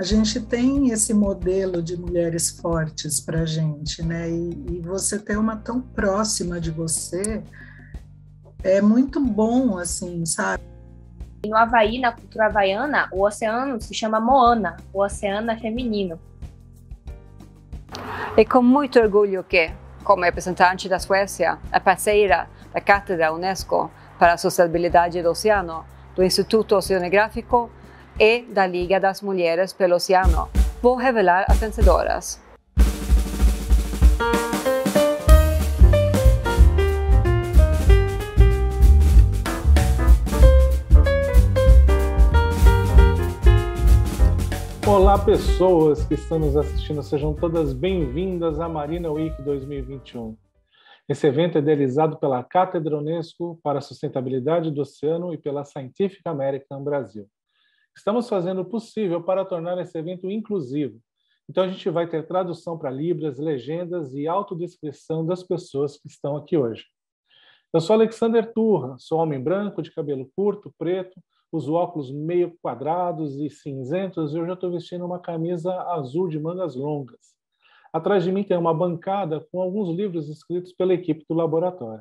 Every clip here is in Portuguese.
gente tem esse modelo de mulheres fortes para a gente, né? E você ter uma tão próxima de você é muito bom, assim, sabe? No Havaí, na cultura havaiana, o oceano se chama Moana, o oceano é feminino. É com muito orgulho que, como representante da Suécia, é parceira da Cátedra Unesco para a Sustentabilidade do Oceano, do Instituto Oceanográfico e da Liga das Mulheres pelo Oceano, vou revelar as vencedoras. Olá, pessoas que estão nos assistindo, sejam todas bem-vindas à Marina Week 2021. Esse evento é idealizado pela Cátedra Unesco para a Sustentabilidade do Oceano e pela Scientific American Brasil. Estamos fazendo o possível para tornar esse evento inclusivo. Então, a gente vai ter tradução para Libras, legendas e autodescrição das pessoas que estão aqui hoje. Eu sou Alexander Turra, sou homem branco, de cabelo curto, preto, uso óculos meio quadrados e cinzentos e hoje eu estou vestindo uma camisa azul de mangas longas. Atrás de mim tem uma bancada com alguns livros escritos pela equipe do laboratório.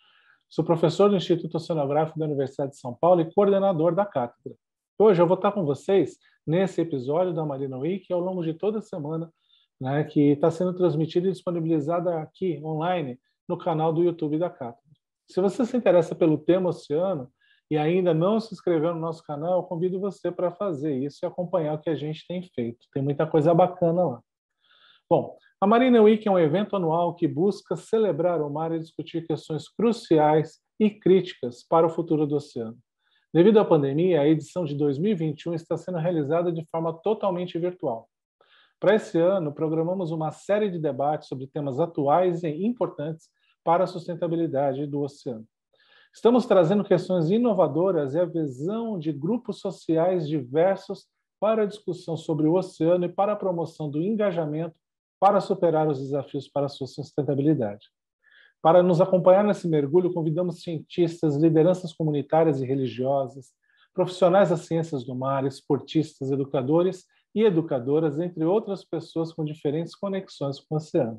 Sou professor do Instituto Oceanográfico da Universidade de São Paulo e coordenador da cátedra. Hoje eu vou estar com vocês nesse episódio da Marina Week ao longo de toda a semana, né, que está sendo transmitida e disponibilizada aqui, online, no canal do YouTube da cátedra. Se você se interessa pelo tema oceano e ainda não se inscreveu no nosso canal, eu convido você para fazer isso e acompanhar o que a gente tem feito. Tem muita coisa bacana lá. Bom, a Marina Week é um evento anual que busca celebrar o mar e discutir questões cruciais e críticas para o futuro do oceano. Devido à pandemia, a edição de 2021 está sendo realizada de forma totalmente virtual. Para esse ano, programamos uma série de debates sobre temas atuais e importantes para a sustentabilidade do oceano. Estamos trazendo questões inovadoras e a visão de grupos sociais diversos para a discussão sobre o oceano e para a promoção do engajamento para superar os desafios para a sua sustentabilidade. Para nos acompanhar nesse mergulho, convidamos cientistas, lideranças comunitárias e religiosas, profissionais das ciências do mar, esportistas, educadores e educadoras, entre outras pessoas com diferentes conexões com o oceano.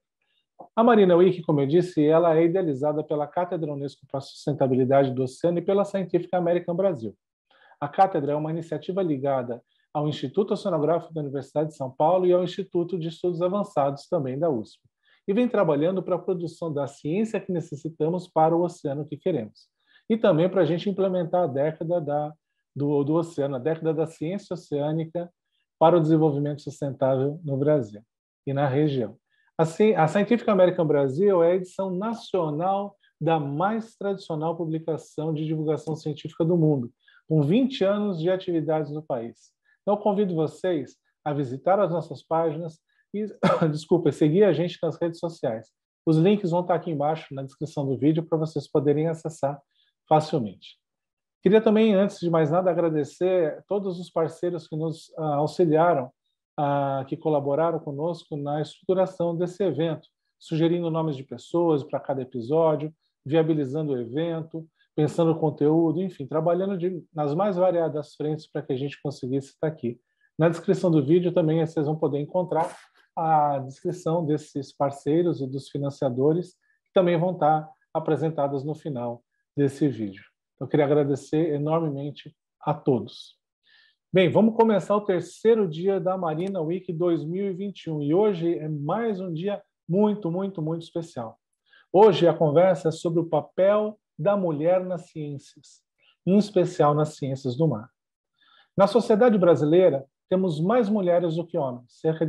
A Marina Week, como eu disse, ela é idealizada pela Cátedra Unesco para a Sustentabilidade do Oceano e pela Scientific American Brasil. A cátedra é uma iniciativa ligada ao Instituto Oceanográfico da Universidade de São Paulo e ao Instituto de Estudos Avançados também da USP, e vem trabalhando para a produção da ciência que necessitamos para o oceano que queremos. E também para a gente implementar a década do oceano, a década da ciência oceânica para o desenvolvimento sustentável no Brasil e na região. Assim, a Scientific American Brasil é a edição nacional da mais tradicional publicação de divulgação científica do mundo, com 20 anos de atividades no país. Então, eu convido vocês a visitar as nossas páginas e, seguir a gente nas redes sociais. Os links vão estar aqui embaixo na descrição do vídeo para vocês poderem acessar facilmente. Queria também, antes de mais nada, agradecer todos os parceiros que nos auxiliaram, que colaboraram conosco na estruturação desse evento, sugerindo nomes de pessoas para cada episódio, viabilizando o evento, pensando no conteúdo, enfim, trabalhando nas mais variadas frentes para que a gente conseguisse estar aqui. Na descrição do vídeo também vocês vão poder encontrar a descrição desses parceiros e dos financiadores, que também vão estar apresentadas no final desse vídeo. Eu queria agradecer enormemente a todos. Bem, vamos começar o terceiro dia da Marina Week 2021 e hoje é mais um dia muito, muito, muito especial. Hoje a conversa é sobre o papel da mulher nas ciências, em especial nas ciências do mar. Na sociedade brasileira, temos mais mulheres do que homens, cerca de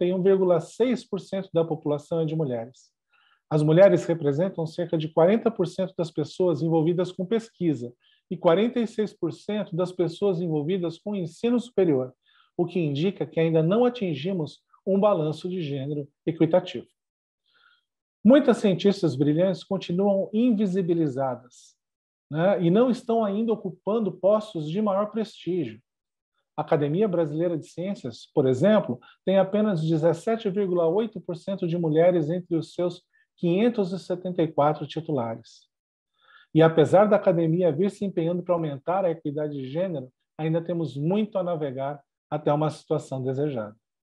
51,6% da população é de mulheres. As mulheres representam cerca de 40% das pessoas envolvidas com pesquisa e 46% das pessoas envolvidas com ensino superior, o que indica que ainda não atingimos um balanço de gênero equitativo. Muitas cientistas brilhantes continuam invisibilizadas, né, e não estão ainda ocupando postos de maior prestígio. A Academia Brasileira de Ciências, por exemplo, tem apenas 17,8% de mulheres entre os seus 574 titulares. E apesar da academia vir se empenhando para aumentar a equidade de gênero, ainda temos muito a navegar até uma situação desejada.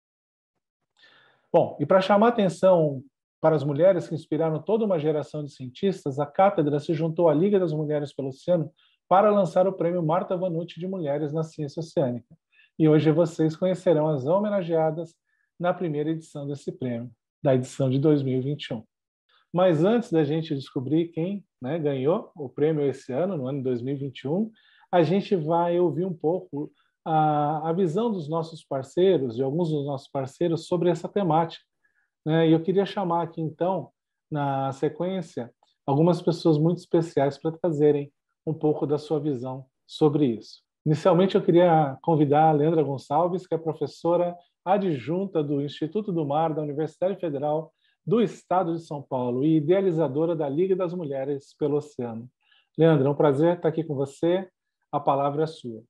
Bom, e para chamar atenção para as mulheres que inspiraram toda uma geração de cientistas, a Cátedra se juntou à Liga das Mulheres pelo Oceano para lançar o Prêmio Marta Vanucci de Mulheres na Ciência Oceânica. E hoje vocês conhecerão as homenageadas na primeira edição desse prêmio, da edição de 2021. Mas antes da gente descobrir quem, né, ganhou o prêmio esse ano, no ano de 2021, a gente vai ouvir um pouco a visão dos nossos parceiros, de alguns dos nossos parceiros, sobre essa temática. E eu queria chamar aqui, então, na sequência, algumas pessoas muito especiais para trazerem um pouco da sua visão sobre isso. Inicialmente, eu queria convidar a Leandra Gonçalves, que é professora adjunta do Instituto do Mar da Universidade Federal do Estado de São Paulo e idealizadora da Liga das Mulheres pelo Oceano. Leandra, é um prazer estar aqui com você. A palavra é sua.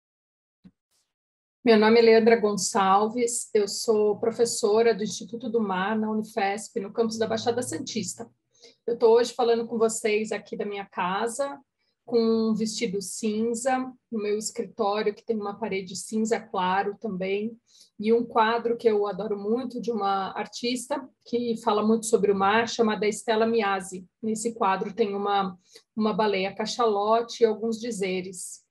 Meu nome é Leandra Gonçalves, eu sou professora do Instituto do Mar na Unifesp, no campus da Baixada Santista. Eu estou hoje falando com vocês aqui da minha casa, com um vestido cinza, no meu escritório, que tem uma parede cinza claro também, e um quadro que eu adoro muito, de uma artista que fala muito sobre o mar, chamada Stella Miasi. Nesse quadro tem uma baleia cachalote e alguns dizeres.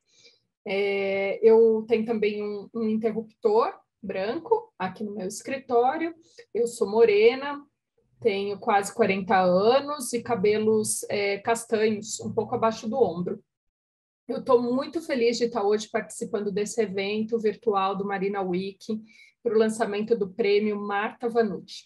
Eu tenho também um interruptor branco aqui no meu escritório. Eu sou morena, tenho quase 40 anos e cabelos castanhos, um pouco abaixo do ombro. Eu estou muito feliz de estar hoje participando desse evento virtual do Marina Week para o lançamento do prêmio Marta Vanucci.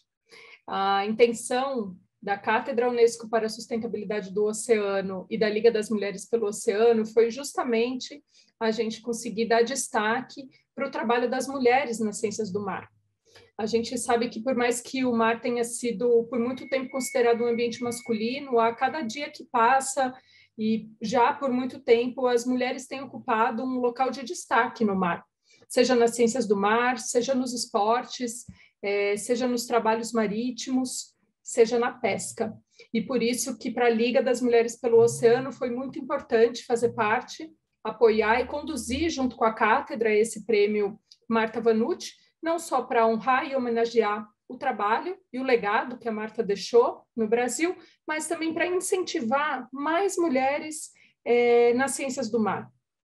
A intenção da Cátedra Unesco para a Sustentabilidade do Oceano e da Liga das Mulheres pelo Oceano foi justamente a gente conseguir dar destaque para o trabalho das mulheres nas ciências do mar. A gente sabe que, por mais que o mar tenha sido, por muito tempo, considerado um ambiente masculino, a cada dia que passa, e já por muito tempo, as mulheres têm ocupado um local de destaque no mar, seja nas ciências do mar, seja nos esportes, seja nos trabalhos marítimos, seja na pesca. E por isso que, para a Liga das Mulheres pelo Oceano, foi muito importante fazer parte, apoiar e conduzir, junto com a Cátedra, esse prêmio Marta Vanucci, não só para honrar e homenagear o trabalho e o legado que a Marta deixou no Brasil, mas também para incentivar mais mulheres nas ciências do mar.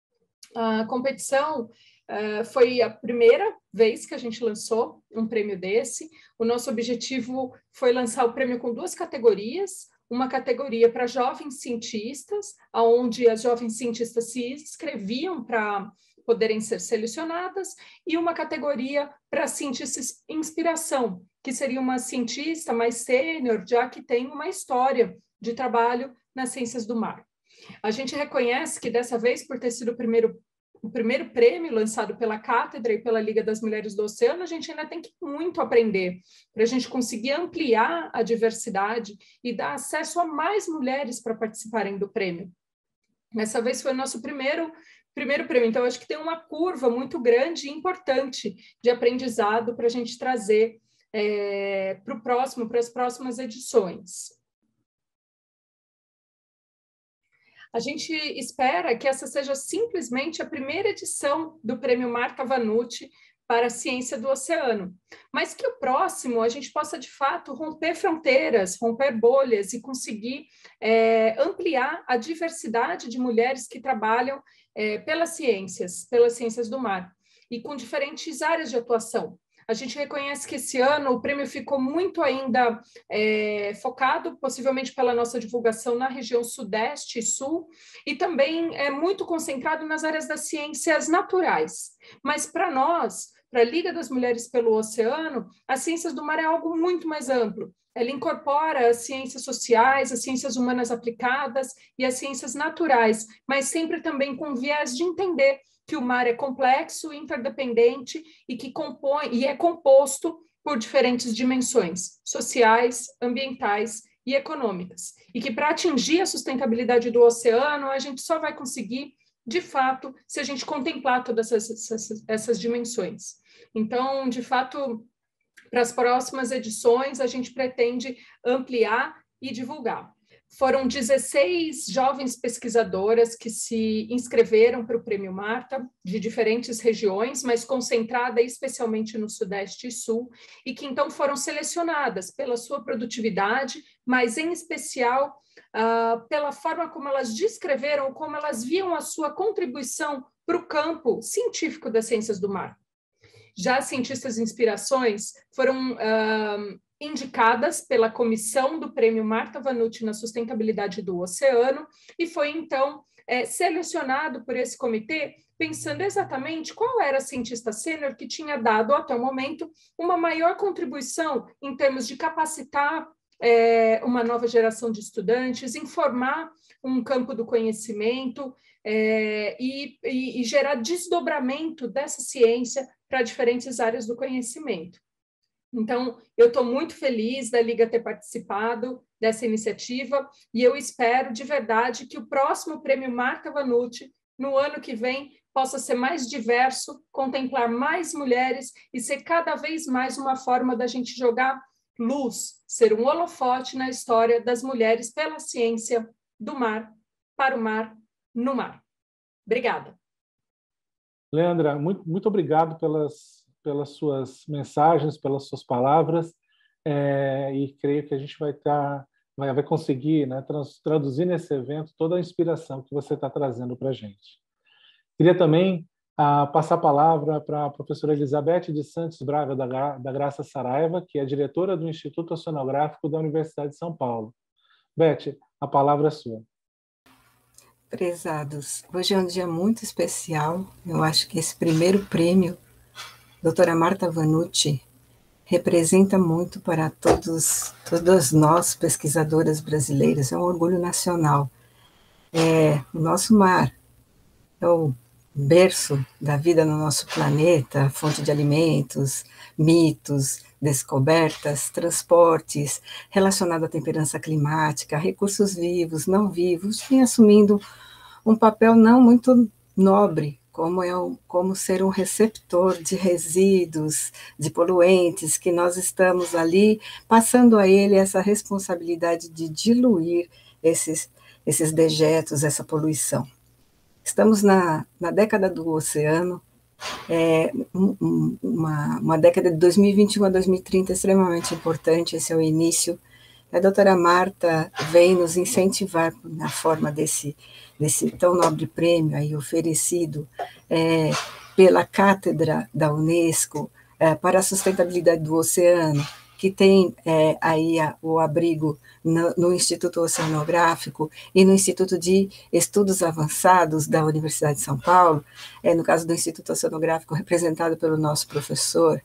A competição foi a primeira vez que a gente lançou um prêmio desse. O nosso objetivo foi lançar o prêmio com 2 categorias, uma categoria para jovens cientistas, onde as jovens cientistas se inscreviam para poderem ser selecionadas, e uma categoria para cientistas inspiração, que seria uma cientista mais sênior, já que tem uma história de trabalho nas ciências do mar. A gente reconhece que dessa vez, por ter sido o primeiro prêmio lançado pela Cátedra e pela Liga das Mulheres do Oceano, a gente ainda tem muito aprender para a gente conseguir ampliar a diversidade e dar acesso a mais mulheres para participarem do prêmio. Dessa vez foi o nosso primeiro prêmio, então acho que tem uma curva muito grande e importante de aprendizado para a gente trazer para as próximas edições. A gente espera que essa seja simplesmente a primeira edição do Prêmio Marta Vanucci para a Ciência do Oceano, mas que o próximo a gente possa, de fato, romper fronteiras, romper bolhas e conseguir ampliar a diversidade de mulheres que trabalham pelas ciências do mar, e com diferentes áreas de atuação. A gente reconhece que esse ano o prêmio ficou muito ainda focado, possivelmente pela nossa divulgação, na região Sudeste e Sul, e também é muito concentrado nas áreas das ciências naturais. Mas para nós, para a Liga das Mulheres pelo Oceano, as ciências do mar é algo muito mais amplo. Ela incorpora as ciências sociais, as ciências humanas aplicadas e as ciências naturais, mas sempre também com viés de entender que o mar é complexo, interdependente e que é composto por diferentes dimensões sociais, ambientais e econômicas. E que para atingir a sustentabilidade do oceano, a gente só vai conseguir, de fato, se a gente contemplar todas essas dimensões. Então, de fato, para as próximas edições, a gente pretende ampliar e divulgar. foram 16 jovens pesquisadoras que se inscreveram para o Prêmio Marta, de diferentes regiões, mas concentrada especialmente no Sudeste e Sul, e que então foram selecionadas pela sua produtividade, mas em especial pela forma como elas descreveram, como elas viam a sua contribuição para o campo científico das ciências do mar. Já as cientistas inspirações foram indicadas pela comissão do Prêmio Marta Vanucci na sustentabilidade do oceano e foi então selecionado por esse comitê pensando exatamente qual era a cientista sênior que tinha dado até o momento uma maior contribuição em termos de capacitar uma nova geração de estudantes, informar um campo do conhecimento e gerar desdobramento dessa ciência para diferentes áreas do conhecimento. Então, eu estou muito feliz da Liga ter participado dessa iniciativa e eu espero de verdade que o próximo Prêmio Marta Vanucci, no ano que vem, possa ser mais diverso, contemplar mais mulheres e ser cada vez mais uma forma da gente jogar luz, ser um holofote na história das mulheres pela ciência do mar, para o mar, no mar. Obrigada. Leandra, muito obrigado pelas suas mensagens, pelas suas palavras, e creio que a gente vai conseguir, né, traduzir nesse evento toda a inspiração que você está trazendo para a gente. Queria também passar a palavra para a professora Elizabeth de Santos Braga, da Graça Saraiva, que é diretora do Instituto Oceanográfico da Universidade de São Paulo. Beth, a palavra é sua. Prezados, hoje é um dia muito especial. Eu acho que esse primeiro prêmio, doutora Marta Vanucci, representa muito para todas nós, pesquisadoras brasileiras. É um orgulho nacional. O nosso mar é o berço da vida no nosso planeta, fonte de alimentos, mitos, descobertas, transportes, relacionado à temperança climática, recursos vivos, não vivos, vem assumindo um papel não muito nobre, como ser um receptor de resíduos, de poluentes, que nós estamos ali passando a ele essa responsabilidade de diluir esses dejetos, essa poluição. Estamos na década do oceano, uma década de 2021 a 2030 extremamente importante, esse é o início. A doutora Marta vem nos incentivar na forma desse tão nobre prêmio aí oferecido pela Cátedra da Unesco para a Sustentabilidade do Oceano, que tem aí o abrigo no Instituto Oceanográfico e no Instituto de Estudos Avançados da Universidade de São Paulo, no caso do Instituto Oceanográfico, representado pelo nosso professor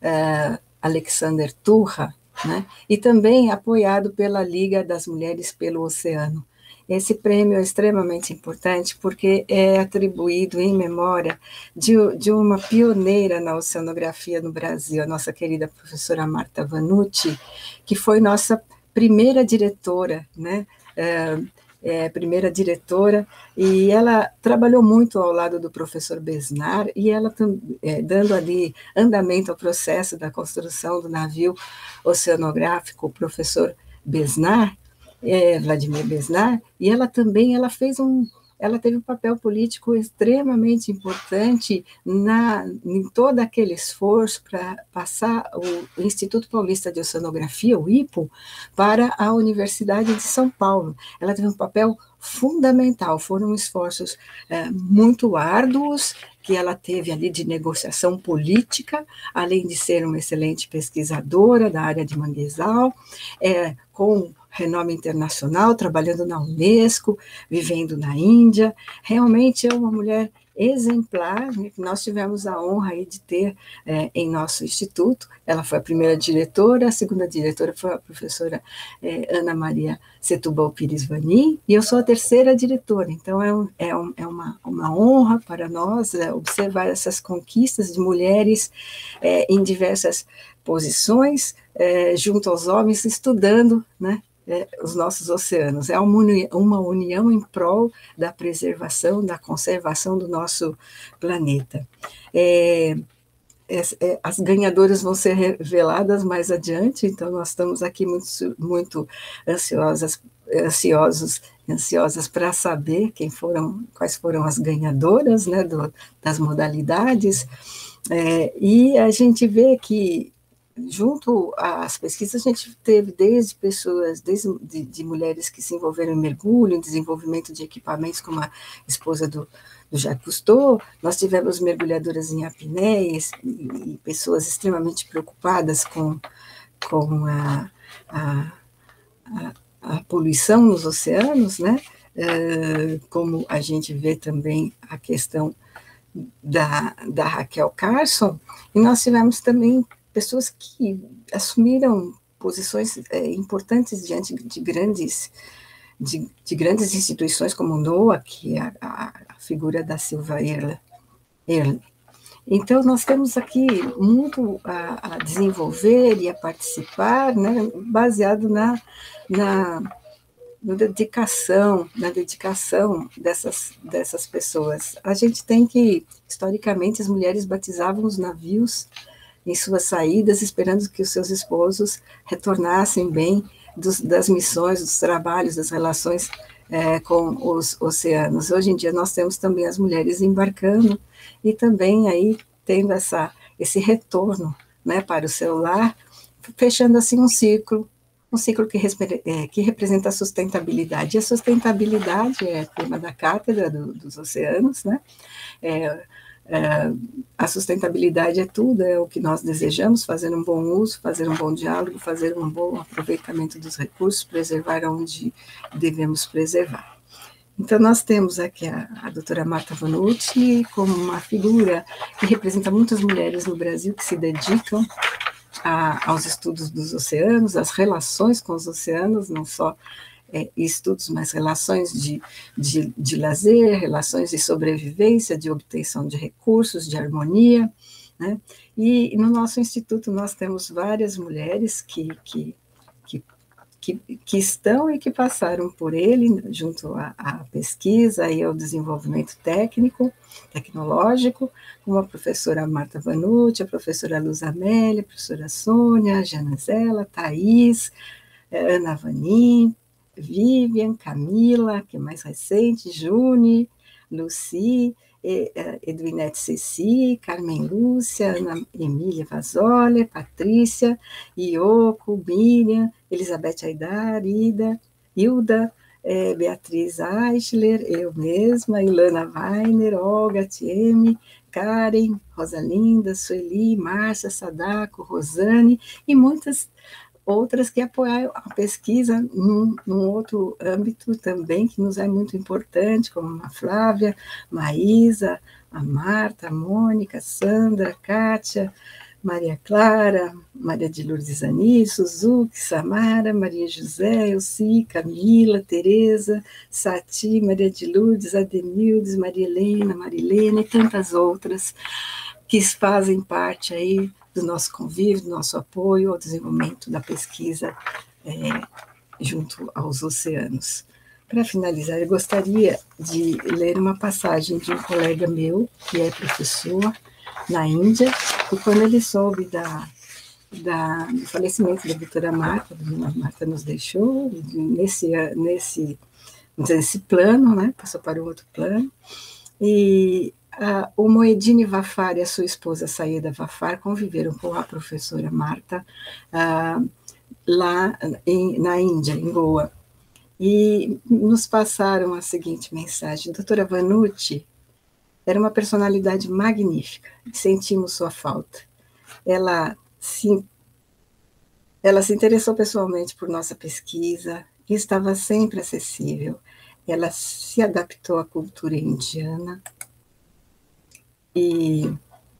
Alexander Turra, né? E também apoiado pela Liga das Mulheres pelo Oceano. Esse prêmio é extremamente importante porque é atribuído em memória de uma pioneira na oceanografia no Brasil, a nossa querida professora Marta Vanucci, que foi nossa primeira diretora, né? Primeira diretora, e ela trabalhou muito ao lado do professor Besnar, e ela dando ali andamento ao processo da construção do navio oceanográfico, o professor Besnar, Vladimir Besnar, e ela também ela teve um papel político extremamente importante em todo aquele esforço para passar o Instituto Paulista de Oceanografia, o IPO, para a Universidade de São Paulo. Ela teve um papel fundamental, foram esforços muito árduos que ela teve ali de negociação política, além de ser uma excelente pesquisadora da área de manguezal, com renome internacional, trabalhando na Unesco, vivendo na Índia. Realmente é uma mulher exemplar, né, que nós tivemos a honra aí de ter em nosso instituto. Ela foi a primeira diretora, a segunda diretora foi a professora Ana Maria Setúbal Pires Vanin, e eu sou a terceira diretora. Então é uma honra para nós observar essas conquistas de mulheres em diversas posições, junto aos homens, estudando, né, os nossos oceanos. É uma união em prol da preservação, da conservação do nosso planeta. As ganhadoras vão ser reveladas mais adiante, então nós estamos aqui muito ansiosas ansiosas para saber quais foram as ganhadoras, né, das modalidades, e a gente vê que, junto às pesquisas, a gente teve desde pessoas, de mulheres que se envolveram em mergulho, em desenvolvimento de equipamentos, como a esposa do Jacques Cousteau, nós tivemos mergulhadoras em apneia e pessoas extremamente preocupadas com a poluição nos oceanos, né? Como a gente vê também a questão da Raquel Carson, e nós tivemos também pessoas que assumiram posições importantes diante de grandes instituições como o NOAA, que é a figura da Silva Earle. Então, nós temos aqui muito a desenvolver e a participar, né, baseado na dedicação dessas pessoas. A gente tem que, historicamente, as mulheres batizavam os navios em suas saídas, esperando que os seus esposos retornassem bem das missões, dos trabalhos, das relações com os oceanos. Hoje em dia nós temos também as mulheres embarcando e também aí tendo esse retorno, né, para o seu lar, fechando assim um ciclo que representa a sustentabilidade. E a sustentabilidade é tema da cátedra dos oceanos, né? A sustentabilidade é tudo, é o que nós desejamos, fazer um bom uso, fazer um bom diálogo, fazer um bom aproveitamento dos recursos, preservar onde devemos preservar. Então, nós temos aqui a doutora Marta Vanucci como uma figura que representa muitas mulheres no Brasil que se dedicam aos estudos dos oceanos, às relações com os oceanos, não só estudos, mas relações de lazer, relações de sobrevivência, de obtenção de recursos, de harmonia, né? E no nosso instituto nós temos várias mulheres que estão e que passaram por ele, junto à pesquisa e ao desenvolvimento tecnológico, como a professora Marta Vanucci, a professora Luz Amélia, a professora Sônia, a Janazela, Thais, Ana Vanin, Vivian, Camila, que é mais recente, Juni, Luci, Edwinete Ceci, Carmen Lúcia, Ana Emília Vasoli, Patrícia, Ioko, Miriam, Elizabeth Aidar, Hilda, Beatriz Eichler, eu mesma, Ilana Weiner, Olga Thieme, Karen, Rosalinda, Sueli, Márcia, Sadako, Rosane e muitas outras que apoiam a pesquisa num outro âmbito também, que nos é muito importante, como a Flávia, Maísa, a Marta, a Mônica, a Sandra, a Kátia, Maria Clara, Maria de Lourdes Ani, Suzuki, Samara, Maria José, Elci, Camila, Tereza, Sati, Maria de Lourdes, Ademildes, Maria Helena, Marilene e tantas outras que fazem parte aí do nosso convívio, do nosso apoio ao desenvolvimento da pesquisa junto aos oceanos. Para finalizar, eu gostaria de ler uma passagem de um colega meu, que é professor na Índia, e quando ele soube do falecimento da doutora Marta, a Marta nos deixou, nesse plano, né, passou para o outro plano, e o Moedine Vafar e a sua esposa Saída Vafar conviveram com a professora Marta lá na Índia, em Goa, e nos passaram a seguinte mensagem: doutora Vanucci era uma personalidade magnífica, sentimos sua falta. Ela se interessou pessoalmente por nossa pesquisa e estava sempre acessível. Ela se adaptou à cultura indiana e,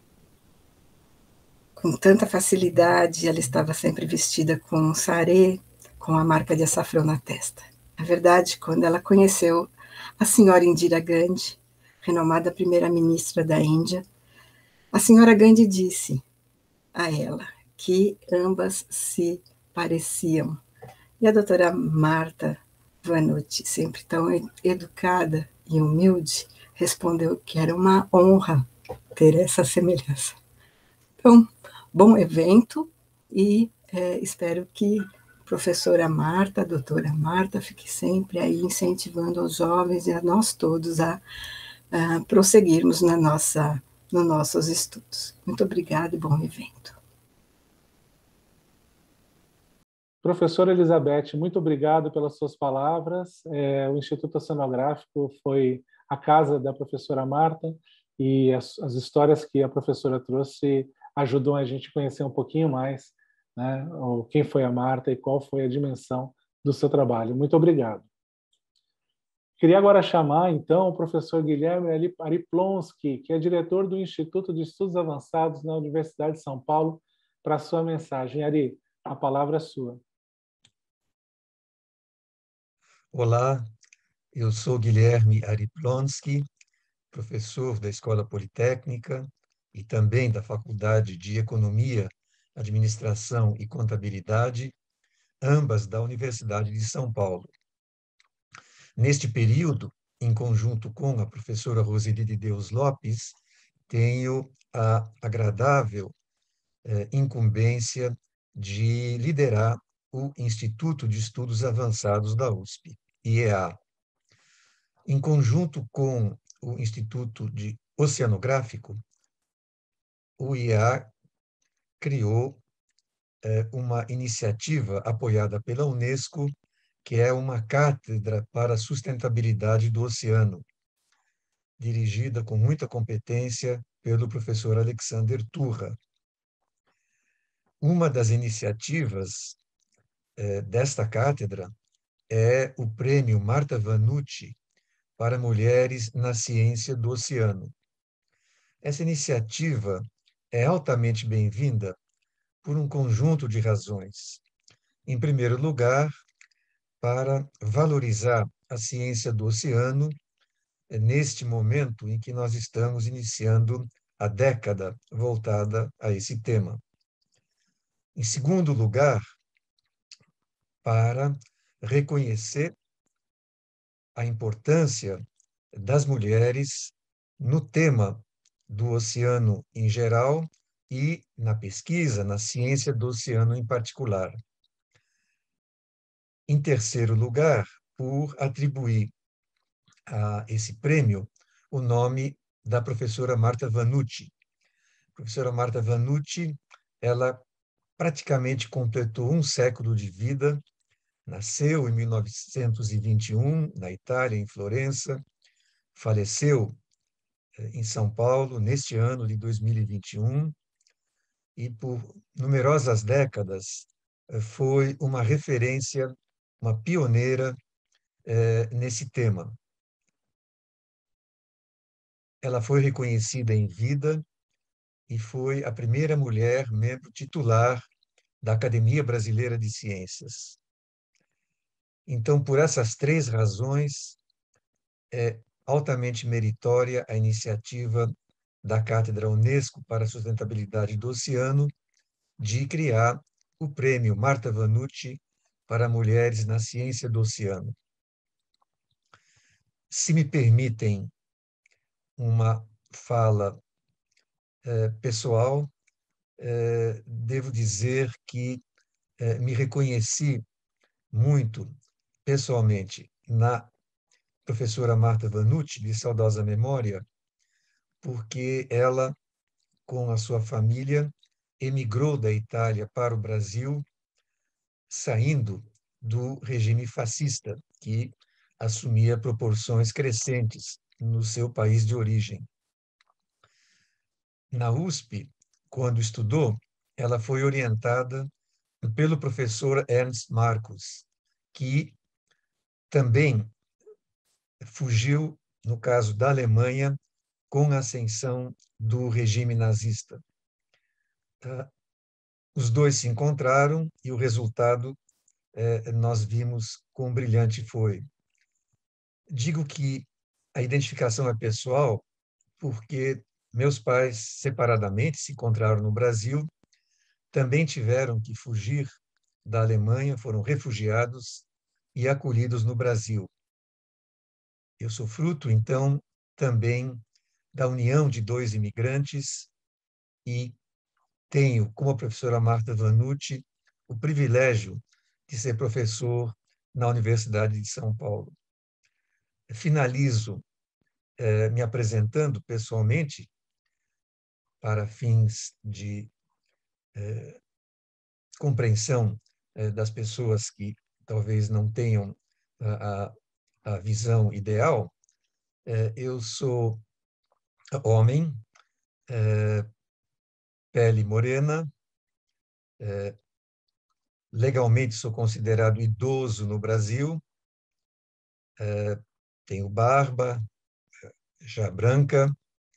com tanta facilidade, ela estava sempre vestida com um sarê, com a marca de açafrão na testa. Na verdade, quando ela conheceu a senhora Indira Gandhi, renomada primeira-ministra da Índia, a senhora Gandhi disse a ela que ambas se pareciam. E a doutora Marta Vanucci, sempre tão educada e humilde, respondeu que era uma honra ter essa semelhança. Então, bom evento e espero que professora Marta, a doutora Marta, fique sempre aí incentivando os jovens e a nós todos a prosseguirmos nos nossos estudos. Muito obrigada e bom evento. Professora Elizabeth, muito obrigado pelas suas palavras. O Instituto Oceanográfico foi a casa da professora Marta e as histórias que a professora trouxe ajudam a gente a conhecer um pouquinho mais, né, quem foi a Marta e qual foi a dimensão do seu trabalho. Muito obrigado. Queria agora chamar, então, o professor Guilherme Ariplonski, que é diretor do Instituto de Estudos Avançados na Universidade de São Paulo, para a sua mensagem. Ari, a palavra é sua. Olá, eu sou Guilherme Ariplonski, professor da Escola Politécnica e também da Faculdade de Economia, Administração e Contabilidade, ambas da Universidade de São Paulo. Neste período, em conjunto com a professora Roseli de Deus Lopes, tenho a agradável incumbência de liderar o Instituto de Estudos Avançados da USP, IEA. Em conjunto com o Instituto Oceanográfico, o IEA criou uma iniciativa apoiada pela Unesco, que é uma cátedra para a sustentabilidade do oceano, dirigida com muita competência pelo professor Alexander Turra. Uma das iniciativas desta cátedra é o Prêmio Marta Vanucci para Mulheres na Ciência do Oceano. Essa iniciativa é altamente bem-vinda por um conjunto de razões. Em primeiro lugar, para valorizar a ciência do oceano neste momento em que nós estamos iniciando a década voltada a esse tema. Em segundo lugar, para reconhecer a importância das mulheres no tema do oceano em geral e na pesquisa, na ciência do oceano em particular. Em terceiro lugar, por atribuir a esse prêmio o nome da professora Marta Vanucci. A professora Marta Vanucci, ela praticamente completou um século de vida, nasceu em 1921, na Itália, em Florença, faleceu em São Paulo, neste ano de 2021, e por numerosas décadas foi uma referência, uma pioneira nesse tema. Ela foi reconhecida em vida e foi a primeira mulher membro titular da Academia Brasileira de Ciências. Então, por essas três razões, é altamente meritória a iniciativa da Cátedra Unesco para a Sustentabilidade do Oceano de criar o Prêmio Marta Vanucci para Mulheres na Ciência do Oceano. Se me permitem uma fala pessoal, devo dizer que me reconheci muito pessoalmente na professora Marta Vanucci, de saudosa memória, porque ela, com a sua família, emigrou da Itália para o Brasil, saindo do regime fascista, que assumia proporções crescentes no seu país de origem. Na USP, quando estudou, ela foi orientada pelo professor Ernst Marcus, que também fugiu, no caso da Alemanha, com a ascensão do regime nazista. Os dois se encontraram e o resultado nós vimos quão brilhante foi. Digo que a identificação é pessoal porque meus pais, separadamente, se encontraram no Brasil, também tiveram que fugir da Alemanha, foram refugiados e acolhidos no Brasil. Eu sou fruto, então, também da união de dois imigrantes e tenho, como a professora Marta Vanucci, o privilégio de ser professor na Universidade de São Paulo. Finalizo me apresentando pessoalmente para fins de compreensão das pessoas que talvez não tenham a visão ideal. Eu sou homem, pele morena, legalmente sou considerado idoso no Brasil, tenho barba já branca,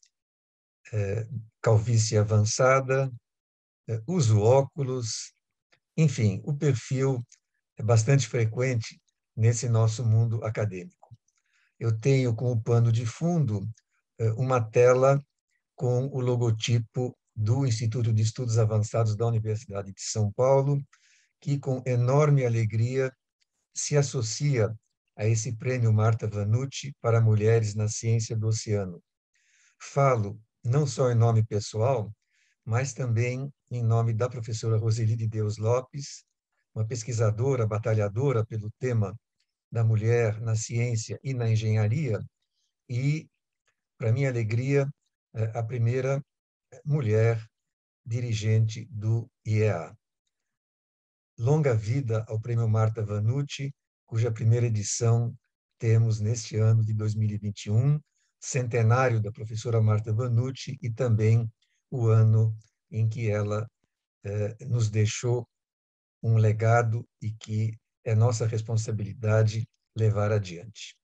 calvície avançada, uso óculos, enfim, o perfil é bastante frequente nesse nosso mundo acadêmico. Eu tenho como pano de fundo uma tela com o logotipo do Instituto de Estudos Avançados da Universidade de São Paulo, que com enorme alegria se associa a esse prêmio Marta Vanucci para mulheres na ciência do oceano. Falo não só em nome pessoal, mas também em nome da professora Roseli de Deus Lopes, uma pesquisadora, batalhadora pelo tema da mulher na ciência e na engenharia, e, para minha alegria, a primeira mulher dirigente do IEA. Longa vida ao Prêmio Marta Vanucci, cuja primeira edição temos neste ano de 2021, centenário da professora Marta Vanucci e também o ano em que ela nos deixou um legado e que é nossa responsabilidade levar adiante.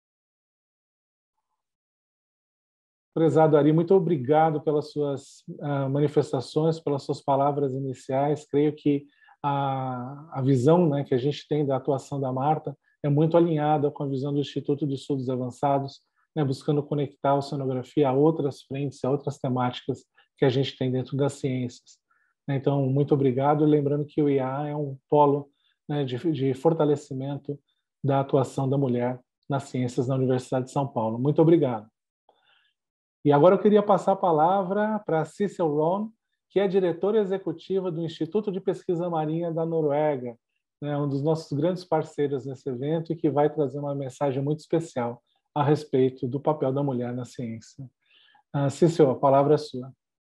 Prezado Ari, muito obrigado pelas suas manifestações, pelas suas palavras iniciais. Creio que a visão, né, que a gente tem da atuação da Marta é muito alinhada com a visão do Instituto de Estudos Avançados, né, buscando conectar a oceanografia a outras frentes, a outras temáticas que a gente tem dentro das ciências. Então, muito obrigado. Lembrando que o IEA é um polo, né, de fortalecimento da atuação da mulher nas ciências na Universidade de São Paulo. Muito obrigado. E agora eu queria passar a palavra para Sissel Ron, que é diretora executiva do Instituto de Pesquisa Marinha da Noruega, né, um dos nossos grandes parceiros nesse evento e que vai trazer uma mensagem muito especial a respeito do papel da mulher na ciência. Sissel, a palavra é sua.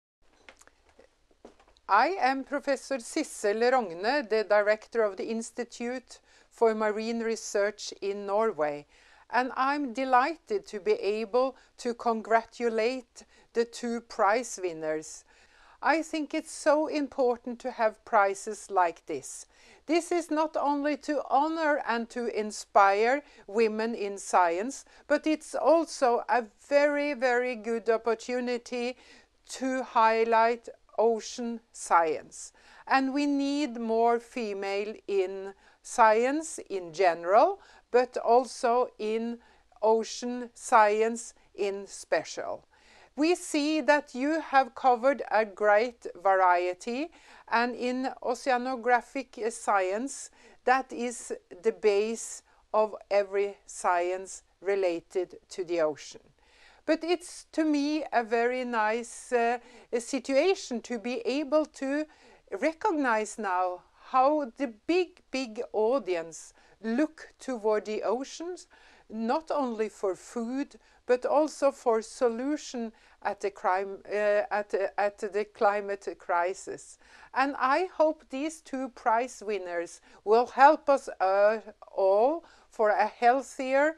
I am Professor Sissel Rogne, the director of the Institute for Marine Research in Norway, and I'm delighted to be able to congratulate the two prize winners. I think it's so important to have prizes like this. This is not only to honor and to inspire women in science, but it's also a very, very good opportunity to highlight ocean science. And we need more female in science in general, but also in ocean science in special. We see that you have covered a great variety, and in oceanographic science, that is the base of every science related to the ocean. But it's, to me, a very nice situation to be able to recognize now how the big audience look toward the oceans, not only for food, but also for solution at the climate crisis. And I hope these two prize winners will help us all for a healthier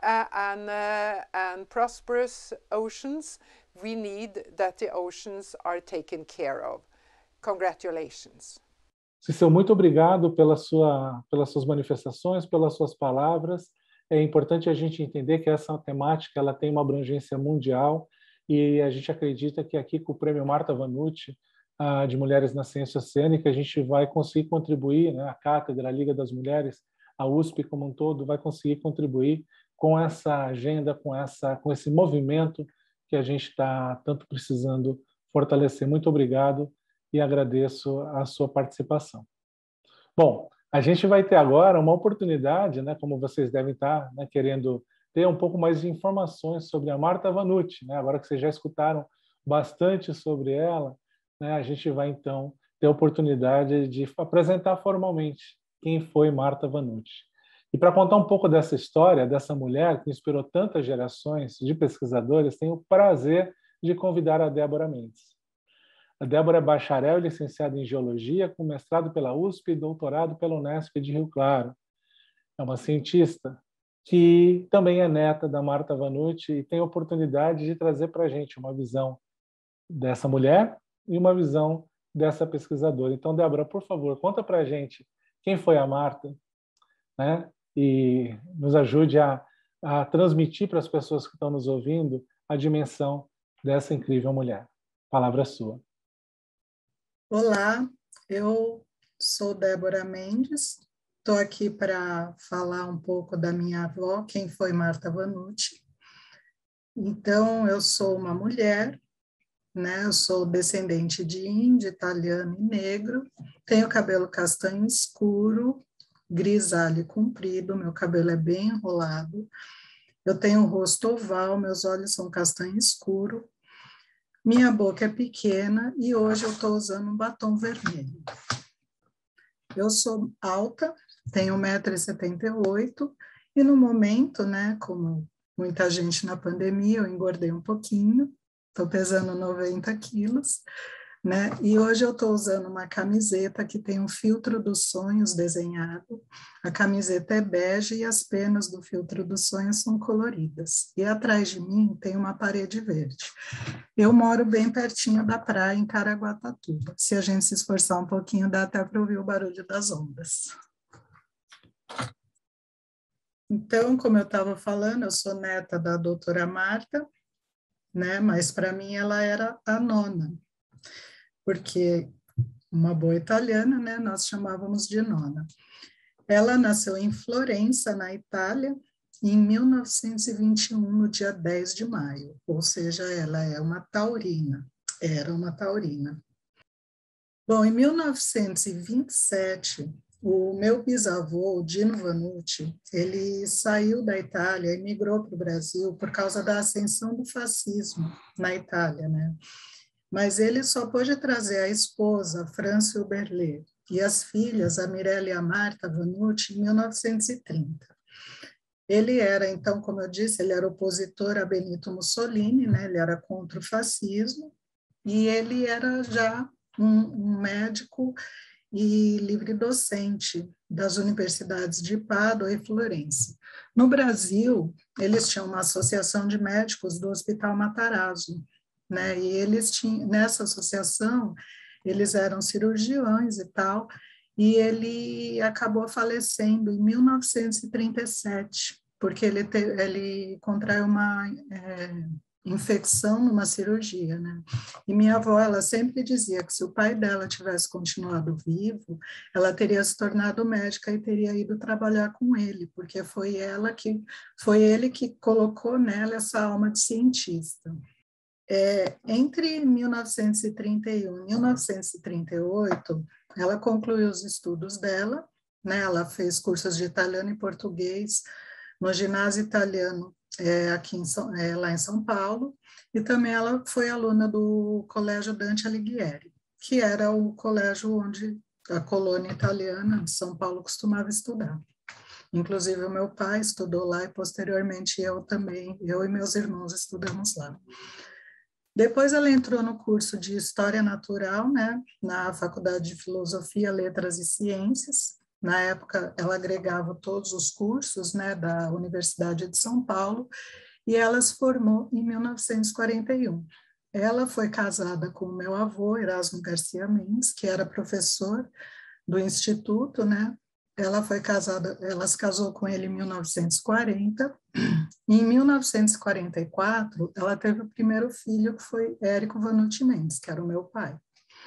and prosperous oceans. We need that the oceans are taken care of. Congratulations. Cícero, muito obrigado pelas suas manifestações, pelas suas palavras. É importante a gente entender que essa temática ela tem uma abrangência mundial e a gente acredita que aqui com o Prêmio Marta Vanucci de Mulheres na Ciência Oceânica a gente vai conseguir contribuir, né, a Cátedra, a Liga das Mulheres, a USP como um todo vai conseguir contribuir com essa agenda, com esse movimento que a gente está tanto precisando fortalecer. Muito obrigado e agradeço a sua participação. Bom, a gente vai ter agora uma oportunidade, né, como vocês devem estar, né, querendo ter um pouco mais de informações sobre a Marta Vanucci, né, agora que vocês já escutaram bastante sobre ela, né, a gente vai então ter a oportunidade de apresentar formalmente quem foi Marta Vanucci. E para contar um pouco dessa história, dessa mulher que inspirou tantas gerações de pesquisadores, tenho o prazer de convidar a Débora Mendes. A Débora é bacharel e licenciada em Geologia, com mestrado pela USP e doutorado pela Unesp de Rio Claro. É uma cientista que também é neta da Marta Vanucci e tem a oportunidade de trazer para a gente uma visão dessa mulher e uma visão dessa pesquisadora. Então, Débora, por favor, conta para a gente quem foi a Marta, né? E nos ajude a transmitir para as pessoas que estão nos ouvindo a dimensão dessa incrível mulher. Palavra sua. Olá, eu sou Débora Mendes, estou aqui para falar um pouco da minha avó, quem foi Marta Vanucci. Então, eu sou uma mulher, né? Eu sou descendente de índio, italiano e negro, tenho cabelo castanho escuro, grisalho e comprido, meu cabelo é bem enrolado, eu tenho um rosto oval, meus olhos são castanho escuro, minha boca é pequena e hoje eu estou usando um batom vermelho. Eu sou alta, tenho 1,78 m e no momento, né, como muita gente na pandemia, eu engordei um pouquinho, estou pesando 90 quilos, né? E hoje eu estou usando uma camiseta que tem um filtro dos sonhos desenhado. A camiseta é bege e as penas do filtro dos sonhos são coloridas. E atrás de mim tem uma parede verde. Eu moro bem pertinho da praia, em Caraguatatuba. Se a gente se esforçar um pouquinho, dá até para ouvir o barulho das ondas. Então, como eu estava falando, eu sou neta da doutora Marta, né? Mas para mim ela era a nona, porque uma boa italiana, né, nós chamávamos de nona. Ela nasceu em Florença, na Itália, em 1921, no dia 10 de maio, ou seja, ela é uma taurina, era uma taurina. Bom, em 1927, o meu bisavô, Dino Vanucci, ele saiu da Itália e migrou para o Brasil por causa da ascensão do fascismo na Itália, né? Mas ele só pôde trazer a esposa, França Uberlé, e as filhas, a Mirella e a Marta Vanucci, em 1930. Ele era, então, como eu disse, ele era opositor a Benito Mussolini, né? Ele era contra o fascismo, e ele era já um médico e livre docente das universidades de Pádua e Florença. No Brasil, eles tinham uma associação de médicos do Hospital Matarazzo, né? E eles tinham, nessa associação, eles eram cirurgiões e tal, e ele acabou falecendo em 1937, porque ele contraiu uma infecção numa cirurgia, né? E minha avó, ela sempre dizia que se o pai dela tivesse continuado vivo, ela teria se tornado médica e teria ido trabalhar com ele, porque foi ele que colocou nela essa alma de cientista. Entre 1931 e 1938, ela concluiu os estudos dela, né? Ela fez cursos de italiano e português no ginásio italiano lá em São Paulo, e também ela foi aluna do Colégio Dante Alighieri, que era o colégio onde a colônia italiana de São Paulo costumava estudar. Inclusive o meu pai estudou lá e posteriormente eu também, eu e meus irmãos estudamos lá. Depois ela entrou no curso de História Natural, né, na Faculdade de Filosofia, Letras e Ciências. Na época, ela agregava todos os cursos, né, da Universidade de São Paulo, e ela se formou em 1941. Ela foi casada com o meu avô, Erasmo Garcia Mendes, que era professor do Instituto, né? Ela se casou com ele em 1940. E em 1944, ela teve o primeiro filho, que foi Érico Vanucci Mendes, que era o meu pai.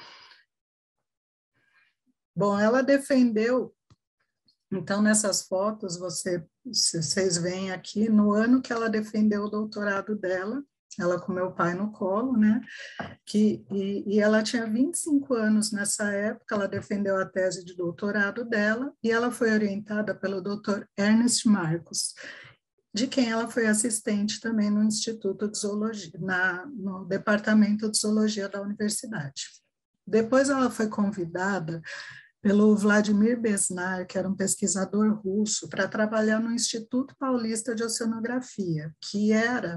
Bom, ela defendeu, então nessas fotos vocês veem aqui, no ano que ela defendeu o doutorado dela, ela com meu pai no colo, né? E ela tinha 25 anos nessa época, ela defendeu a tese de doutorado dela, e ela foi orientada pelo Dr. Ernest Marcos, de quem ela foi assistente também no Instituto de Zoologia, no Departamento de Zoologia da Universidade. Depois ela foi convidada pelo Vladimir Besnar, que era um pesquisador russo, para trabalhar no Instituto Paulista de Oceanografia, que era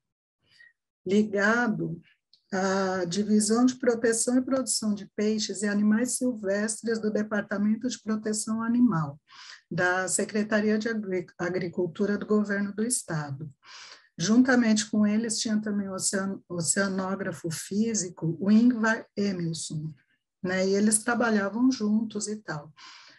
ligado à Divisão de Proteção e Produção de Peixes e Animais Silvestres do Departamento de Proteção Animal, da Secretaria de Agricultura do Governo do Estado. Juntamente com eles tinha também o oceanógrafo físico, o Ingvar Emilsson, né? E eles trabalhavam juntos e tal.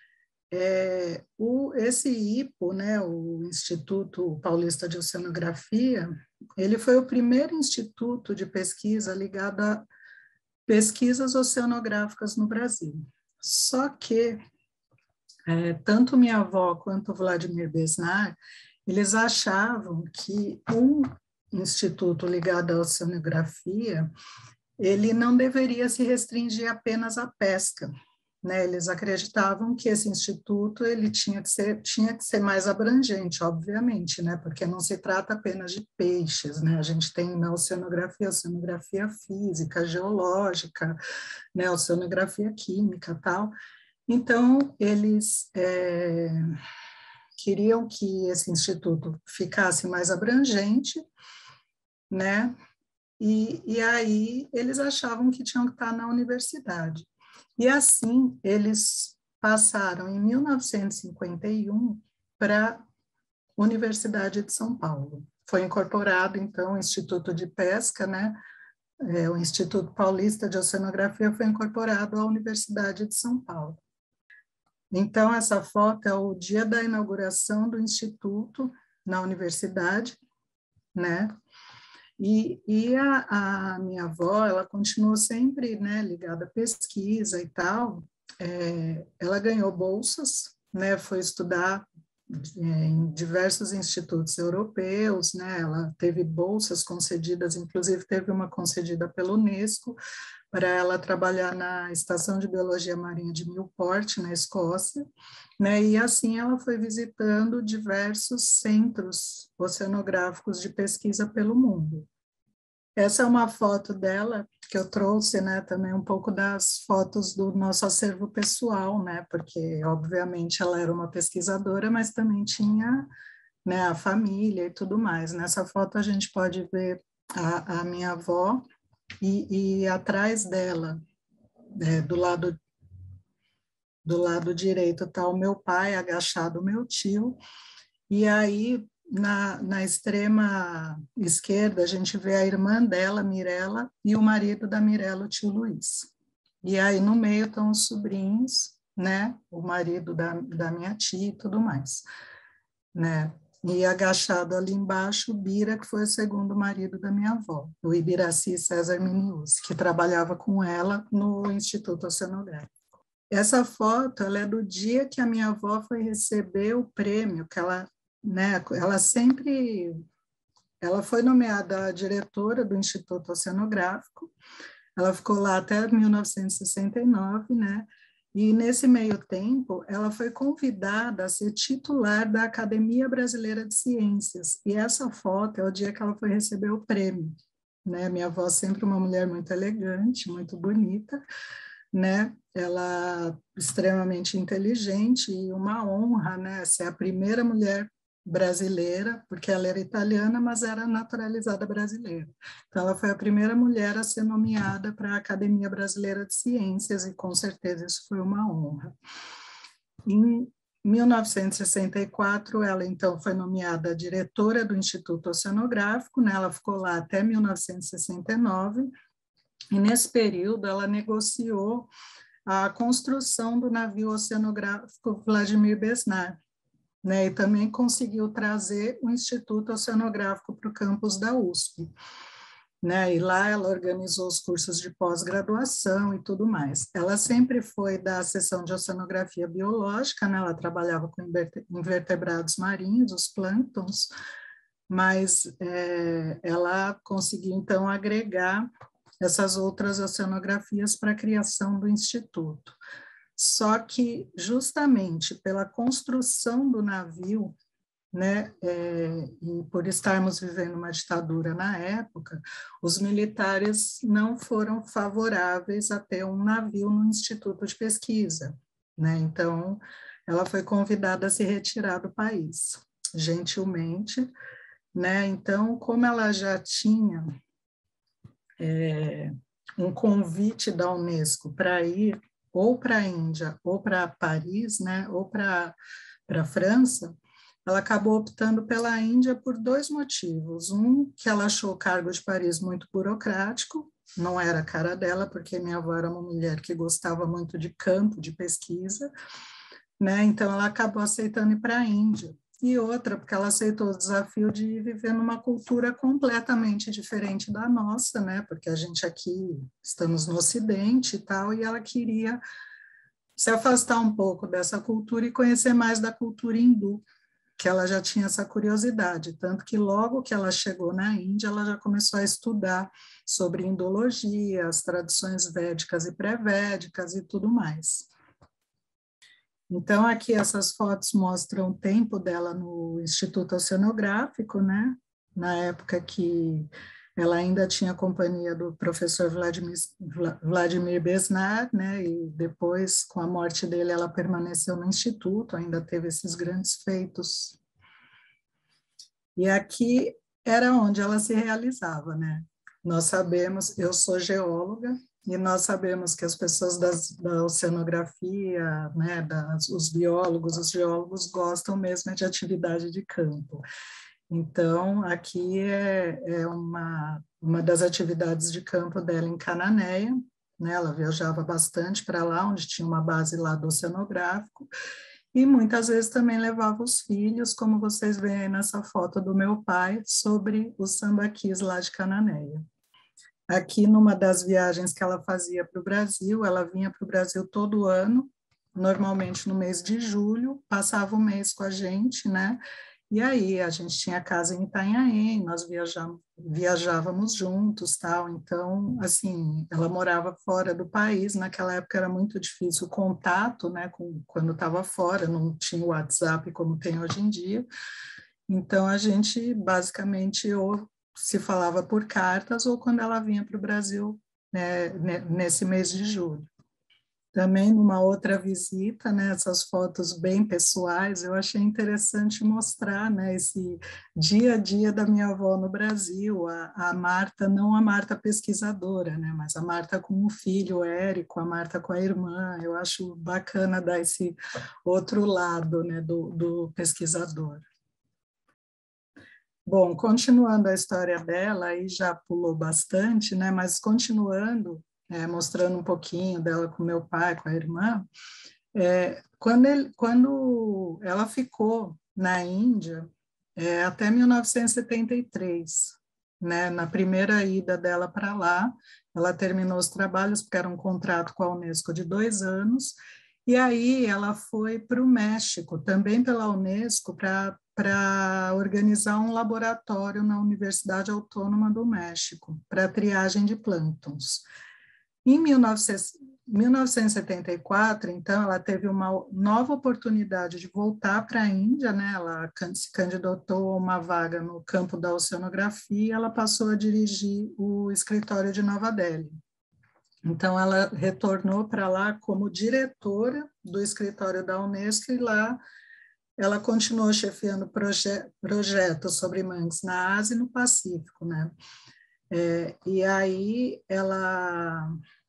Esse IPO, né, o Instituto Paulista de Oceanografia, ele foi o primeiro instituto de pesquisa ligado a pesquisas oceanográficas no Brasil. Só que tanto minha avó quanto o Vladimir Besnar, eles achavam que um instituto ligado à oceanografia, ele não deveria se restringir apenas à pesca, né? Eles acreditavam que esse instituto ele tinha que ser mais abrangente, obviamente, né? Porque não se trata apenas de peixes, né? A gente tem na oceanografia física, geológica, né? Oceanografia química, tal. Então eles queriam que esse instituto ficasse mais abrangente, né? E aí eles achavam que tinham que estar na universidade. E assim eles passaram em 1951 para a Universidade de São Paulo. Foi incorporado então o Instituto de Pesca, né? O Instituto Paulista de Oceanografia foi incorporado à Universidade de São Paulo. Então essa foto é o dia da inauguração do instituto na universidade, né? E a minha avó, ela continuou sempre, né, ligada à pesquisa e tal. Ela ganhou bolsas, né, foi estudar em diversos institutos europeus, né, ela teve bolsas concedidas, inclusive teve uma concedida pela Unesco, para ela trabalhar na Estação de Biologia Marinha de Newport, na Escócia, né, e assim ela foi visitando diversos centros oceanográficos de pesquisa pelo mundo. Essa é uma foto dela que eu trouxe, né, também um pouco das fotos do nosso acervo pessoal, né, porque obviamente ela era uma pesquisadora, mas também tinha, né, a família e tudo mais. Nessa foto a gente pode ver a minha avó e atrás dela, do lado direito está o meu pai agachado, o meu tio, e aí na extrema esquerda, a gente vê a irmã dela, Mirella, e o marido da Mirella, o tio Luiz. E aí no meio estão os sobrinhos, né? O marido da minha tia e tudo mais, né? E agachado ali embaixo, o Bira, que foi o segundo marido da minha avó, o Ibiraci César Minius, que trabalhava com ela no Instituto Oceanográfico. Essa foto, ela é do dia que a minha avó foi receber o prêmio, que ela, né, ela foi nomeada diretora do Instituto Oceanográfico, ela ficou lá até 1969, né, e nesse meio tempo ela foi convidada a ser titular da Academia Brasileira de Ciências, e essa foto é o dia que ela foi receber o prêmio, né, minha avó sempre uma mulher muito elegante, muito bonita, né, ela extremamente inteligente e uma honra, né, ser a primeira mulher brasileira, porque ela era italiana, mas era naturalizada brasileira. Então, ela foi a primeira mulher a ser nomeada para a Academia Brasileira de Ciências, e com certeza isso foi uma honra. Em 1964, ela então foi nomeada diretora do Instituto Oceanográfico, né? Ela ficou lá até 1969, e nesse período ela negociou a construção do navio oceanográfico Vladimir Besnar, né, e também conseguiu trazer o Instituto Oceanográfico para o campus da USP, né, e lá ela organizou os cursos de pós-graduação e tudo mais. Ela sempre foi da seção de oceanografia biológica, né, ela trabalhava com invertebrados marinhos, os plânctons, mas ela conseguiu então agregar essas outras oceanografias para a criação do Instituto. Só que, justamente pela construção do navio, né, e por estarmos vivendo uma ditadura na época, os militares não foram favoráveis a ter um navio no Instituto de Pesquisa, né? Então, ela foi convidada a se retirar do país, gentilmente, né? Então, como ela já tinha um convite da Unesco para ir ou para a Índia ou para Paris, né? Ou para a França, ela acabou optando pela Índia por 2 motivos. Um, que ela achou o cargo de Paris muito burocrático, não era a cara dela, porque minha avó era uma mulher que gostava muito de campo, de pesquisa, né? Então ela acabou aceitando ir para a Índia. E outra, porque ela aceitou o desafio de viver numa cultura completamente diferente da nossa, né? Porque a gente aqui estamos no Ocidente e tal, e ela queria se afastar um pouco dessa cultura e conhecer mais da cultura hindu, que ela já tinha essa curiosidade, tanto que logo que ela chegou na Índia, ela já começou a estudar sobre indologia, as tradições védicas e pré-védicas e tudo mais. Então, aqui essas fotos mostram o tempo dela no Instituto Oceanográfico, né? Na época que ela ainda tinha a companhia do professor Vladimir Besnard, né? E depois, com a morte dele, ela permaneceu no Instituto, ainda teve esses grandes feitos. E aqui era onde ela se realizava, né? Nós sabemos, eu sou geóloga, e nós sabemos que as pessoas da oceanografia, né, os biólogos, os geólogos gostam mesmo de atividade de campo. Então, aqui é uma das atividades de campo dela em Cananéia, né? Ela viajava bastante para lá, onde tinha uma base lá do oceanográfico, e muitas vezes também levava os filhos, como vocês veem aí nessa foto do meu pai, sobre os sambaquis lá de Cananéia. Aqui, numa das viagens que ela fazia para o Brasil, ela vinha para o Brasil todo ano, normalmente no mês de julho, passava um mês com a gente, né? E aí, a gente tinha casa em Itanhaém, nós viajávamos juntos, tal. Então, assim, ela morava fora do país, naquela época era muito difícil o contato, né? Quando estava fora, não tinha o WhatsApp como tem hoje em dia. Então, a gente, basicamente, ou se falava por cartas ou quando ela vinha para o Brasil, né, nesse mês de julho. Também numa outra visita, né, essas fotos bem pessoais, eu achei interessante mostrar, né, esse dia a dia da minha avó no Brasil, a Marta, não a Marta pesquisadora, né, mas a Marta com o filho, o Érico, a Marta com a irmã. Eu acho bacana dar esse outro lado, né, do pesquisador. Bom, continuando a história dela, aí já pulou bastante, né? Mas continuando, mostrando um pouquinho dela com meu pai, com a irmã, quando ela ficou na Índia, até 1973, né? Na primeira ida dela para lá, ela terminou os trabalhos, porque era um contrato com a Unesco de 2 anos, e aí ela foi para o México, também pela Unesco, para organizar um laboratório na Universidade Autônoma do México, para triagem de plânctons. Em 1974, então, ela teve uma nova oportunidade de voltar para a Índia, né? Ela se candidatou a uma vaga no campo da oceanografia e ela passou a dirigir o escritório de Nova Delhi. Então, ela retornou para lá como diretora do escritório da Unesco e lá ela continuou chefiando projetos sobre mangues na Ásia e no Pacífico, né? E aí ela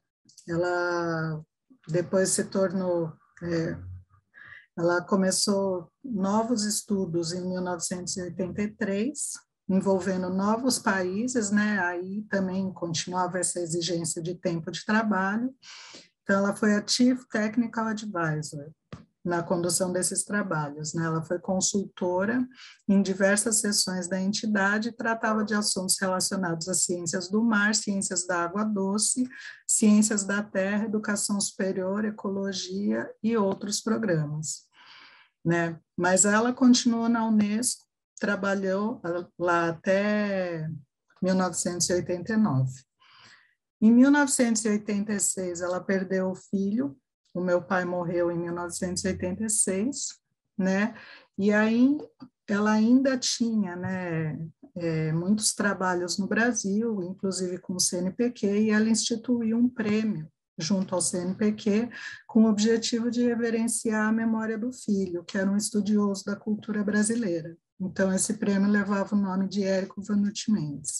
depois se tornou, ela começou novos estudos em 1983, envolvendo novos países, né? Aí também continuava essa exigência de tempo de trabalho. Então, ela foi a Chief Technical Advisor na condução desses trabalhos, né? Ela foi consultora em diversas seções da entidade e tratava de assuntos relacionados às ciências do mar, ciências da água doce, ciências da terra, educação superior, ecologia e outros programas, né? Mas ela continuou na Unesco, trabalhou lá até 1989. Em 1986, ela perdeu o filho. O meu pai morreu em 1986, né? E aí ela ainda tinha, né, muitos trabalhos no Brasil, inclusive com o CNPq, e ela instituiu um prêmio junto ao CNPq, com o objetivo de reverenciar a memória do filho, que era um estudioso da cultura brasileira. Então, esse prêmio levava o nome de Érico Vanucci Mendes.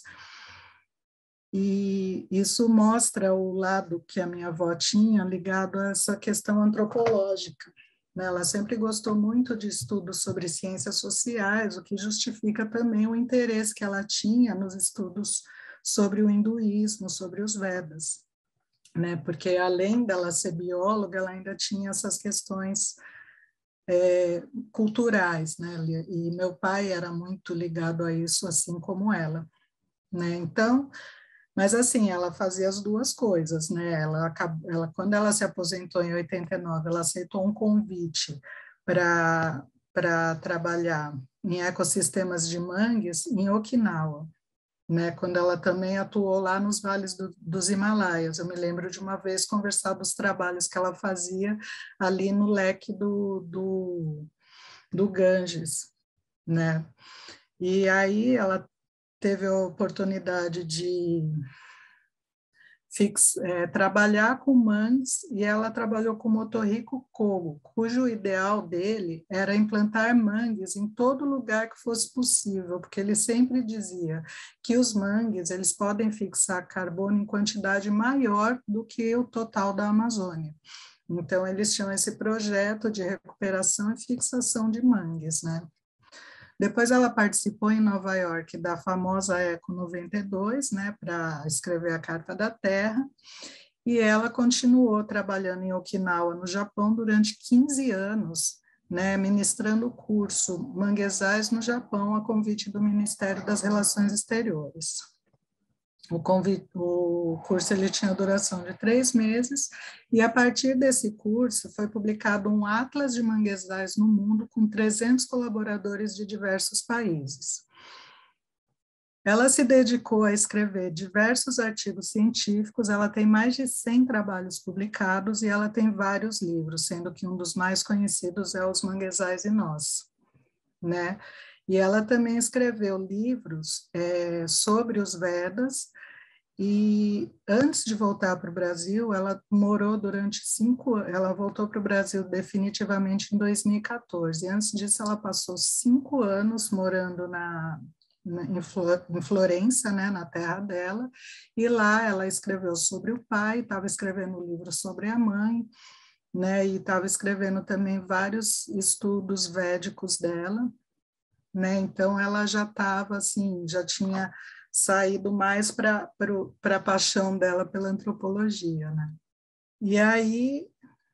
E isso mostra o lado que a minha avó tinha ligado a essa questão antropológica. Ela sempre gostou muito de estudos sobre ciências sociais, o que justifica também o interesse que ela tinha nos estudos sobre o hinduísmo, sobre os Vedas, né? Porque além dela ser bióloga, ela ainda tinha essas questões culturais, né? E meu pai era muito ligado a isso, assim como ela, né? Então, mas assim, ela fazia as duas coisas, né? Quando ela se aposentou em 89, ela aceitou um convite para trabalhar em ecossistemas de mangues em Okinawa, né? Quando ela também atuou lá nos vales dos Himalaias. Eu me lembro de uma vez conversar dos trabalhos que ela fazia ali no leque do Ganges, né? E aí ela teve a oportunidade de trabalhar com mangues, e ela trabalhou com Motohiko Kogo, cujo ideal dele era implantar mangues em todo lugar que fosse possível, porque ele sempre dizia que os mangues eles podem fixar carbono em quantidade maior do que o total da Amazônia. Então, eles tinham esse projeto de recuperação e fixação de mangues, né? Depois ela participou em Nova York da famosa Eco 92, né, para escrever a Carta da Terra, e ela continuou trabalhando em Okinawa, no Japão, durante 15 anos, né, ministrando o curso Manguezais no Japão, a convite do Ministério das Relações Exteriores. O curso ele tinha duração de 3 meses, e a partir desse curso foi publicado um atlas de manguezais no mundo com 300 colaboradores de diversos países. Ela se dedicou a escrever diversos artigos científicos, ela tem mais de 100 trabalhos publicados e ela tem vários livros, sendo que um dos mais conhecidos é Os Manguezais e Nós, né? E ela também escreveu livros sobre os Vedas, e antes de voltar para o Brasil, ela morou durante 5 anos, ela voltou para o Brasil definitivamente em 2014, e antes disso ela passou 5 anos morando em Florença, né, na terra dela, e lá ela escreveu sobre o pai, estava escrevendo um livro sobre a mãe, né, e estava escrevendo também vários estudos védicos dela, né? Então ela já estava assim, já tinha saído mais para a paixão dela pela antropologia, né? E aí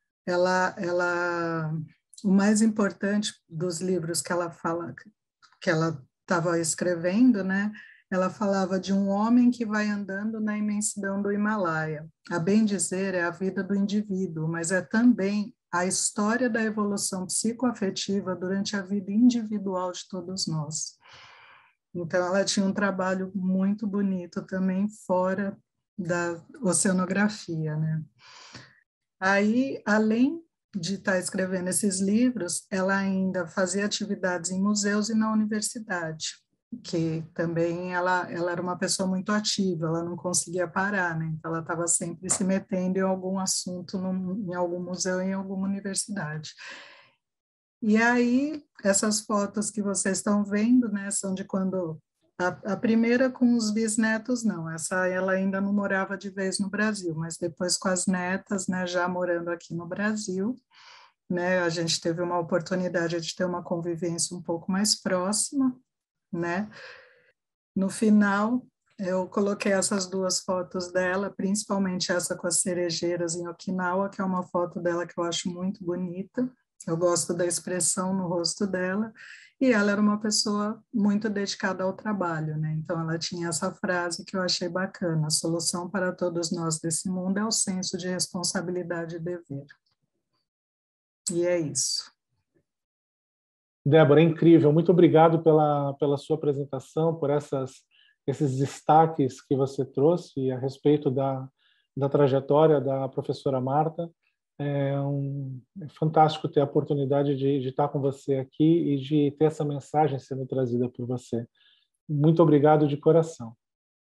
o mais importante dos livros que ela fala, que ela estava escrevendo, né? Ela falava de um homem que vai andando na imensidão do Himalaia. A bem dizer, é a vida do indivíduo, mas é também a história da evolução psicoafetiva durante a vida individual de todos nós. Então, ela tinha um trabalho muito bonito também fora da oceanografia, né? Aí, além de estar escrevendo esses livros, ela ainda fazia atividades em museus e na universidade, que também ela era uma pessoa muito ativa, ela não conseguia parar, né? Então ela estava sempre se metendo em algum assunto, em algum museu, em alguma universidade. E aí, essas fotos que vocês estão vendo, né, são de quando a primeira com os bisnetos, não, essa ela ainda não morava de vez no Brasil, mas depois com as netas, né, já morando aqui no Brasil, né, a gente teve uma oportunidade de ter uma convivência um pouco mais próxima, né? No final, eu coloquei essas 2 fotos dela, principalmente essa com as cerejeiras em Okinawa, que é uma foto dela que eu acho muito bonita. Eu gosto da expressão no rosto dela, e ela era uma pessoa muito dedicada ao trabalho, né? Então ela tinha essa frase que eu achei bacana: a solução para todos nós desse mundo é o senso de responsabilidade e dever. E é isso. Débora, é incrível. Muito obrigado pela sua apresentação, por esses destaques que você trouxe a respeito da trajetória da professora Marta. É fantástico ter a oportunidade de estar com você aqui e de ter essa mensagem sendo trazida por você. Muito obrigado de coração.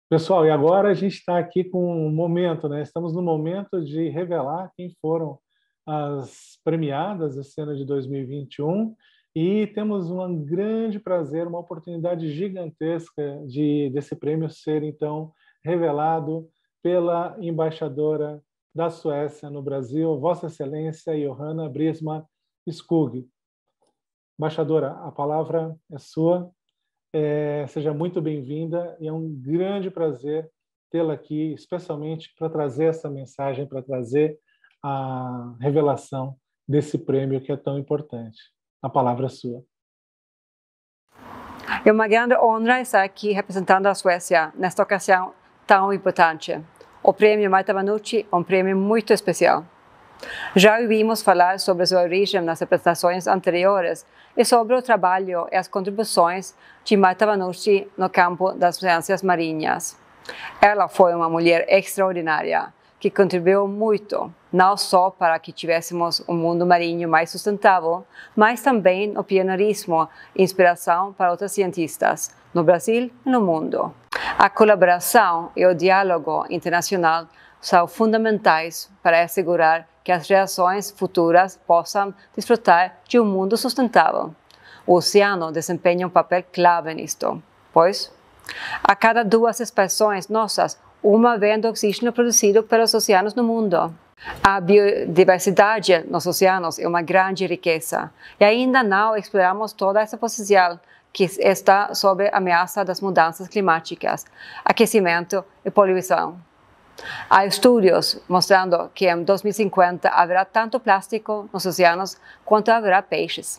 Pessoal, e agora a gente está aqui com um momento, né? Estamos no momento de revelar quem foram as premiadas esse ano de 2021 e temos um grande prazer, uma oportunidade gigantesca desse prêmio ser, então, revelado pela embaixadora da Suécia no Brasil, Vossa Excelência Johanna Brisma Skog. Embaixadora, a palavra é sua. Seja muito bem-vinda e é um grande prazer tê-la aqui, especialmente para trazer essa mensagem, para trazer a revelação desse prêmio que é tão importante. A palavra é sua. É uma grande honra estar aqui representando a Suécia nesta ocasião tão importante. O prêmio Marta Vannucci é um prêmio muito especial. Já ouvimos falar sobre sua origem nas apresentações anteriores e sobre o trabalho e as contribuições de Marta Vannucci no campo das ciências marinhas. Ela foi uma mulher extraordinária que contribuiu muito, não só para que tivéssemos um mundo marinho mais sustentável, mas também no pioneirismo e inspiração para outros cientistas no Brasil e no mundo. A colaboração e o diálogo internacional são fundamentais para assegurar que as gerações futuras possam desfrutar de um mundo sustentável. O oceano desempenha um papel clave nisto, pois, a cada 2 expansões nossas, uma vem do oxígeno produzido pelos oceanos no mundo. A biodiversidade nos oceanos é uma grande riqueza e ainda não exploramos toda essa potencial que está sob a ameaça das mudanças climáticas, aquecimento e poluição. Há estudos mostrando que em 2050 haverá tanto plástico nos oceanos quanto haverá peixes.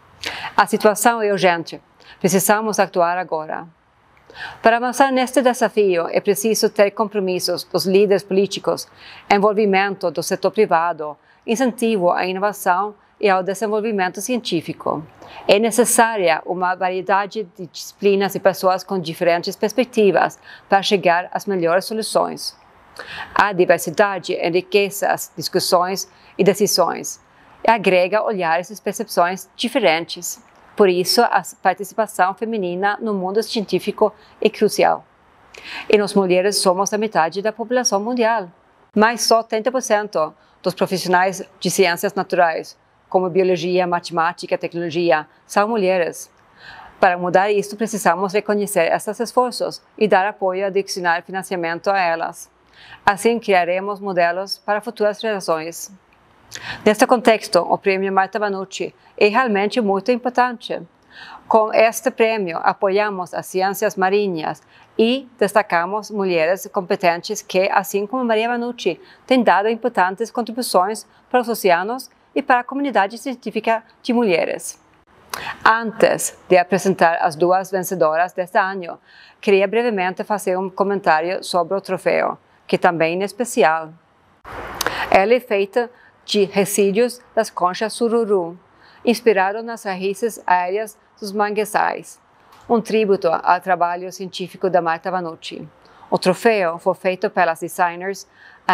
A situação é urgente. Precisamos actuar agora. Para avançar neste desafio, é preciso ter compromissos dos líderes políticos, envolvimento do setor privado, incentivo à inovação e ao desenvolvimento científico. É necessária uma variedade de disciplinas e pessoas com diferentes perspectivas para chegar às melhores soluções. A diversidade enriquece as discussões e decisões e agrega olhares e percepções diferentes. Por isso, a participação feminina no mundo científico é crucial. E nós mulheres somos a metade da população mundial, mas só 30% dos profissionais de ciências naturais, como biologia, matemática e tecnologia, são mulheres. Para mudar isso, precisamos reconhecer esses esforços e dar apoio e adicionar financiamento a elas. Assim, criaremos modelos para futuras gerações. Neste contexto, o prêmio Marta Vannucci é realmente muito importante. Com este prêmio, apoiamos as ciências marinhas e destacamos mulheres competentes que, assim como Maria Vannucci, têm dado importantes contribuições para os oceanos e para a comunidade científica de mulheres. Antes de apresentar as 2 vencedoras deste ano, queria brevemente fazer um comentário sobre o troféu, que também é especial. Ela é feita de resíduos das conchas sururu, inspirado nas raízes aéreas dos manguezais, um tributo ao trabalho científico da Marta Vannucci. O troféu foi feito pelas designers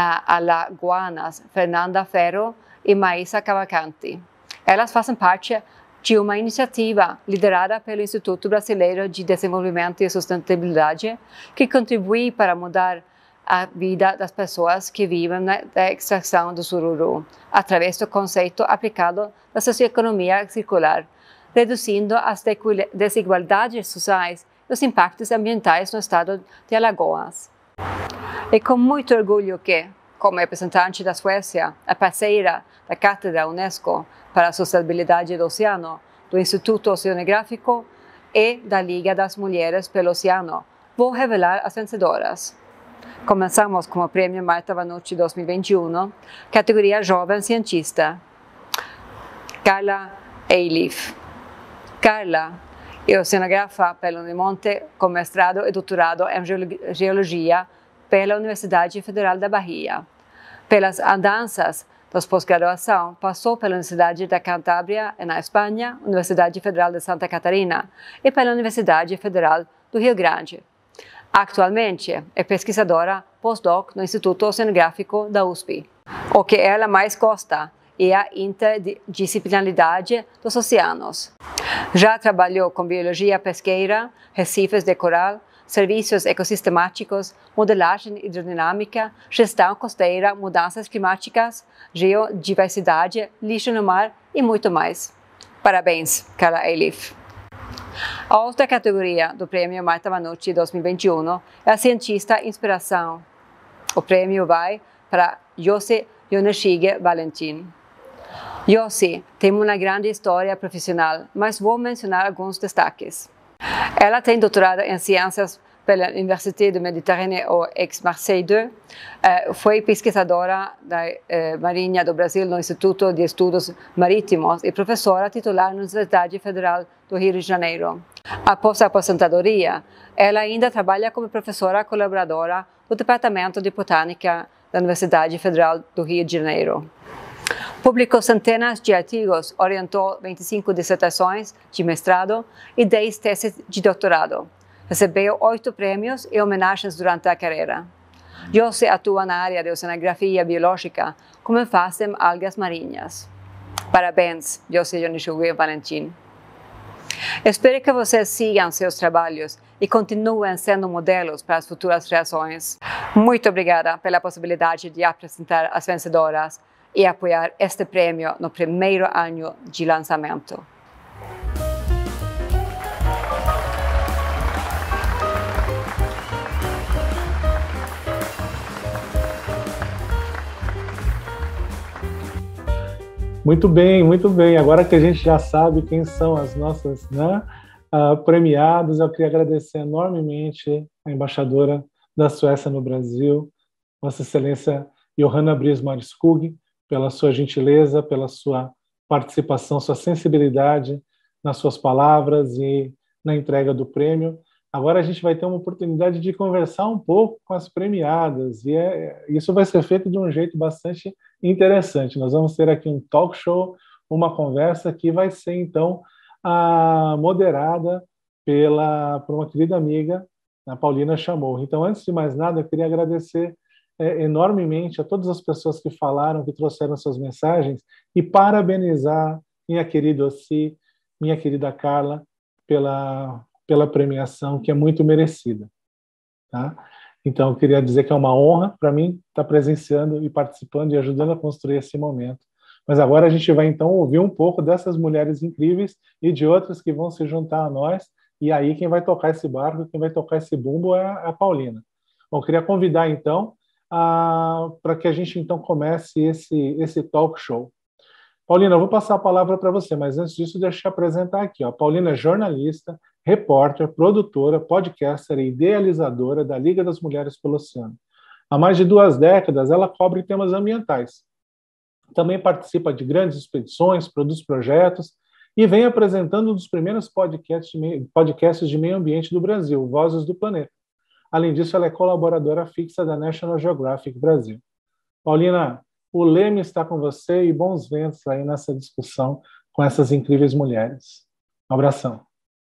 alagoanas Fernanda Ferro e Maísa Cavalcanti. Elas fazem parte de uma iniciativa liderada pelo Instituto Brasileiro de Desenvolvimento e Sustentabilidade, que contribui para mudar a vida das pessoas que vivem da extração do sururu, através do conceito aplicado da socioeconomia circular, reduzindo as desigualdades sociais e os impactos ambientais no estado de Alagoas. É com muito orgulho que, como representante da Suécia, a parceira da Cátedra Unesco para a Sustentabilidade do Oceano, do Instituto Oceanográfico e da Liga das Mulheres pelo Oceano, vou revelar as vencedoras. Começamos com o prêmio Marta Vannucci 2021, categoria Jovem Cientista. Carla Eilif. Carla é oceanografa pelo Unimonte com mestrado e doutorado em Geologia pela Universidade Federal da Bahia. Pelas andanças da pós-graduação, passou pela Universidade da Cantábria, na Espanha, Universidade Federal de Santa Catarina e pela Universidade Federal do Rio Grande. Atualmente, é pesquisadora pós-doc no Instituto Oceanográfico da USP. O que ela mais gosta é a interdisciplinaridade dos oceanos. Já trabalhou com biologia pesqueira, recifes de coral, serviços ecossistemáticos, modelagem hidrodinâmica, gestão costeira, mudanças climáticas, geodiversidade, lixo no mar e muito mais. Parabéns, Carla Elif. A outra categoria do Prêmio Marta Vanucci 2021 é a Cientista Inspiração. O prêmio vai para Yossi Yoneshige Valentin. Yossi tem uma grande história profissional, mas vou mencionar alguns destaques. Ela tem doutorado em Ciências pela Université du Méditerranée ou Aix-Marseille II, foi pesquisadora da Marinha do Brasil no Instituto de Estudos Marítimos e professora titular na Universidade Federal do Rio de Janeiro. Após a aposentadoria, ela ainda trabalha como professora colaboradora do Departamento de Botânica da Universidade Federal do Rio de Janeiro. Publicou centenas de artigos, orientou 25 dissertações de mestrado e 10 teses de doutorado. Recebeu 8 prêmios e homenagens durante a carreira. Yossi atua na área de oceanografia biológica, como fazem algas marinhas. Parabéns, Yossi Yoneshige Valentin. Espero que vocês sigam seus trabalhos e continuem sendo modelos para as futuras gerações. Muito obrigada pela possibilidade de apresentar as vencedoras e apoiar este prêmio no primeiro ano de lançamento. Muito bem, muito bem. Agora que a gente já sabe quem são as nossas premiadas, eu queria agradecer enormemente a embaixadora da Suécia no Brasil, Vossa Excelência Johanna Brismar Skog, pela sua gentileza, pela sua participação, sua sensibilidade nas suas palavras e na entrega do prêmio. Agora a gente vai ter uma oportunidade de conversar um pouco com as premiadas, e isso vai ser feito de um jeito bastante interessante. Nós vamos ter aqui um talk show, uma conversa que vai ser, então, moderada por uma querida amiga, a Paulina Chamorro. Então, antes de mais nada, eu queria agradecer enormemente a todas as pessoas que falaram, que trouxeram suas mensagens, e parabenizar minha querida Ossi, minha querida Carla, pela premiação, que é muito merecida. Tá? Então, eu queria dizer que é uma honra para mim estar presenciando e participando e ajudando a construir esse momento. Mas agora a gente vai, então, ouvir um pouco dessas mulheres incríveis e de outras que vão se juntar a nós, e aí quem vai tocar esse barco, quem vai tocar esse bumbo é a Paulina. Bom, eu queria convidar, então, para que a gente, então, comece esse talk show. Paulina, eu vou passar a palavra para você, mas antes disso, deixa eu te apresentar aqui. A Paulina é jornalista, repórter, produtora, podcaster e idealizadora da Liga das Mulheres pelo Oceano. Há mais de 2 décadas, ela cobre temas ambientais. Também participa de grandes expedições, produz projetos e vem apresentando um dos primeiros podcasts de meio ambiente do Brasil, Vozes do Planeta. Além disso, ela é colaboradora fixa da National Geographic Brasil. Paulina, o leme está com você e bons ventos aí nessa discussão com essas incríveis mulheres. Um abração.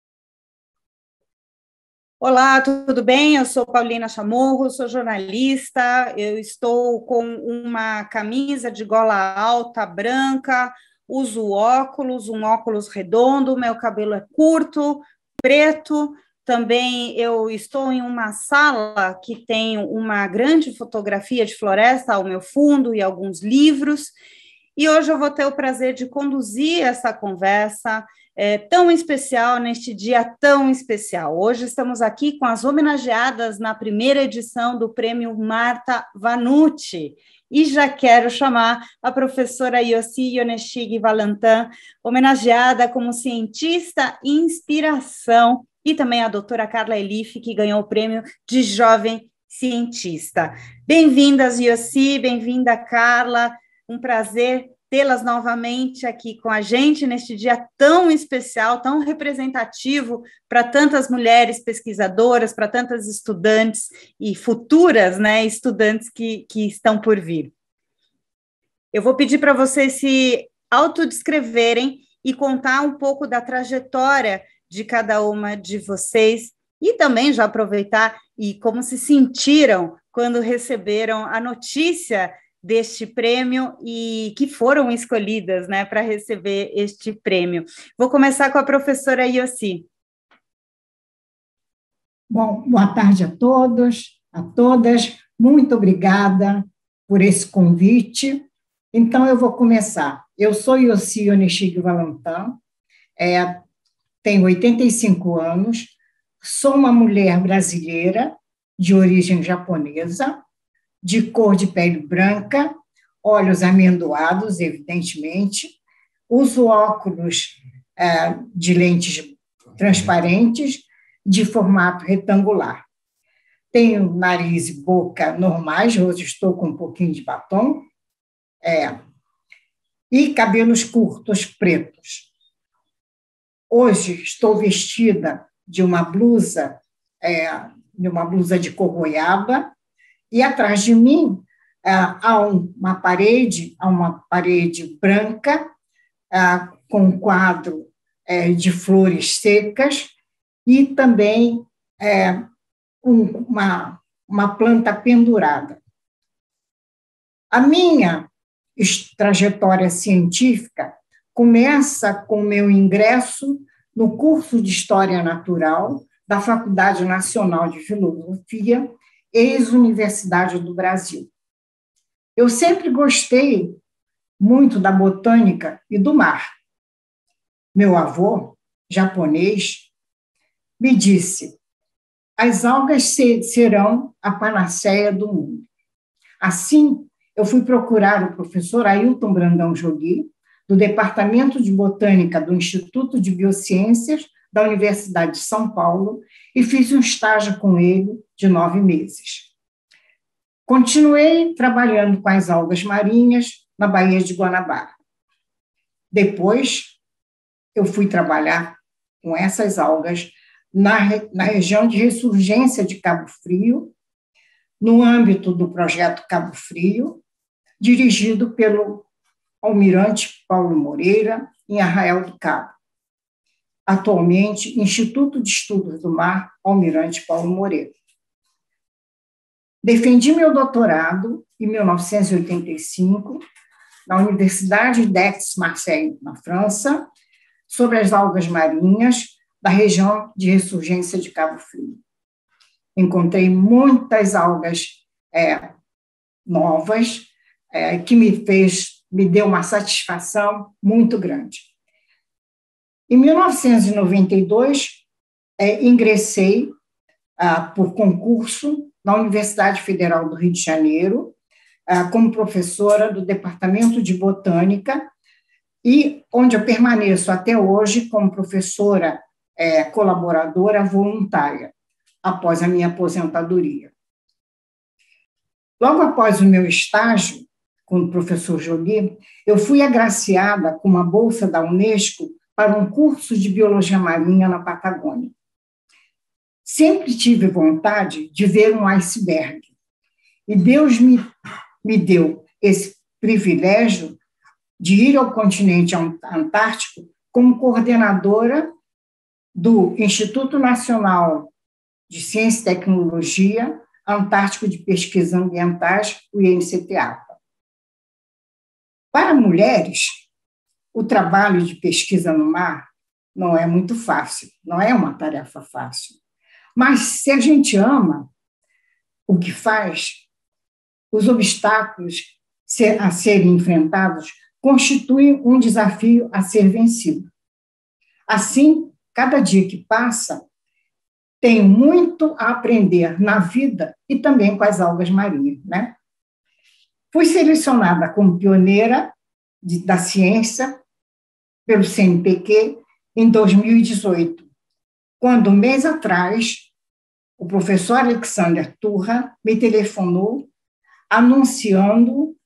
Olá, tudo bem? Eu sou Paulina Chamorro, sou jornalista, eu estou com uma camisa de gola alta branca, uso óculos, um óculos redondo, meu cabelo é curto, preto. Também eu estou em uma sala que tem uma grande fotografia de floresta ao meu fundo e alguns livros. E hoje eu vou ter o prazer de conduzir essa conversa tão especial, neste dia tão especial. Hoje estamos aqui com as homenageadas na primeira edição do Prêmio Marta Vanucci. E já quero chamar a professora Yossi Yoneshige Valentin, homenageada como cientista inspiração, e também a doutora Carla Elif, que ganhou o prêmio de jovem cientista. Bem-vindas, Yossi, bem-vinda, Carla. Um prazer tê-las novamente aqui com a gente neste dia tão especial, tão representativo para tantas mulheres pesquisadoras, para tantas estudantes e futuras, né, estudantes que estão por vir. Eu vou pedir para vocês se autodescreverem e contar um pouco da trajetória de cada uma de vocês e também já aproveitar e como se sentiram quando receberam a notícia deste prêmio e que foram escolhidas, né, para receber este prêmio. Vou começar com a professora Yossi. Bom, boa tarde a todos, a todas. Muito obrigada por esse convite. Então, eu vou começar. Eu sou Yossi Onishig Valentin, tenho 85 anos, sou uma mulher brasileira de origem japonesa, de cor de pele branca, olhos amendoados, evidentemente, uso óculos de lentes transparentes, de formato retangular. Tenho nariz e boca normais, hoje estou com um pouquinho de batom, e cabelos curtos pretos. Hoje estou vestida de uma blusa de cor goiaba, e atrás de mim há uma parede branca com um quadro de flores secas e também uma planta pendurada. A minha trajetória científica começa com o meu ingresso no curso de História Natural da Faculdade Nacional de Filosofia, ex-Universidade do Brasil. Eu sempre gostei muito da botânica e do mar. Meu avô, japonês, me disse: as algas serão a panaceia do mundo. Assim, eu fui procurar o professor Ailton Brandão Joly, do Departamento de Botânica do Instituto de Biociências da Universidade de São Paulo, e fiz um estágio com ele de 9 meses. Continuei trabalhando com as algas marinhas na Baía de Guanabara. Depois, eu fui trabalhar com essas algas na região de ressurgência de Cabo Frio, no âmbito do projeto Cabo Frio, dirigido pelo almirante Paulo Moreira, em Arraial do Cabo. Atualmente, Instituto de Estudos do Mar, almirante Paulo Moreira. Defendi meu doutorado em 1985, na Universidade d'Aix-Marseille, na França, sobre as algas marinhas da região de ressurgência de Cabo Frio. Encontrei muitas algas novas, que me deu uma satisfação muito grande. Em 1992, ingressei por concurso na Universidade Federal do Rio de Janeiro, como professora do Departamento de Botânica, e onde eu permaneço até hoje como professora colaboradora voluntária, após a minha aposentadoria. Logo após o meu estágio com o professor Joly, eu fui agraciada com uma bolsa da Unesco para um curso de biologia marinha na Patagônia. Sempre tive vontade de ver um iceberg, e Deus me deu esse privilégio de ir ao continente antártico como coordenadora do Instituto Nacional de Ciência e Tecnologia Antártico de Pesquisas Ambientais, o INCTAPA. Para mulheres, o trabalho de pesquisa no mar não é muito fácil, não é uma tarefa fácil. Mas, se a gente ama o que faz, os obstáculos a serem enfrentados constituem um desafio a ser vencido. Assim, cada dia que passa, tenho muito a aprender na vida e também com as algas marinhas, né? Fui selecionada como pioneira da ciência pelo CNPq em 2018, quando, um mês atrás, o professor Alexander Turra me telefonou anunciando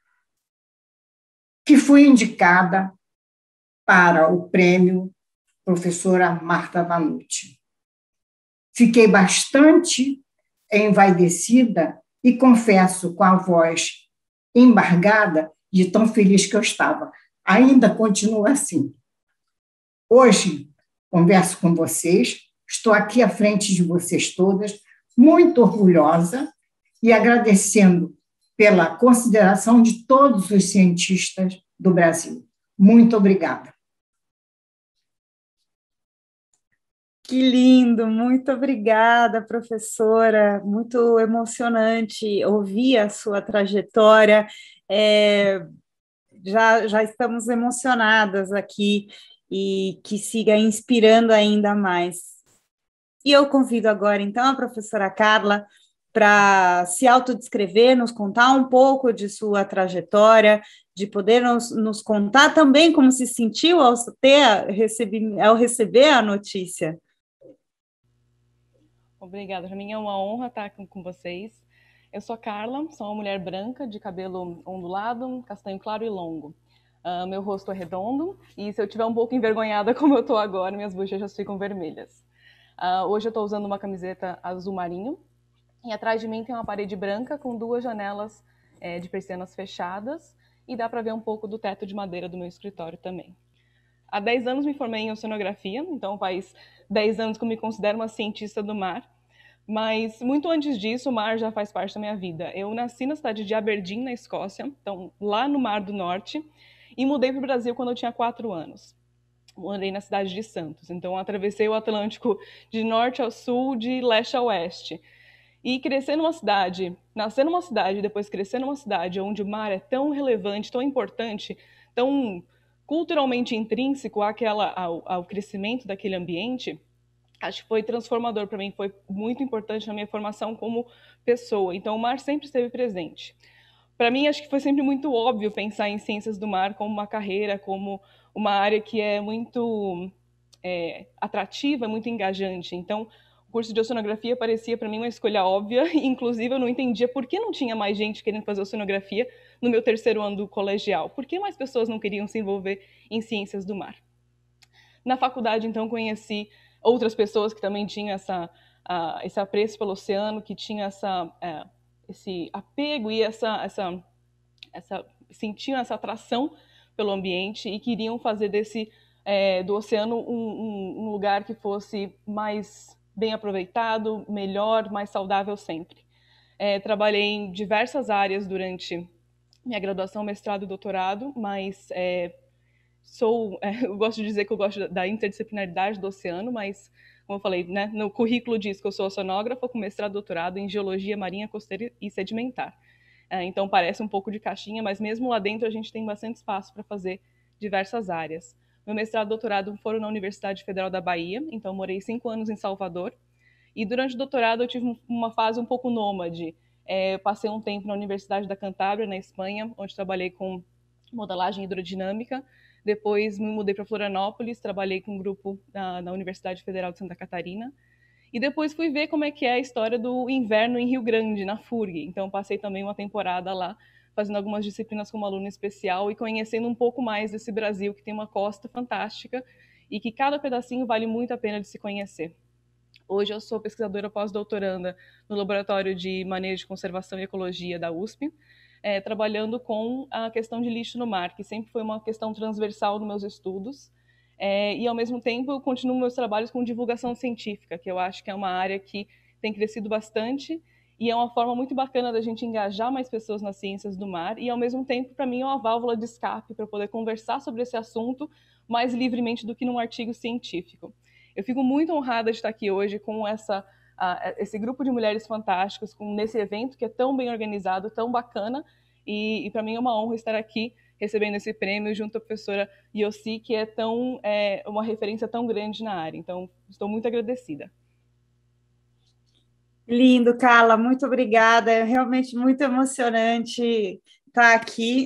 que fui indicada para o prêmio professora Marta Vanucci. Fiquei bastante envaidecida e confesso com a voz embargada de tão feliz que eu estava. Ainda continuo assim. Hoje, converso com vocês, estou aqui à frente de vocês todas, muito orgulhosa e agradecendo pela consideração de todos os cientistas do Brasil. Muito obrigada. Que lindo, muito obrigada, professora. Muito emocionante ouvir a sua trajetória. Já estamos emocionadas aqui e que siga inspirando ainda mais. E eu convido agora, então, a professora Carla para se autodescrever, nos contar um pouco de sua trajetória, de poder nos contar também como se sentiu ao receber a notícia. Obrigada, para mim é uma honra estar com vocês. Eu sou a Carla, sou uma mulher branca de cabelo ondulado, castanho claro e longo. Meu rosto é redondo e se eu estiver um pouco envergonhada como eu estou agora, minhas bochechas ficam vermelhas. Hoje eu estou usando uma camiseta azul marinho e atrás de mim tem uma parede branca com 2 janelas de persianas fechadas e dá para ver um pouco do teto de madeira do meu escritório também. Há 10 anos me formei em oceanografia, então faz 10 anos que eu me considero uma cientista do mar, mas muito antes disso o mar já faz parte da minha vida. Eu nasci na cidade de Aberdeen, na Escócia, então lá no Mar do Norte, e mudei para o Brasil quando eu tinha 4 anos. Morei na cidade de Santos, então atravessei o Atlântico de norte ao sul, de leste a oeste. E crescer numa cidade, nascer numa cidade e depois crescer numa cidade onde o mar é tão relevante, tão importante, tão culturalmente intrínseco ao crescimento daquele ambiente, acho que foi transformador para mim, foi muito importante na minha formação como pessoa. Então o mar sempre esteve presente. Para mim, acho que foi sempre muito óbvio pensar em ciências do mar como uma carreira, como uma área que é muito atrativa, muito engajante. Então, o curso de oceanografia parecia para mim uma escolha óbvia, inclusive eu não entendia por que não tinha mais gente querendo fazer oceanografia no meu 3º ano do colegial. Por que mais pessoas não queriam se envolver em ciências do mar? Na faculdade, então, conheci outras pessoas que também tinham esse apreço pelo oceano, que tinham esse apego e sentiam essa atração pelo ambiente e queriam fazer do oceano um lugar que fosse mais bem aproveitado, melhor, mais saudável sempre. Trabalhei em diversas áreas durante minha graduação, mestrado e doutorado, mas eu gosto de dizer que eu gosto da interdisciplinaridade do oceano, mas, como eu falei, né, no currículo diz que eu sou oceanógrafa com mestrado e doutorado em geologia marinha, costeira e sedimentar. Então parece um pouco de caixinha, mas mesmo lá dentro a gente tem bastante espaço para fazer diversas áreas. Meu mestrado e doutorado foram na Universidade Federal da Bahia, então morei 5 anos em Salvador. E durante o doutorado eu tive uma fase um pouco nômade. Eu passei um tempo na Universidade da Cantábria, na Espanha, onde trabalhei com modelagem hidrodinâmica. Depois me mudei para Florianópolis, trabalhei com um grupo na Universidade Federal de Santa Catarina. E depois fui ver como é que é a história do inverno em Rio Grande, na FURG. Então passei também uma temporada lá, fazendo algumas disciplinas como aluna especial e conhecendo um pouco mais desse Brasil, que tem uma costa fantástica e que cada pedacinho vale muito a pena de se conhecer. Hoje eu sou pesquisadora pós-doutoranda no Laboratório de Manejo de Conservação e Ecologia da USP, trabalhando com a questão de lixo no mar, que sempre foi uma questão transversal nos meus estudos. E, ao mesmo tempo, eu continuo meus trabalhos com divulgação científica, que eu acho que é uma área que tem crescido bastante e é uma forma muito bacana da gente engajar mais pessoas nas ciências do mar e, ao mesmo tempo, para mim, é uma válvula de escape para poder conversar sobre esse assunto mais livremente do que num artigo científico. Eu fico muito honrada de estar aqui hoje com esse grupo de mulheres fantásticas, nesse evento que é tão bem organizado, tão bacana, e para mim é uma honra estar aqui recebendo esse prêmio junto à professora Yossi, que é uma referência tão grande na área. Então, estou muito agradecida. Lindo, Carla, muito obrigada. É realmente muito emocionante estar aqui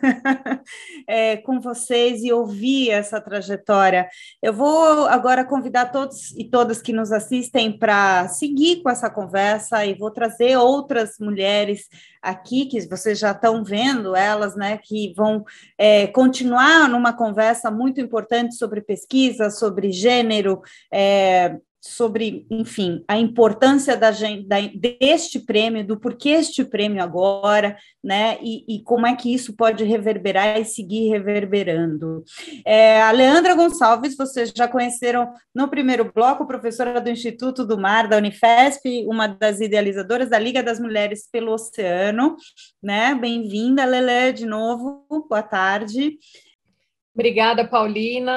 com vocês e ouvir essa trajetória. Eu vou agora convidar todos e todas que nos assistem para seguir com essa conversa e vou trazer outras mulheres aqui, que vocês já estão vendo elas, né, que vão continuar numa conversa muito importante sobre pesquisa, sobre gênero, sobre, enfim, a importância deste prêmio, do porquê este prêmio agora, né, e como é que isso pode reverberar e seguir reverberando. A Leandra Gonçalves, vocês já conheceram no primeiro bloco, professora do Instituto do Mar, da Unifesp, uma das idealizadoras da Liga das Mulheres pelo Oceano, né, bem-vinda, Lelê, de novo, boa tarde. Obrigada, Paulina.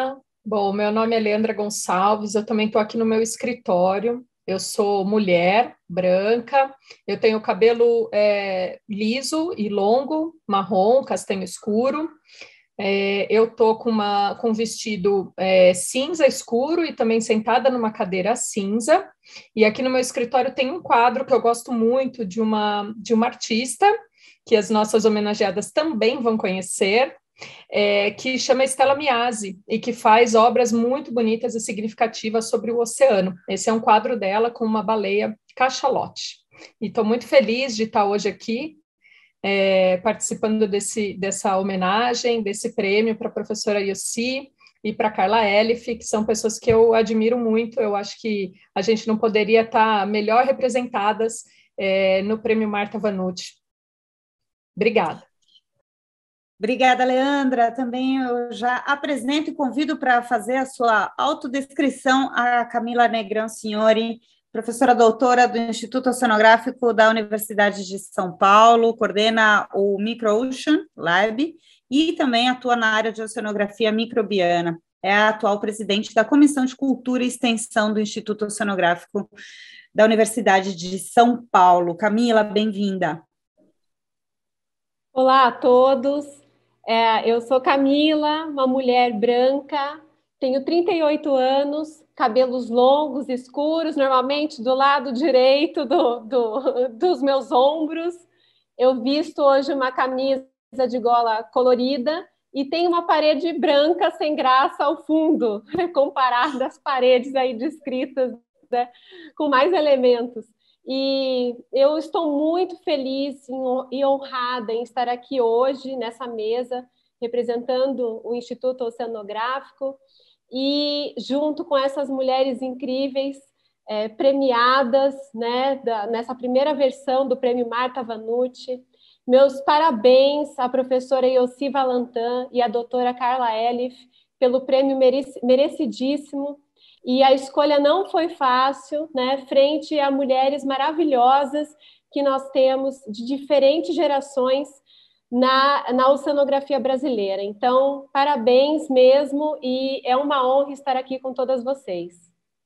Bom, meu nome é Leandra Gonçalves, eu também estou aqui no meu escritório. Eu sou mulher, branca, eu tenho cabelo liso e longo, marrom, castanho escuro. Eu estou com um vestido cinza escuro e também sentada numa cadeira cinza. E aqui no meu escritório tem um quadro que eu gosto muito de uma artista, que as nossas homenageadas também vão conhecer, que chama Stella Miasi e que faz obras muito bonitas e significativas sobre o oceano. Esse é um quadro dela com uma baleia cachalote. E estou muito feliz de estar hoje aqui participando dessa homenagem, desse prêmio para a professora Yossi e para a Carla Elif, que são pessoas que eu admiro muito. Eu acho que a gente não poderia estar melhor representadas no prêmio Marta Vanucci. Obrigada. Obrigada, Leandra. Também eu já apresento e convido para fazer a sua autodescrição a Camila Negrão Signori, professora doutora do Instituto Oceanográfico da Universidade de São Paulo, coordena o MicroOcean Lab e também atua na área de oceanografia microbiana. É a atual presidente da Comissão de Cultura e Extensão do Instituto Oceanográfico da Universidade de São Paulo. Camila, bem-vinda. Olá a todos. Eu sou Camila, uma mulher branca, tenho 38 anos, cabelos longos, escuros, normalmente do lado direito dos meus ombros. Eu visto hoje uma camisa de gola colorida e tenho uma parede branca sem graça ao fundo, comparada às paredes aí descritas, né, com mais elementos. E eu estou muito feliz e honrada em estar aqui hoje nessa mesa, representando o Instituto Oceanográfico e junto com essas mulheres incríveis, premiadas, né, nessa primeira versão do Prêmio Marta Vanucci. Meus parabéns à professora Yossi Valentin e à doutora Carla Elif pelo prêmio merecidíssimo. E a escolha não foi fácil, né, frente a mulheres maravilhosas que nós temos de diferentes gerações na oceanografia brasileira. Então, parabéns mesmo, e é uma honra estar aqui com todas vocês.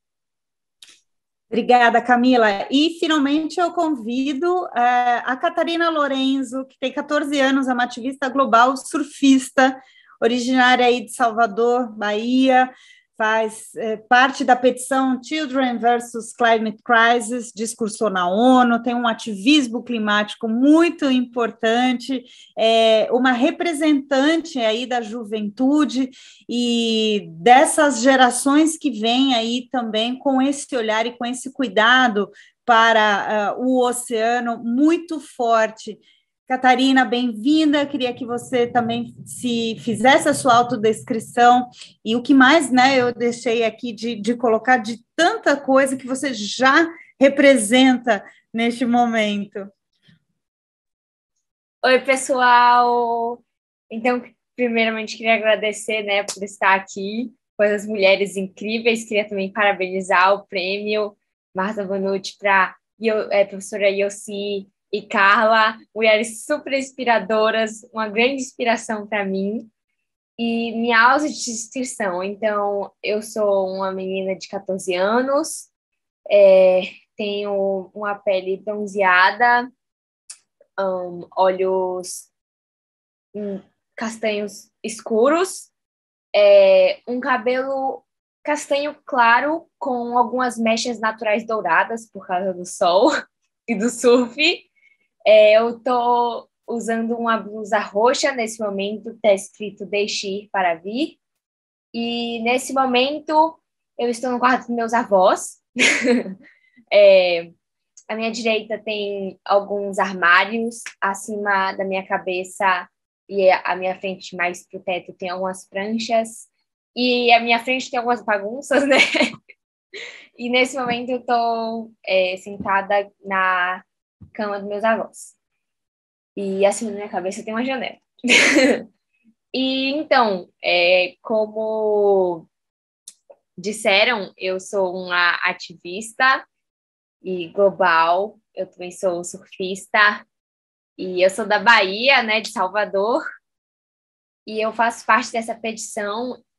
Obrigada, Camila. E, finalmente, eu convido a Catarina Lorenzo, que tem 14 anos, é uma ativista global surfista, originária aí de Salvador, Bahia, faz parte da petição Children versus Climate Crisis, discursou na ONU, tem um ativismo climático muito importante, uma representante aí da juventude e dessas gerações que vêm aí também com esse olhar e com esse cuidado para o oceano muito forte. Catarina, bem-vinda. Queria que você também se fizesse a sua autodescrição e o que mais, né, eu deixei aqui de colocar de tanta coisa que você já representa neste momento. Oi, pessoal. Então, primeiramente, queria agradecer, né, por estar aqui com as mulheres incríveis. Queria também parabenizar o prêmio Marta Vanucci para a professora Yossi e Carla, mulheres super inspiradoras, uma grande inspiração para mim. E minha autodescrição, então, eu sou uma menina de 14 anos, tenho uma pele bronzeada, olhos castanhos escuros, um cabelo castanho claro com algumas mechas naturais douradas por causa do sol e do surf. Eu estou usando uma blusa roxa nesse momento, está escrito Deixe Ir para Vir. E nesse momento eu estou no quarto dos meus avós. À minha direita tem alguns armários, acima da minha cabeça e à minha frente mais para o teto tem algumas pranchas. E à minha frente tem algumas bagunças, né? E nesse momento eu estou sentada na cama dos meus avós. E assim na minha cabeça tem uma janela. E então, como disseram, eu sou uma ativista e global, eu também sou surfista, e eu sou da Bahia, né, de Salvador, e eu faço parte dessa petição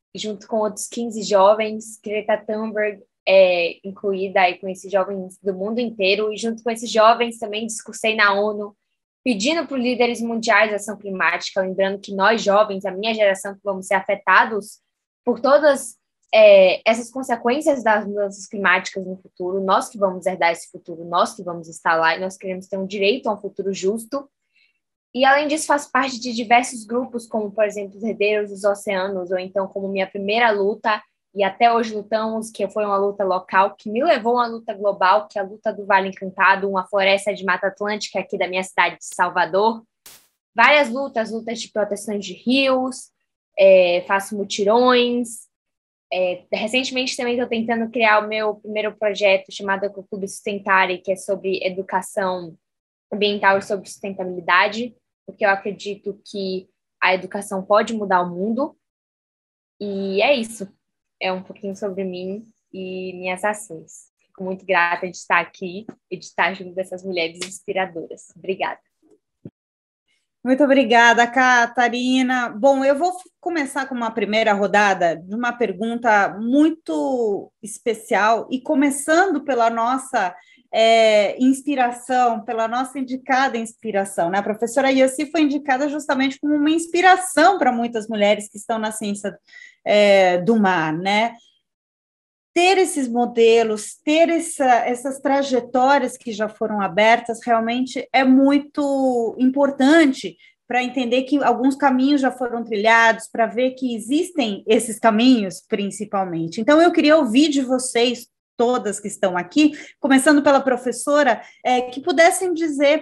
junto com outros 15 jovens, Greta Thunberg incluída aí com esses jovens do mundo inteiro, e junto com esses jovens também discursei na ONU, pedindo para os líderes mundiais de ação climática, lembrando que nós jovens, a minha geração, que vamos ser afetados por todas essas consequências das mudanças climáticas no futuro, nós que vamos herdar esse futuro, nós que vamos estar lá, e nós queremos ter um direito a um futuro justo. E, além disso, faço parte de diversos grupos, como, por exemplo, os Herdeiros dos Oceanos, ou então como minha primeira luta, e até hoje lutamos, que foi uma luta local, que me levou a uma luta global, que é a luta do Vale Encantado, uma floresta de Mata Atlântica aqui da minha cidade de Salvador. Várias lutas de proteção de rios, faço mutirões. Recentemente também estou tentando criar o meu primeiro projeto chamado Ecoclube Sustentare, que é sobre educação ambiental e sobre sustentabilidade, porque eu acredito que a educação pode mudar o mundo. E é isso. É um pouquinho sobre mim e minhas ações. Fico muito grata de estar aqui e de estar junto dessas mulheres inspiradoras. Obrigada. Muito obrigada, Catarina. Bom, eu vou começar com uma primeira rodada de uma pergunta muito especial e começando pela nossa inspiração, pela nossa indicada inspiração, né? A professora Yassi foi indicada justamente como uma inspiração para muitas mulheres que estão na ciência do mar, né? Ter esses modelos, ter essas trajetórias que já foram abertas, realmente é muito importante para entender que alguns caminhos já foram trilhados, para ver que existem esses caminhos, principalmente. Então, eu queria ouvir de vocês, todas que estão aqui, começando pela professora, que pudessem dizer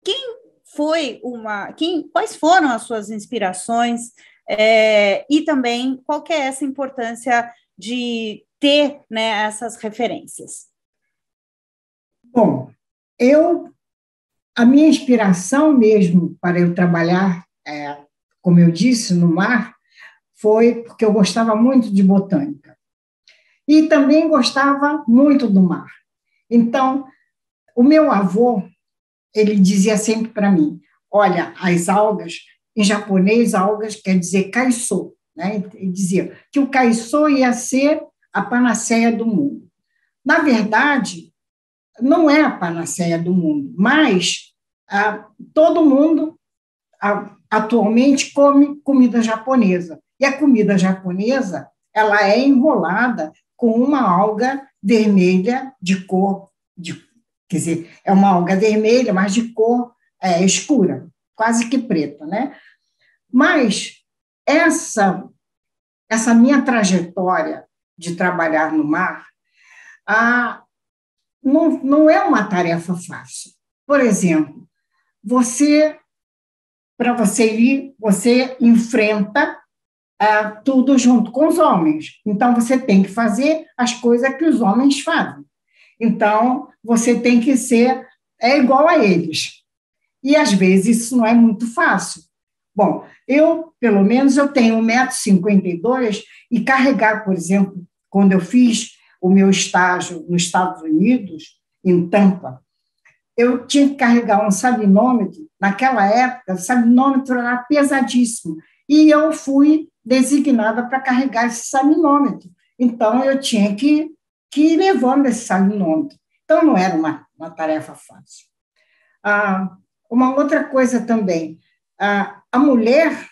quais foram as suas inspirações e também qual que é essa importância de ter, né, essas referências. Bom, a minha inspiração mesmo para eu trabalhar, como eu disse, no mar, foi porque eu gostava muito de botânica. E também gostava muito do mar. Então, o meu avô, ele dizia sempre para mim, olha, as algas, em japonês, algas quer dizer kaiso, né? Ele dizia que o kaiso ia ser a panaceia do mundo. Na verdade, não é a panaceia do mundo, mas todo mundo atualmente come comida japonesa. E a comida japonesa, ela é enrolada com uma alga vermelha de cor, quer dizer, é uma alga vermelha, mas de cor escura, quase que preta, né? Mas essa minha trajetória de trabalhar no mar não é uma tarefa fácil. Por exemplo, para você ir, você enfrenta tudo junto com os homens. Então, você tem que fazer as coisas que os homens fazem. Então, você tem que ser igual a eles. E, às vezes, isso não é muito fácil. Bom, pelo menos, eu tenho 1,52 m e carregar, por exemplo, quando eu fiz o meu estágio nos Estados Unidos, em Tampa, eu tinha que carregar um salinômetro. Naquela época, o salinômetro era pesadíssimo. E eu fui designada para carregar esse salinômetro. Então, eu tinha que ir levando esse salinômetro. Então, não era uma tarefa fácil. Uma outra coisa também, a mulher,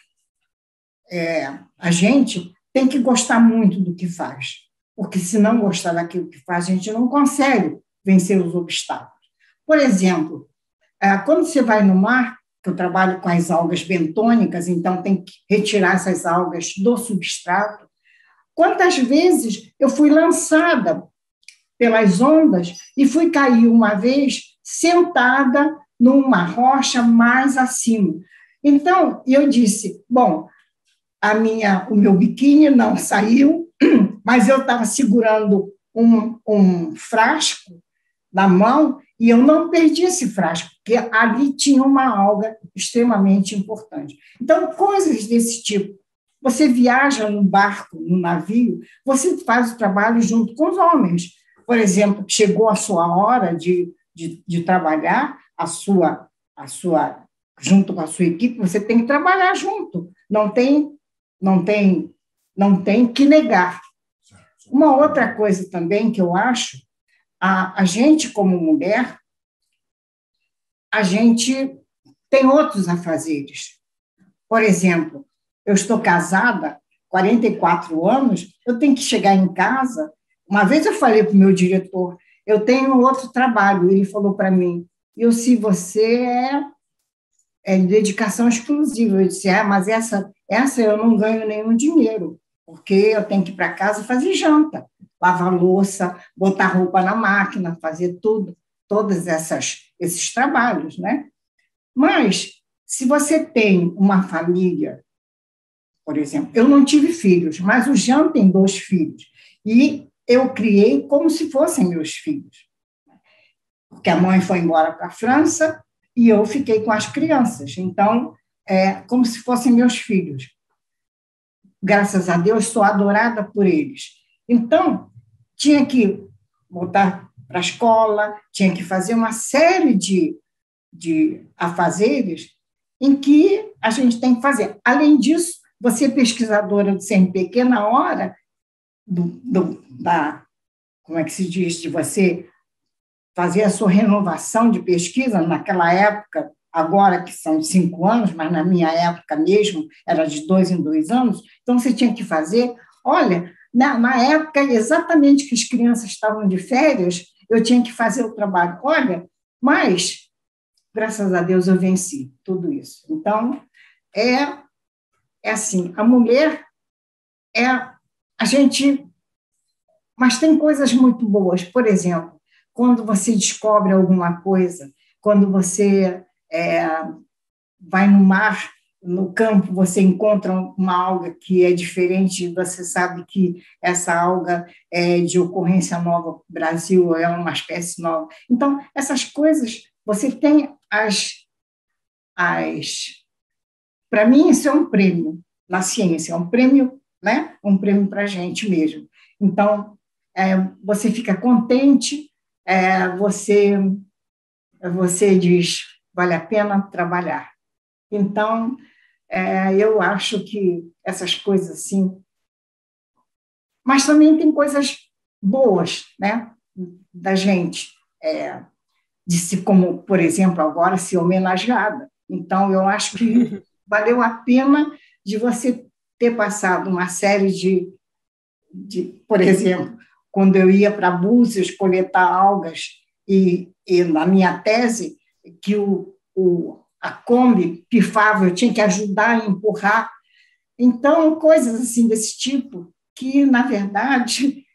a gente tem que gostar muito do que faz, porque se não gostar daquilo que faz, a gente não consegue vencer os obstáculos. Por exemplo, quando você vai no mar, que eu trabalho com as algas bentônicas, então tem que retirar essas algas do substrato. Quantas vezes eu fui lançada pelas ondas e fui cair uma vez sentada numa rocha mais acima. Então, eu disse, bom, o meu biquíni não saiu, mas eu estava segurando um frasco na mão e eu não perdi esse frasco, porque ali tinha uma alga extremamente importante. Então, coisas desse tipo. Você viaja no barco, no navio, você faz o trabalho junto com os homens. Por exemplo, chegou a sua hora de trabalhar, junto com a sua equipe, você tem que trabalhar junto. Não tem não tem que negar. Uma outra coisa também que eu acho, a gente como mulher, a gente tem outros afazeres. Por exemplo, eu estou casada, 44 anos, eu tenho que chegar em casa. Uma vez eu falei para o meu diretor, eu tenho outro trabalho. Ele falou para mim, se você é de dedicação exclusiva. Eu disse, mas essa eu não ganho nenhum dinheiro, porque eu tenho que ir para casa fazer janta, lavar louça, botar roupa na máquina, fazer todos esses trabalhos, né? Mas, se você tem uma família, por exemplo, eu não tive filhos, mas o Jean tem 2 filhos, e eu criei como se fossem meus filhos, porque a mãe foi embora para a França e eu fiquei com as crianças, então, como se fossem meus filhos. Graças a Deus, sou adorada por eles. Então, tinha que voltar para a escola, tinha que fazer uma série de afazeres em que a gente tem que fazer. Além disso, você pesquisadora do CNPq, na hora como é que se diz, de você fazer a sua renovação de pesquisa, naquela época, agora que são 5 anos, mas na minha época mesmo era de 2 em 2 anos, então você tinha que fazer, olha, na época exatamente que as crianças estavam de férias, eu tinha que fazer o trabalho. Olha, mas, graças a Deus, eu venci tudo isso. Então, é assim, a mulher a gente... Mas tem coisas muito boas. Por exemplo, quando você descobre alguma coisa, quando você vai no mar, no campo, você encontra uma alga que é diferente, você sabe que essa alga é de ocorrência nova no Brasil, é uma espécie nova. Então, essas coisas, você tem Para mim, isso é um prêmio na ciência, é um prêmio, né? Um prêmio para a gente mesmo. Então, você fica contente, você diz, vale a pena trabalhar. Então, eu acho que essas coisas assim... Mas também tem coisas boas, né, da gente, como, por exemplo, agora ser homenageada. Então, eu acho que valeu a pena de você ter passado uma série por exemplo, quando eu ia para Búzios coletar algas, e na minha tese, que a Kombi pifava, eu tinha que ajudar a empurrar. Então, coisas assim desse tipo, que, na verdade,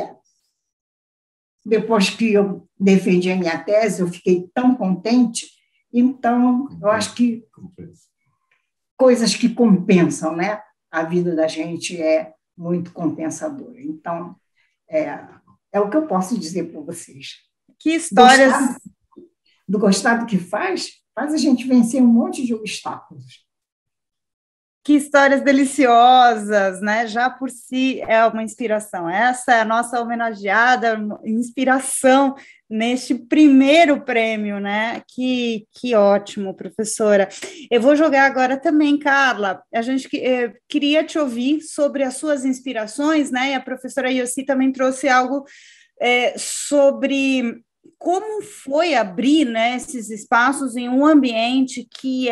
depois que eu defendi a minha tese, eu fiquei tão contente. Então, eu acho que coisas que compensam, né? A vida da gente é muito compensadora. Então, é o que eu posso dizer para vocês. Que histórias... Gostar do que faz a gente vencer um monte de obstáculos. Que histórias deliciosas, né? Já por si é uma inspiração. Essa é a nossa homenageada, inspiração neste primeiro prêmio, né? Que ótimo, professora. Eu vou jogar agora também, Carla. A gente queria te ouvir sobre as suas inspirações, né? E a professora Yossi também trouxe algo sobre como foi abrir, né, esses espaços em um ambiente que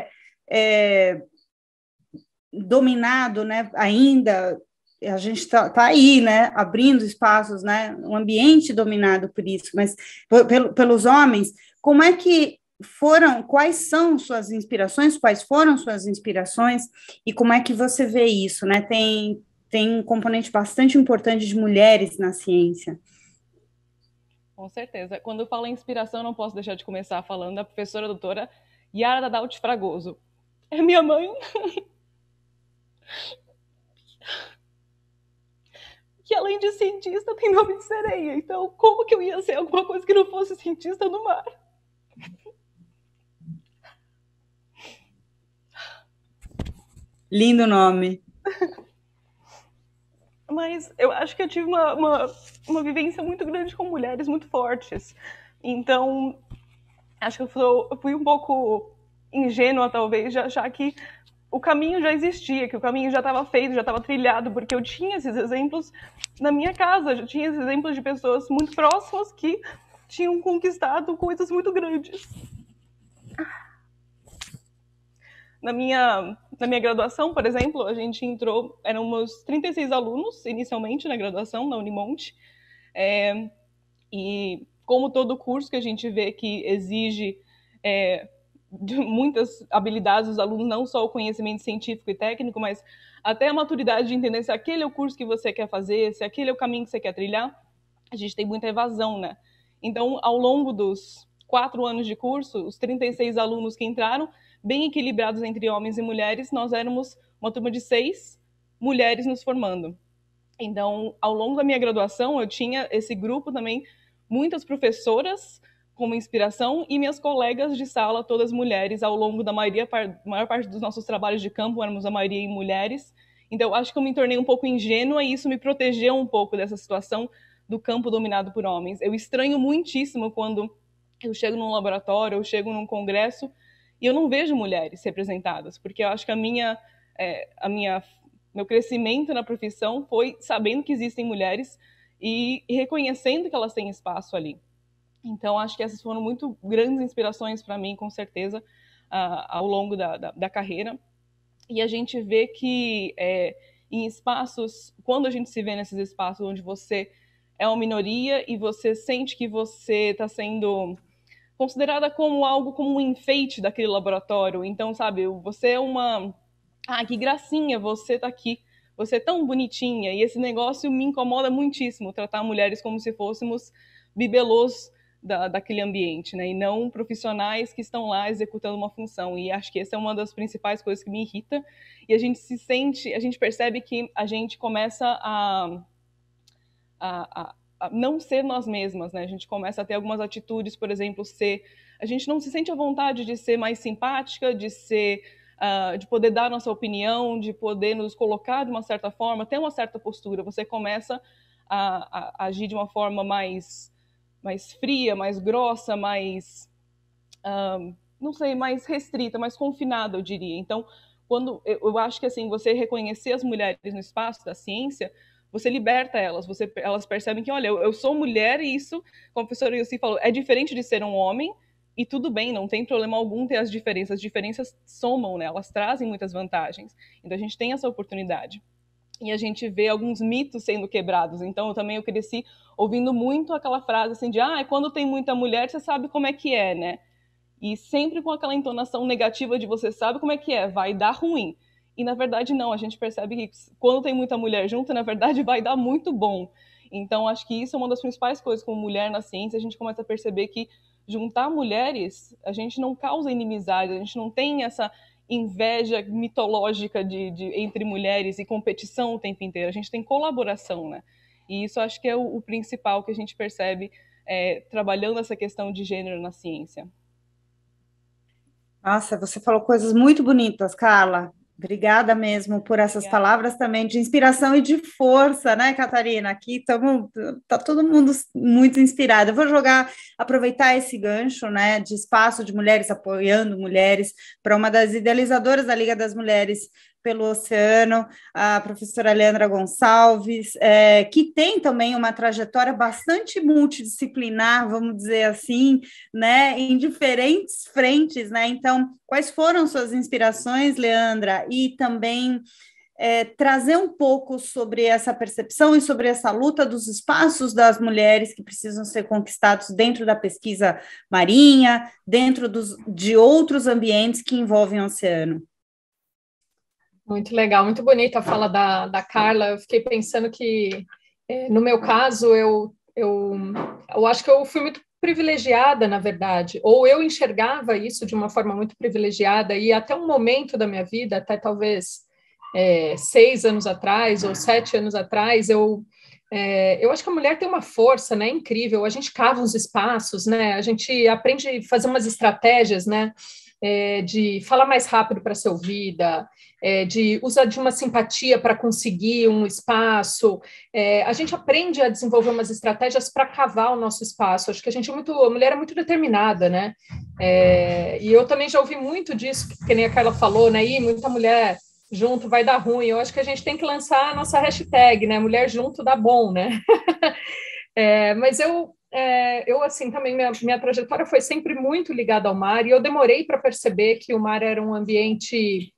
dominado, né, ainda, a gente está aí, né, abrindo espaços, né, um ambiente dominado por isso, mas pelos homens. Como é que quais são suas inspirações, quais foram suas inspirações, e como é que você vê isso, né? Tem um componente bastante importante de mulheres na ciência. Com certeza. Quando eu falo em inspiração, não posso deixar de começar falando da professora doutora Yara Dadalt Fragoso. É minha mãe. Que além de cientista tem nome de sereia. Então, como que eu ia ser alguma coisa que não fosse cientista no mar? Lindo nome. Mas eu acho que eu tive uma vivência muito grande com mulheres muito fortes. Então, acho que eu fui um pouco ingênua, talvez, de achar que o caminho já existia, que o caminho já estava feito, já estava trilhado, porque eu tinha esses exemplos na minha casa, já tinha esses exemplos de pessoas muito próximas que tinham conquistado coisas muito grandes. Na minha graduação, por exemplo, a gente entrou, éramos 36 alunos inicialmente na graduação, na Unimonte, e como todo curso que a gente vê que exige de muitas habilidades dos alunos, não só o conhecimento científico e técnico, mas até a maturidade de entender se aquele é o curso que você quer fazer, se aquele é o caminho que você quer trilhar, a gente tem muita evasão, né? Então, ao longo dos 4 anos de curso, os 36 alunos que entraram, bem equilibrados entre homens e mulheres, nós éramos uma turma de 6 mulheres nos formando. Então, ao longo da minha graduação, eu tinha esse grupo também, muitas professoras como inspiração, e minhas colegas de sala, todas mulheres, ao longo da maior parte dos nossos trabalhos de campo, éramos a maioria em mulheres. Então, acho que eu me tornei um pouco ingênua e isso me protegeu um pouco dessa situação do campo dominado por homens. Eu estranho muitíssimo quando eu chego num laboratório, eu chego num congresso e eu não vejo mulheres representadas, porque eu acho que meu crescimento na profissão foi sabendo que existem mulheres e reconhecendo que elas têm espaço ali. Então, acho que essas foram muito grandes inspirações para mim, com certeza, ao longo da carreira. E a gente vê que em espaços, quando a gente se vê nesses espaços onde você é uma minoria e você sente que você está sendo considerada como algo, como um enfeite daquele laboratório. Então, sabe, você é uma... Ah, que gracinha, você tá aqui. Você é tão bonitinha. E esse negócio me incomoda muitíssimo, tratar mulheres como se fôssemos bibelôs daquele ambiente, né? E não profissionais que estão lá executando uma função. E acho que essa é uma das principais coisas que me irrita. E a gente percebe que a gente começa a não ser nós mesmas, né? A gente começa a ter algumas atitudes, por exemplo, a gente não se sente à vontade de ser mais simpática, de poder dar nossa opinião, de poder nos colocar de uma certa forma, ter uma certa postura. Você começa a agir de uma forma mais fria, mais grossa, mais, não sei, mais restrita, mais confinada, eu diria. Então, eu acho que assim, você reconhecer as mulheres no espaço da ciência, você liberta elas, elas percebem que, olha, eu sou mulher e isso, como a professora Yossi falou, é diferente de ser um homem, e tudo bem, não tem problema algum ter as diferenças somam, né? Elas trazem muitas vantagens, então a gente tem essa oportunidade. E a gente vê alguns mitos sendo quebrados, então eu cresci ouvindo muito aquela frase assim de, quando tem muita mulher, você sabe como é que é, né? E sempre com aquela entonação negativa de você sabe como é que é, vai dar ruim. E, na verdade, não. A gente percebe que quando tem muita mulher junto, na verdade, vai dar muito bom. Então, acho que isso é uma das principais coisas como mulher na ciência. A gente começa a perceber que juntar mulheres, a gente não causa inimizade, a gente não tem essa inveja mitológica entre mulheres e competição o tempo inteiro. A gente tem colaboração, né? E isso acho que é o principal que a gente percebe trabalhando essa questão de gênero na ciência. Nossa, você falou coisas muito bonitas, Carla. Obrigada mesmo por essas palavras também de inspiração e de força, né, Catarina? Aqui tá todo mundo muito inspirado. Eu vou aproveitar esse gancho, né, de espaço de mulheres apoiando mulheres, para uma das idealizadoras da Liga das Mulheres pelo Oceano, a professora Leandra Gonçalves, que tem também uma trajetória bastante multidisciplinar, vamos dizer assim, né, em diferentes frentes, né? Então, quais foram suas inspirações, Leandra? E também trazer um pouco sobre essa percepção e sobre essa luta dos espaços das mulheres que precisam ser conquistados dentro da pesquisa marinha, dentro de outros ambientes que envolvem o oceano. Muito legal, muito bonita a fala da Carla. Eu fiquei pensando que, no meu caso, eu acho que eu fui muito privilegiada, na verdade, ou eu enxergava isso de uma forma muito privilegiada, e até um momento da minha vida, até talvez 6 anos atrás ou 7 anos atrás, eu acho que a mulher tem uma força, né, incrível. A gente cava uns espaços, né, a gente aprende a fazer umas estratégias, né, de falar mais rápido para ser ouvida, de usar de uma simpatia para conseguir um espaço. A gente aprende a desenvolver umas estratégias para cavar o nosso espaço. Acho que a mulher é muito determinada, né? E eu também já ouvi muito disso, que nem a Carla falou, né? Muita mulher junto vai dar ruim. Eu acho que a gente tem que lançar a nossa hashtag, né? Mulher junto dá bom, né? Mas eu assim, também minha trajetória foi sempre muito ligada ao mar, e eu demorei para perceber que o mar era um ambiente,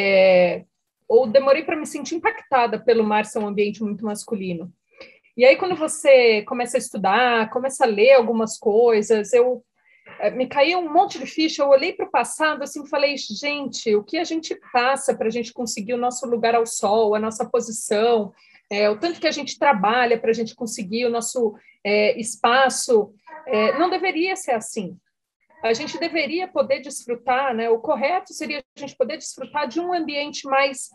ou demorei para me sentir impactada pelo mar ser um ambiente muito masculino. E aí, quando você começa a estudar, começa a ler algumas coisas, me caiu um monte de ficha, eu olhei para o passado assim, falei, gente, o que a gente passa para a gente conseguir o nosso lugar ao sol, a nossa posição, o tanto que a gente trabalha para a gente conseguir o nosso espaço, não deveria ser assim. A gente deveria poder desfrutar, né? O correto seria a gente poder desfrutar de um ambiente mais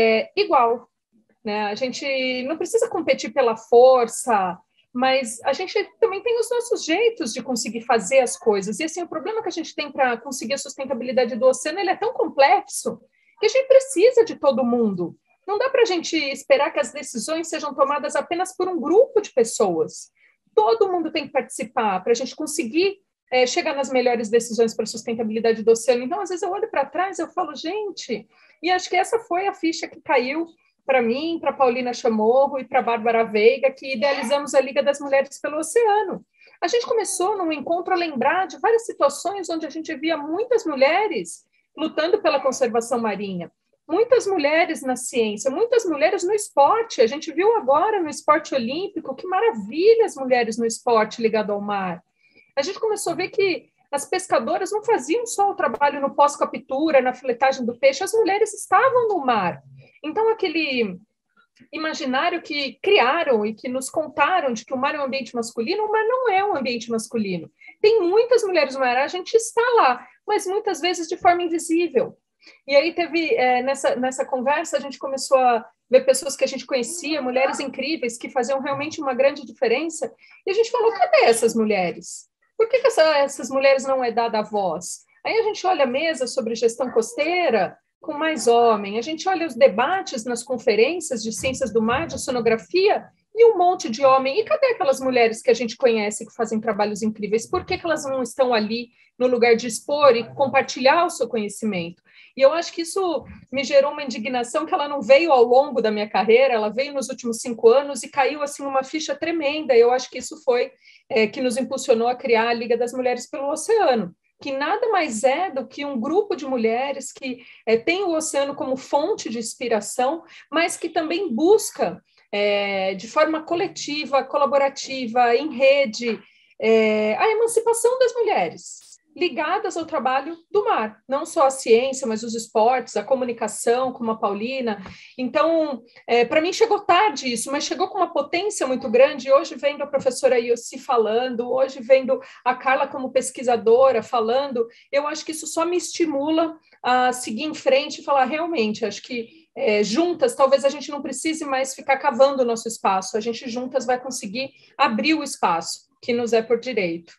igual, né? A gente não precisa competir pela força, mas a gente também tem os nossos jeitos de conseguir fazer as coisas. E assim, o problema que a gente tem para conseguir a sustentabilidade do oceano, ele é tão complexo que a gente precisa de todo mundo. Não dá para a gente esperar que as decisões sejam tomadas apenas por um grupo de pessoas. Todo mundo tem que participar para a gente conseguir chegar nas melhores decisões para a sustentabilidade do oceano. Então, às vezes, eu olho para trás e eu falo, gente, e acho que essa foi a ficha que caiu para mim, para Paulina Chamorro e para Bárbara Veiga, que idealizamos a Liga das Mulheres pelo Oceano. A gente começou num encontro a lembrar de várias situações onde a gente via muitas mulheres lutando pela conservação marinha, muitas mulheres na ciência, muitas mulheres no esporte. A gente viu agora no esporte olímpico, que maravilha as mulheres no esporte ligado ao mar. A gente começou a ver que as pescadoras não faziam só o trabalho no pós-captura, na filetagem do peixe, as mulheres estavam no mar. Então, aquele imaginário que criaram e que nos contaram de que o mar é um ambiente masculino, o mar não é um ambiente masculino. Tem muitas mulheres no mar, a gente está lá, mas muitas vezes de forma invisível. E aí teve, nessa conversa, a gente começou a ver pessoas que a gente conhecia, mulheres incríveis, que faziam realmente uma grande diferença, e a gente falou, cadê essas mulheres? Por que essas mulheres não é dada a voz? Aí a gente olha a mesa sobre gestão costeira com mais homem, a gente olha os debates nas conferências de ciências do mar, de oceanografia, e um monte de homem. E cadê aquelas mulheres que a gente conhece que fazem trabalhos incríveis? Por que elas não estão ali no lugar de expor e compartilhar o seu conhecimento? E eu acho que isso me gerou uma indignação que ela não veio ao longo da minha carreira, ela veio nos últimos 5 anos e caiu assim uma ficha tremenda. Eu acho que isso foi que nos impulsionou a criar a Liga das Mulheres pelo Oceano, que nada mais é do que um grupo de mulheres que tem o oceano como fonte de inspiração, mas que também busca, de forma coletiva, colaborativa, em rede, a emancipação das mulheres, ligadas ao trabalho do mar, não só a ciência, mas os esportes, a comunicação, como a Paulina. Então, para mim chegou tarde isso, mas chegou com uma potência muito grande. Hoje vendo a professora Yossi falando, hoje vendo a Carla como pesquisadora falando, eu acho que isso só me estimula a seguir em frente e falar, realmente, acho que juntas, talvez a gente não precise mais ficar cavando o nosso espaço, a gente juntas vai conseguir abrir o espaço que nos é por direito.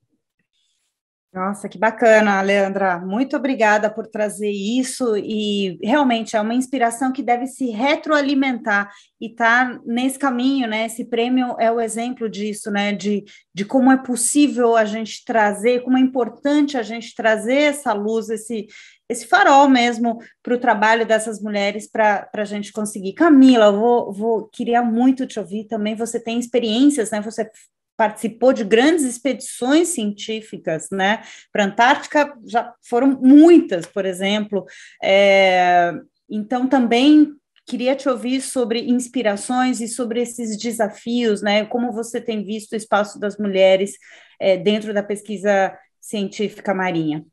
Nossa, que bacana, Leandra. Muito obrigada por trazer isso, e realmente é uma inspiração que deve se retroalimentar e está nesse caminho, né? Esse prêmio é o exemplo disso, né? De como é possível a gente trazer, como é importante a gente trazer essa luz, esse farol mesmo para o trabalho dessas mulheres, para a gente conseguir. Camila, queria muito te ouvir também. Você tem experiências, né? Você participou de grandes expedições científicas, né? Para a Antártica já foram muitas, por exemplo. Então, também queria te ouvir sobre inspirações e sobre esses desafios, né? Como você tem visto o espaço das mulheres dentro da pesquisa científica marinha.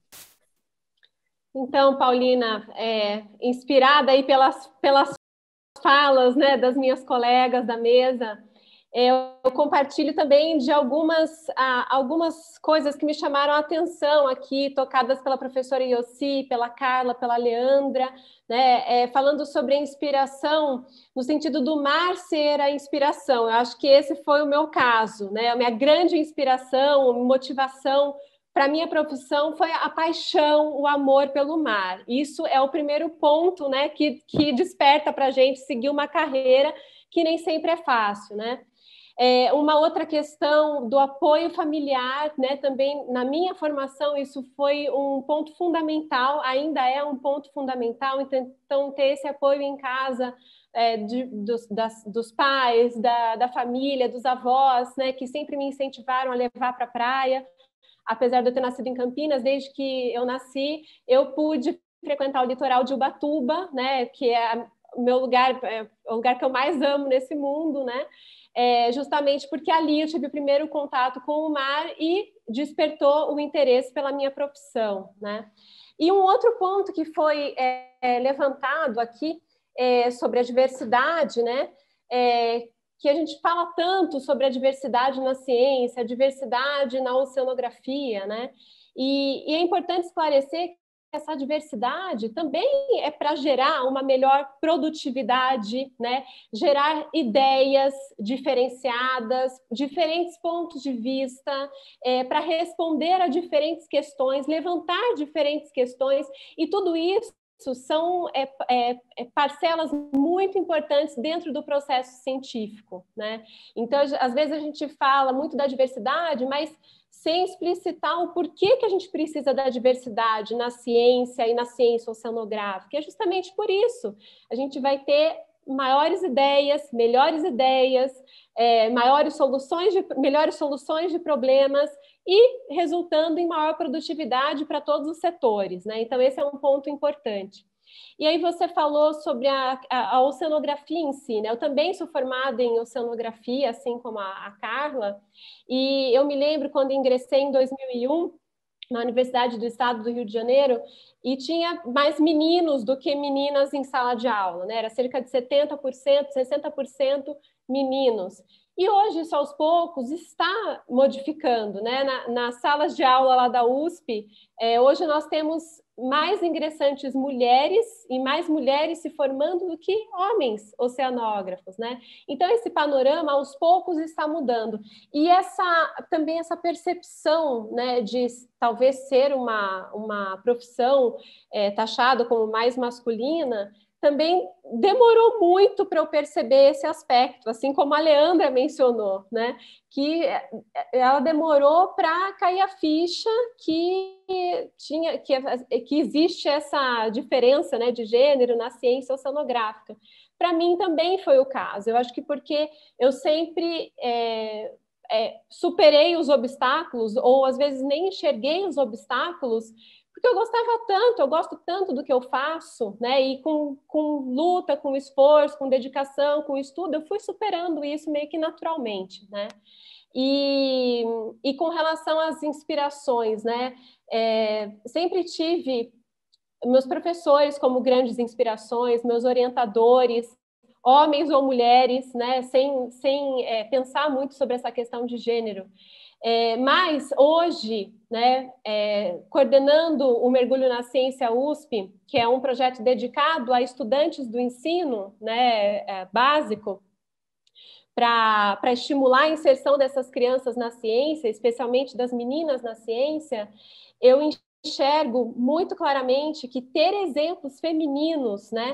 Então, Paulina, inspirada aí pelas falas, né, das minhas colegas da mesa, eu compartilho também de algumas coisas que me chamaram a atenção aqui, tocadas pela professora Yossi, pela Carla, pela Leandra, né, falando sobre a inspiração, no sentido do mar ser a inspiração. Eu acho que esse foi o meu caso, né, a minha grande inspiração, motivação para a minha profissão foi a paixão, o amor pelo mar. Isso é o primeiro ponto, né, que desperta para a gente seguir uma carreira que nem sempre é fácil, né? Uma outra questão do apoio familiar, né? Também na minha formação isso foi um ponto fundamental, ainda é um ponto fundamental, então ter esse apoio em casa dos pais, da família, dos avós, né? Que sempre me incentivaram a levar para a praia. Apesar de eu ter nascido em Campinas, desde que eu nasci, eu pude frequentar o litoral de Ubatuba, né? Que é o meu lugar, o lugar que eu mais amo nesse mundo, né? Justamente porque ali eu tive o primeiro contato com o mar e despertou o interesse pela minha profissão, né? E um outro ponto que foi levantado aqui sobre a diversidade, né? Que a gente fala tanto sobre a diversidade na ciência, a diversidade na oceanografia, né? E é importante esclarecer que essa diversidade também é para gerar uma melhor produtividade, né? Gerar ideias diferenciadas, diferentes pontos de vista, para responder a diferentes questões, levantar diferentes questões, e tudo isso são parcelas muito importantes dentro do processo científico, né? Então, às vezes a gente fala muito da diversidade, mas sem explicitar o porquê que a gente precisa da diversidade na ciência e na ciência oceanográfica. É justamente por isso. A gente vai ter maiores ideias, melhores ideias, melhores soluções de problemas e resultando em maior produtividade para todos os setores, né? Então, esse é um ponto importante. E aí você falou sobre a oceanografia em si, né? Eu também sou formada em oceanografia, assim como a Carla, e eu me lembro quando ingressei em 2001 na Universidade do Estado do Rio de Janeiro, e tinha mais meninos do que meninas em sala de aula, né? Era cerca de 70%, 60% meninos. E hoje, isso aos poucos, está modificando, né? Nas salas de aula lá da USP, hoje nós temos mais ingressantes mulheres e mais mulheres se formando do que homens oceanógrafos, né? Então, esse panorama, aos poucos, está mudando. E também essa percepção, né, de talvez ser uma profissão taxada como mais masculina, também demorou muito para eu perceber esse aspecto, assim como a Leandra mencionou, né? Que ela demorou para cair a ficha que existe essa diferença, né, de gênero na ciência oceanográfica. Para mim também foi o caso. Eu acho que porque eu sempre superei os obstáculos, ou às vezes nem enxerguei os obstáculos, porque eu gosto tanto do que eu faço, né? E com luta, com esforço, com dedicação, com estudo, eu fui superando isso meio que naturalmente, né? E com relação às inspirações, né? Sempre tive meus professores como grandes inspirações, meus orientadores, homens ou mulheres, né? Sem pensar muito sobre essa questão de gênero. Mas hoje, né, coordenando o Mergulho na Ciência USP, que é um projeto dedicado a estudantes do ensino, né, básico, para estimular a inserção dessas crianças na ciência, especialmente das meninas na ciência, eu enxergo muito claramente que ter exemplos femininos, né,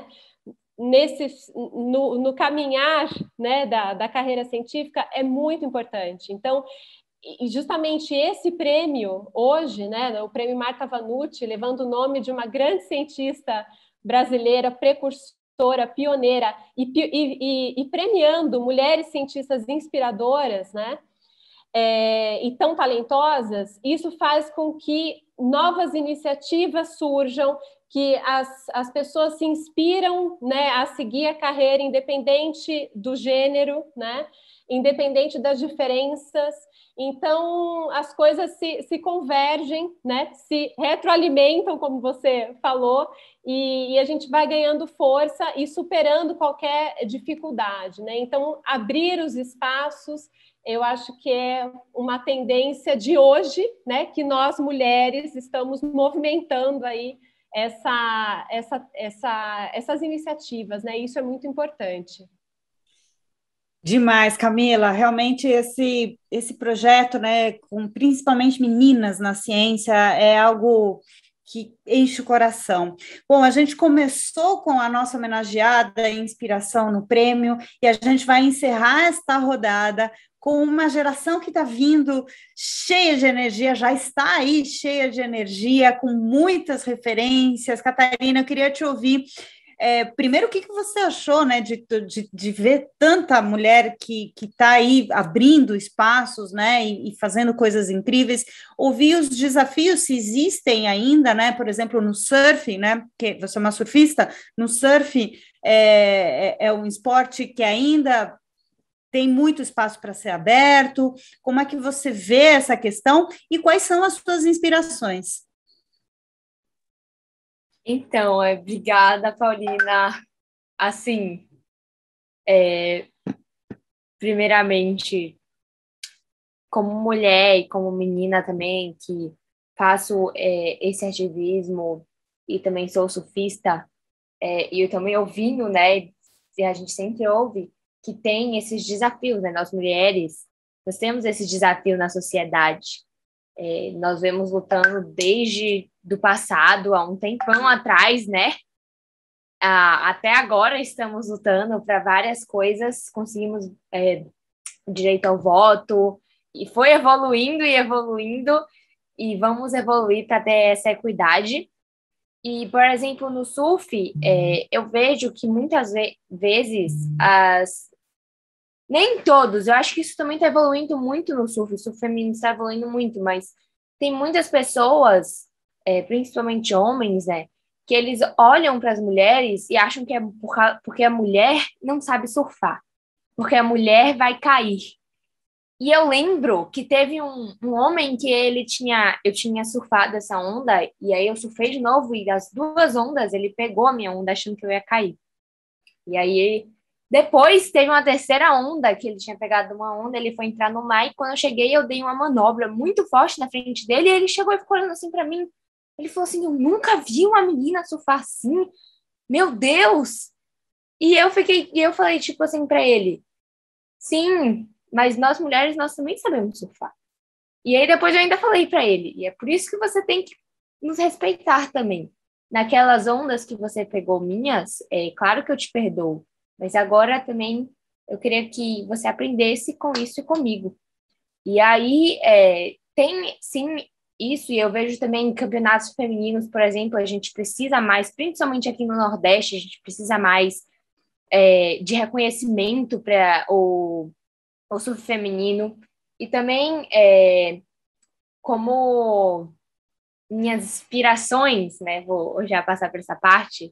no caminhar, né, da carreira científica é muito importante. Então, e justamente esse prêmio hoje, né, o prêmio Marta Vanucci, levando o nome de uma grande cientista brasileira, precursora, pioneira, e premiando mulheres cientistas inspiradoras, né, e tão talentosas, isso faz com que novas iniciativas surjam, que as pessoas se inspiram, né, a seguir a carreira independente do gênero, né, independente das diferenças. Então, as coisas se convergem, né? Se retroalimentam, como você falou, e a gente vai ganhando força e superando qualquer dificuldade, né? Então, abrir os espaços, eu acho que é uma tendência de hoje, né? Que nós, mulheres, estamos movimentando aí essas iniciativas, né? Isso é muito importante. Demais, Camila. Realmente esse projeto, né, com principalmente meninas na ciência, é algo que enche o coração. Bom, a gente começou com a nossa homenageada Inspiração no Prêmio e a gente vai encerrar esta rodada com uma geração que está vindo cheia de energia, já está aí cheia de energia, com muitas referências. Catarina, eu queria te ouvir. Primeiro, o que você achou, né, de ver tanta mulher que está aí abrindo espaços, né, e fazendo coisas incríveis, ouvir os desafios, se existem ainda, né, por exemplo, no surf, né, que você é uma surfista, no surf é um esporte que ainda tem muito espaço para ser aberto. Como é que você vê essa questão e quais são as suas inspirações? Então, obrigada, Paulina. Assim, primeiramente, como mulher e como menina também, que faço esse ativismo e também sou surfista, e eu também ouvindo, né, e a gente sempre ouve que tem esses desafios, né, nós mulheres, nós temos esse desafio na sociedade. Nós vemos lutando desde do passado, há um tempão atrás, né? Até agora estamos lutando para várias coisas, conseguimos direito ao voto, e foi evoluindo e vamos evoluir para ter essa equidade. E, por exemplo, no surf, eu vejo que muitas vezes nem todos, eu acho que isso também está evoluindo muito no surf, o surf feminino está evoluindo muito, mas tem muitas pessoas, principalmente homens, né, que eles olham para as mulheres e acham que é porque a mulher não sabe surfar, porque a mulher vai cair. E eu lembro que teve um homem que eu tinha surfado essa onda, e aí eu surfei de novo, e das duas ondas ele pegou a minha onda achando que eu ia cair. E aí depois teve uma terceira onda, que ele tinha pegado uma onda, ele foi entrar no mar, e quando eu cheguei, eu dei uma manobra muito forte na frente dele, e ele chegou e ficou olhando assim para mim. Ele falou assim, eu nunca vi uma menina surfar assim, meu Deus! E eu falei, tipo assim, para ele, sim, mas nós mulheres, nós também sabemos surfar. E aí depois eu ainda falei para ele, e é por isso que você tem que nos respeitar também. Naquelas ondas que você pegou minhas, claro que eu te perdoo, mas agora também eu queria que você aprendesse com isso e comigo. E aí tem, sim, isso, e eu vejo também em campeonatos femininos, por exemplo, a gente precisa mais, principalmente aqui no Nordeste, a gente precisa mais de reconhecimento para o surf feminino. E também, como minhas inspirações, né, vou já passar por essa parte,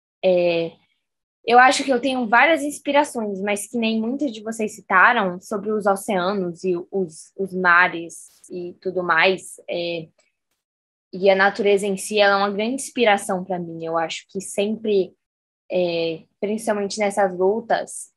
eu acho que eu tenho várias inspirações, mas que nem muitas de vocês citaram sobre os oceanos e os mares e tudo mais. E a natureza em si, ela é uma grande inspiração para mim. Eu acho que sempre, principalmente nessas lutas,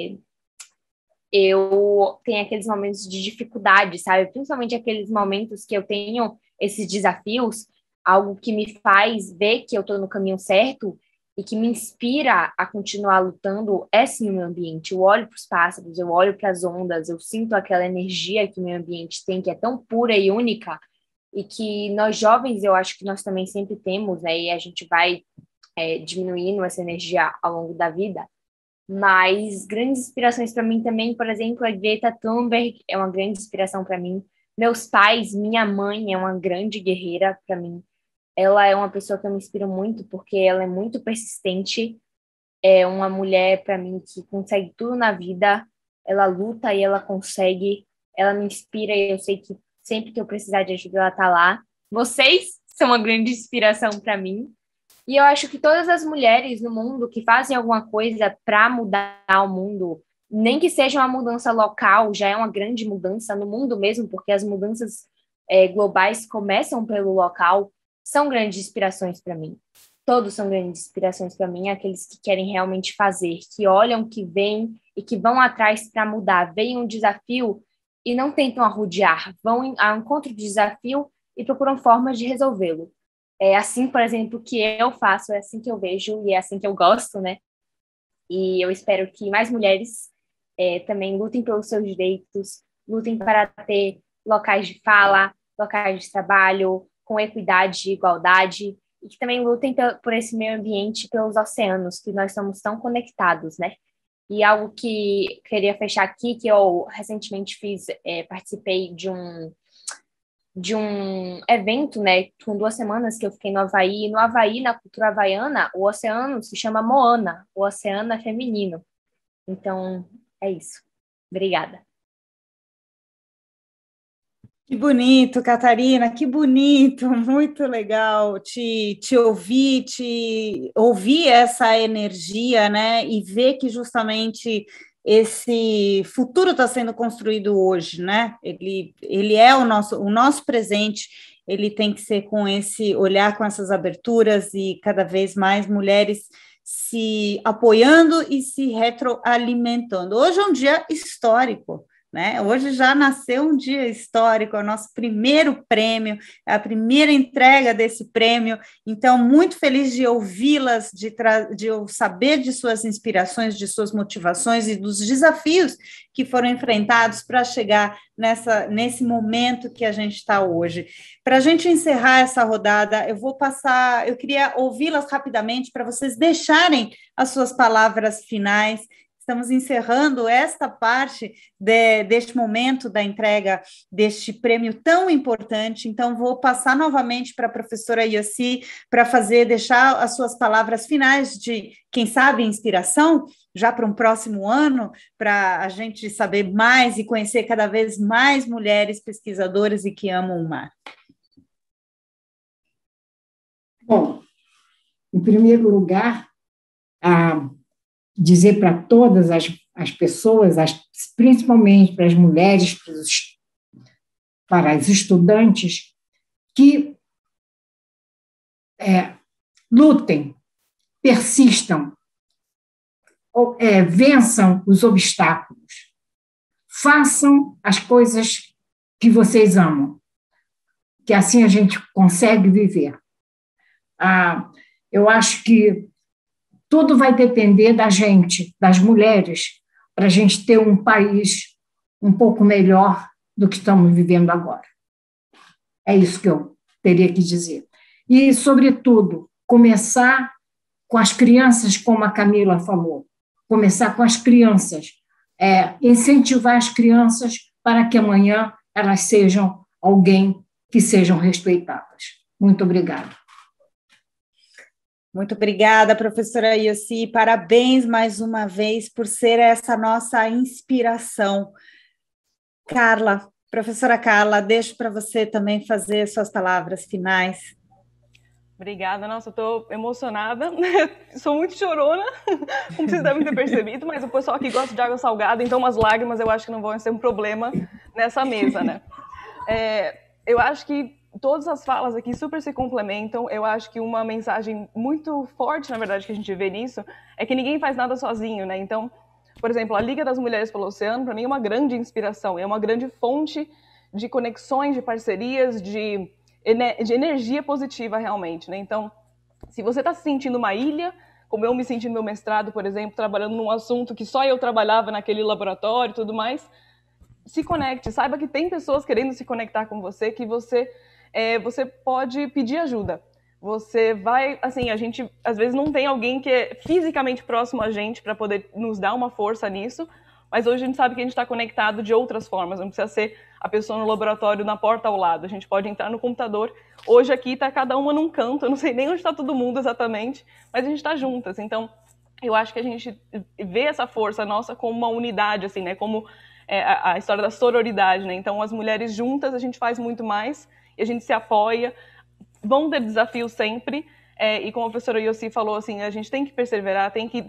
eu tenho aqueles momentos de dificuldade, sabe? Principalmente aqueles momentos que eu tenho esses desafios, algo que me faz ver que eu estou no caminho certo e que me inspira a continuar lutando sim o meu ambiente. Eu olho para os pássaros, eu olho para as ondas, eu sinto aquela energia que o meu ambiente tem, que é tão pura e única, e que nós jovens, eu acho que nós também sempre temos, né? E a gente vai diminuindo essa energia ao longo da vida. Mas grandes inspirações para mim também, por exemplo, a Greta Thunberg é uma grande inspiração para mim. Meus pais, minha mãe é uma grande guerreira para mim. Ela é uma pessoa que eu me inspiro muito porque ela é muito persistente. É uma mulher, para mim, que consegue tudo na vida. Ela luta e ela consegue. Ela me inspira e eu sei que sempre que eu precisar de ajuda, ela tá lá. Vocês são uma grande inspiração para mim. E eu acho que todas as mulheres no mundo que fazem alguma coisa para mudar o mundo, nem que seja uma mudança local, já é uma grande mudança no mundo mesmo, porque as mudanças globais começam pelo local, são grandes inspirações para mim. Todos são grandes inspirações para mim, aqueles que querem realmente fazer, que olham, que vêm e que vão atrás para mudar, veem um desafio e não tentam arrodear, vão ao encontro do desafio e procuram formas de resolvê-lo. É assim, por exemplo, que eu faço, é assim que eu vejo e é assim que eu gosto, né? E eu espero que mais mulheres também lutem pelos seus direitos, lutem para ter locais de fala, locais de trabalho, com equidade e igualdade, e que também lutem por esse meio ambiente, pelos oceanos, que nós somos tão conectados, né? E algo que queria fechar aqui, que eu recentemente participei de um evento, né, com 2 semanas que eu fiquei no Havaí. E no Havaí, na cultura havaiana, o oceano se chama Moana, o oceano é feminino. Então, é isso. Obrigada. Que bonito, Catarina, que bonito, muito legal te ouvir essa energia, né, e ver que justamente esse futuro está sendo construído hoje, né, ele é o nosso presente, ele tem que ser com esse olhar, com essas aberturas e cada vez mais mulheres se apoiando e se retroalimentando. Hoje é um dia histórico, né? Hoje já nasceu um dia histórico, é o nosso primeiro prêmio, é a primeira entrega desse prêmio, então muito feliz de ouvi-las, de eu saber de suas inspirações, de suas motivações e dos desafios que foram enfrentados para chegar nesse momento que a gente está hoje. Para a gente encerrar essa rodada, eu queria ouvi-las rapidamente para vocês deixarem as suas palavras finais. Estamos encerrando esta parte deste momento da entrega deste prêmio tão importante, então vou passar novamente para a professora Yossi para deixar as suas palavras finais de, quem sabe, inspiração, já para um próximo ano, para a gente saber mais e conhecer cada vez mais mulheres pesquisadoras e que amam o mar. Bom, em primeiro lugar, dizer para todas as pessoas, principalmente para as mulheres, para as estudantes, que lutem, persistam, vençam os obstáculos, façam as coisas que vocês amam, que assim a gente consegue viver. Eu acho que tudo vai depender da gente, das mulheres, para a gente ter um país um pouco melhor do que estamos vivendo agora. É isso que eu teria que dizer. E, sobretudo, começar com as crianças, como a Camila falou, começar com as crianças, incentivar as crianças para que amanhã elas sejam alguém que sejam respeitadas. Muito obrigada. Muito obrigada, professora Yossi. Parabéns mais uma vez por ser essa nossa inspiração. Carla, professora Carla, deixo para você também fazer suas palavras finais. Obrigada, nossa, eu estou emocionada, sou muito chorona, como vocês devem ter percebido, mas o pessoal aqui gosta de água salgada, então umas lágrimas eu acho que não vão ser um problema nessa mesa, né? Eu acho que todas as falas aqui super se complementam. Eu acho que uma mensagem muito forte, na verdade, que a gente vê nisso, é que ninguém faz nada sozinho, né? Então, por exemplo, a Liga das Mulheres pelo Oceano, para mim, é uma grande inspiração, é uma grande fonte de conexões, de parcerias, de energia positiva, realmente, né? Então, se você está se sentindo uma ilha, como eu me senti no meu mestrado, por exemplo, trabalhando num assunto que só eu trabalhava naquele laboratório e tudo mais, se conecte, saiba que tem pessoas querendo se conectar com você, que você pode pedir ajuda. Você vai, assim, a gente às vezes não tem alguém que é fisicamente próximo a gente para poder nos dar uma força nisso, mas hoje a gente sabe que a gente está conectado de outras formas, não precisa ser a pessoa no laboratório na porta ao lado, a gente pode entrar no computador. Hoje aqui está cada uma num canto, eu não sei nem onde está todo mundo exatamente, mas a gente está juntas. Então, eu acho que a gente vê essa força nossa como uma unidade, assim, né? Como a história da sororidade, né? Então, as mulheres juntas a gente faz muito mais, e a gente se apoia, vão ter desafios sempre, e como a professora Yossi falou, assim, a gente tem que perseverar, tem que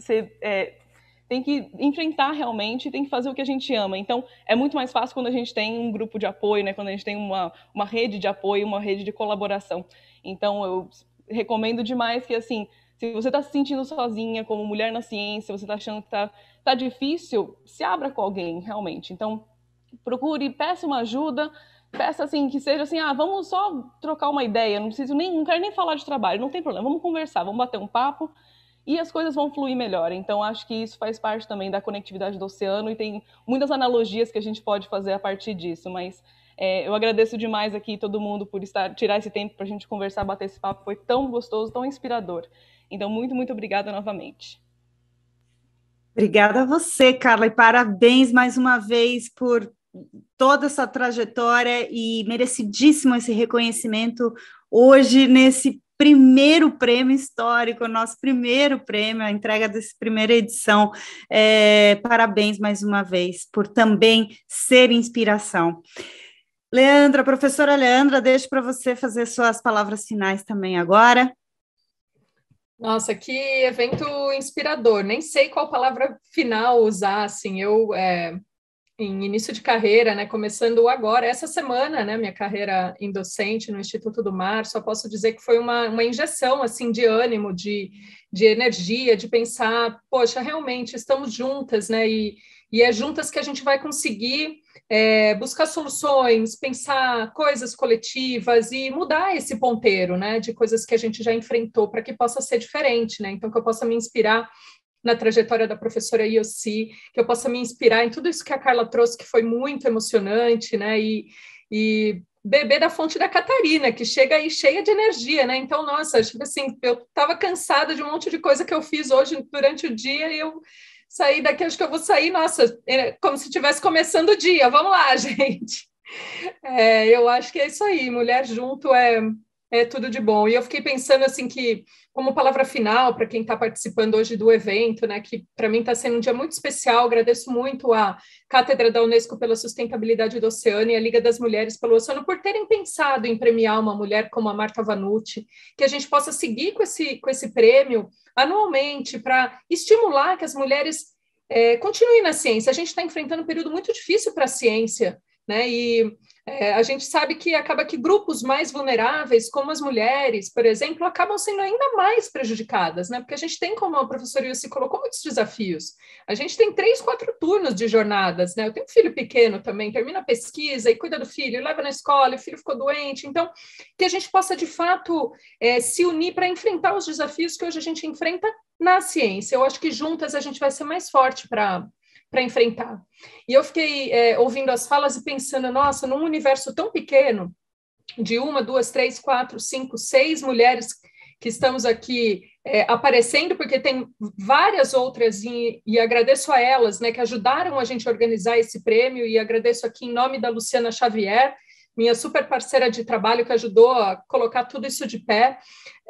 enfrentar realmente, tem que fazer o que a gente ama. Então, é muito mais fácil quando a gente tem um grupo de apoio, né? Quando a gente tem uma rede de apoio, uma rede de colaboração. Então, eu recomendo demais que, assim, se você está se sentindo sozinha, como mulher na ciência, você está achando que tá difícil, se abra com alguém, realmente. Então, procure, peça uma ajuda, peça assim, que seja assim, vamos só trocar uma ideia, não quero nem falar de trabalho, não tem problema, vamos conversar, vamos bater um papo e as coisas vão fluir melhor. Então, acho que isso faz parte também da conectividade do oceano e tem muitas analogias que a gente pode fazer a partir disso, mas eu agradeço demais aqui todo mundo por tirar esse tempo para a gente conversar, bater esse papo, foi tão gostoso, tão inspirador. Então, muito, muito obrigada novamente. Obrigada a você, Carla, e parabéns mais uma vez por toda essa trajetória e merecidíssimo esse reconhecimento hoje nesse primeiro prêmio histórico, nosso primeiro prêmio, a entrega dessa primeira edição. Parabéns mais uma vez por também ser inspiração. Leandra, professora Leandra, deixo para você fazer suas palavras finais também agora. Nossa, que evento inspirador. Nem sei qual palavra final usar, assim, eu, em início de carreira, né, começando agora, essa semana, né, minha carreira em docente no Instituto do Mar, só posso dizer que foi uma injeção, assim, de ânimo, de energia, de pensar, poxa, realmente estamos juntas, né, e é juntas que a gente vai conseguir buscar soluções, pensar coisas coletivas e mudar esse ponteiro, né, de coisas que a gente já enfrentou para que possa ser diferente, né, então que eu possa me inspirar na trajetória da professora Yossi, que eu possa me inspirar em tudo isso que a Carla trouxe, que foi muito emocionante, né, e beber da fonte da Catarina, que chega aí cheia de energia, né, então, nossa, tipo assim, eu estava cansada de um monte de coisa que eu fiz hoje durante o dia e eu saí daqui, acho que eu vou sair, nossa, como se estivesse começando o dia, vamos lá, gente. Eu acho que é isso aí, mulher junto é tudo de bom. E eu fiquei pensando, assim, que como palavra final, para quem está participando hoje do evento, né, que para mim está sendo um dia muito especial, agradeço muito à Cátedra da Unesco pela Sustentabilidade do Oceano e à Liga das Mulheres pelo Oceano por terem pensado em premiar uma mulher como a Marta Vanucci, que a gente possa seguir com esse prêmio anualmente para estimular que as mulheres continuem na ciência. A gente está enfrentando um período muito difícil para a ciência, né? E a gente sabe que acaba que grupos mais vulneráveis, como as mulheres, por exemplo, acabam sendo ainda mais prejudicadas, né? Porque a gente tem, como a professora Yossi colocou, muitos desafios. A gente tem 3, 4 turnos de jornadas, né? Eu tenho um filho pequeno também, termina a pesquisa e cuida do filho, leva na escola, o filho ficou doente. Então, que a gente possa, de fato, se unir para enfrentar os desafios que hoje a gente enfrenta na ciência. Eu acho que juntas a gente vai ser mais forte para enfrentar. E eu fiquei ouvindo as falas e pensando, nossa, num universo tão pequeno, de 1, 2, 3, 4, 5, 6 mulheres que estamos aqui aparecendo, porque tem várias outras, e agradeço a elas, né, que ajudaram a gente a organizar esse prêmio, e agradeço aqui em nome da Luciana Xavier, minha super parceira de trabalho, que ajudou a colocar tudo isso de pé.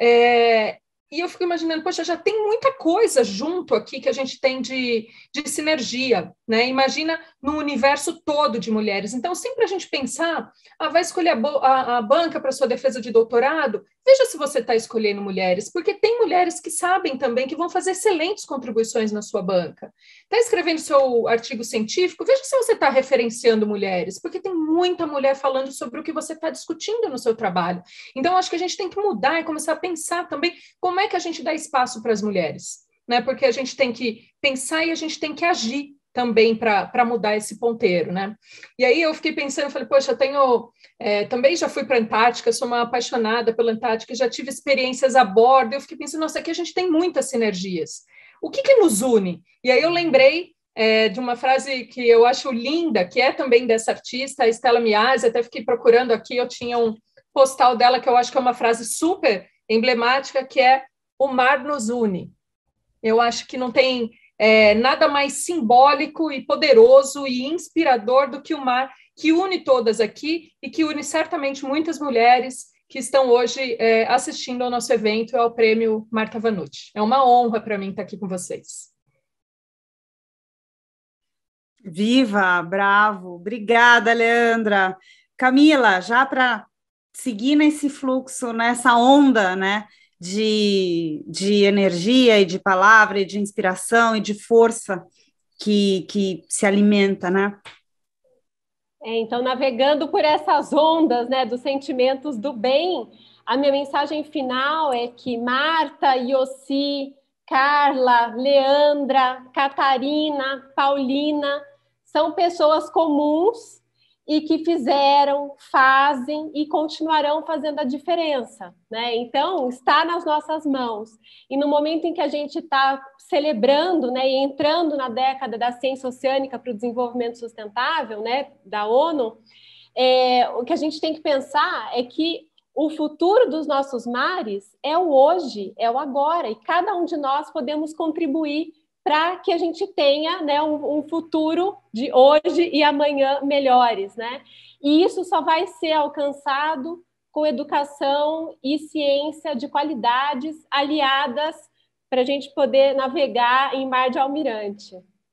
E eu fico imaginando, poxa, já tem muita coisa junto aqui que a gente tem de sinergia, né? Imagina no universo todo de mulheres. Então, sempre a gente pensar, vai escolher a banca para sua defesa de doutorado, veja se você está escolhendo mulheres, porque tem mulheres que sabem também que vão fazer excelentes contribuições na sua banca. Está escrevendo seu artigo científico, veja se você está referenciando mulheres, porque tem muita mulher falando sobre o que você está discutindo no seu trabalho. Então, acho que a gente tem que mudar e começar a pensar também como é que a gente dá espaço para as mulheres, né? Porque a gente tem que pensar e a gente tem que agir também para mudar esse ponteiro, né? E aí eu fiquei pensando, eu falei, poxa, eu tenho... também já fui para a Antártica, sou uma apaixonada pela Antártica, já tive experiências a bordo, eu fiquei pensando, nossa, aqui a gente tem muitas sinergias. O que nos une? E aí eu lembrei de uma frase que eu acho linda, que é também dessa artista, a Stella Miasi, até fiquei procurando aqui, eu tinha um postal dela que eu acho que é uma frase super emblemática, que é: o mar nos une. Eu acho que não tem nada mais simbólico e poderoso e inspirador do que o mar, que une todas aqui e que une certamente muitas mulheres que estão hoje assistindo ao nosso evento, ao Prêmio Marta Vanucci. É uma honra para mim estar aqui com vocês. Viva, bravo. Obrigada, Leandra. Camila, já para seguir nesse fluxo, nessa onda, né, de energia e de palavra e de inspiração e de força que se alimenta, né? Então, navegando por essas ondas, né, dos sentimentos do bem, a minha mensagem final é que Marta, Yossi, Carla, Leandra, Catarina, Paulina são pessoas comuns e que fizeram, fazem e continuarão fazendo a diferença, né? Então, está nas nossas mãos. E no momento em que a gente está celebrando, né, e entrando na década da ciência oceânica para o desenvolvimento sustentável, né, da ONU, o que a gente tem que pensar é que o futuro dos nossos mares é o hoje, é o agora, e cada um de nós podemos contribuir para que a gente tenha, né, um futuro de hoje e amanhã melhores, né? E isso só vai ser alcançado com educação e ciência de qualidades aliadas para a gente poder navegar em mar de almirante.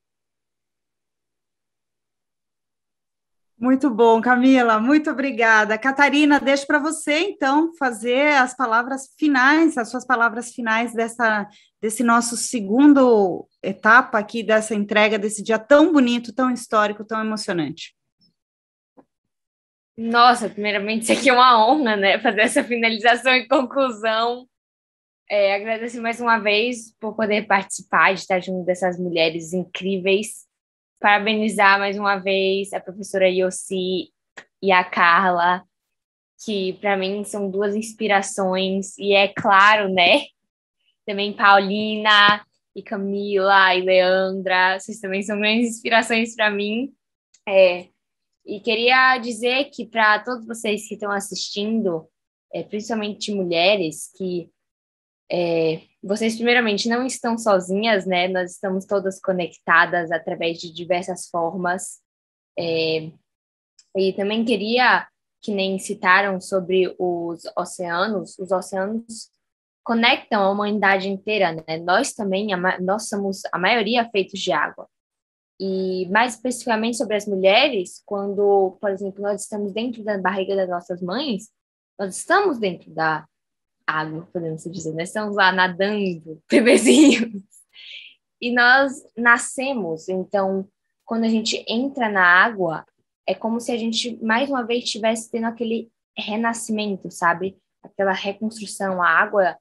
Muito bom, Camila, muito obrigada. Catarina, deixo para você, então, fazer as palavras finais, as suas palavras finais desse nosso segundo etapa aqui, dessa entrega, desse dia tão bonito, tão histórico, tão emocionante. Nossa, primeiramente, isso aqui é uma honra, né? Fazer essa finalização e conclusão. Agradeço mais uma vez por poder participar, de estar junto dessas mulheres incríveis. Parabenizar mais uma vez a professora Yossi e a Carla, que para mim são duas inspirações, e é claro, né? Também Paulina e Camila e Leandra, vocês também são grandes inspirações para mim. E queria dizer que para todos vocês que estão assistindo, principalmente mulheres, que vocês, primeiramente, não estão sozinhas, né? Nós estamos todas conectadas através de diversas formas. E também queria, que nem citaram sobre os oceanos conectam a humanidade inteira, né? Nós também, nós somos, a maioria, feitos de água. E mais especificamente sobre as mulheres, quando, por exemplo, nós estamos dentro da barriga das nossas mães, nós estamos dentro da água, podemos dizer. Nós estamos lá nadando, bebezinhos. E nós nascemos. Então, quando a gente entra na água, é como se a gente, mais uma vez, estivesse tendo aquele renascimento, sabe? Aquela reconstrução. A água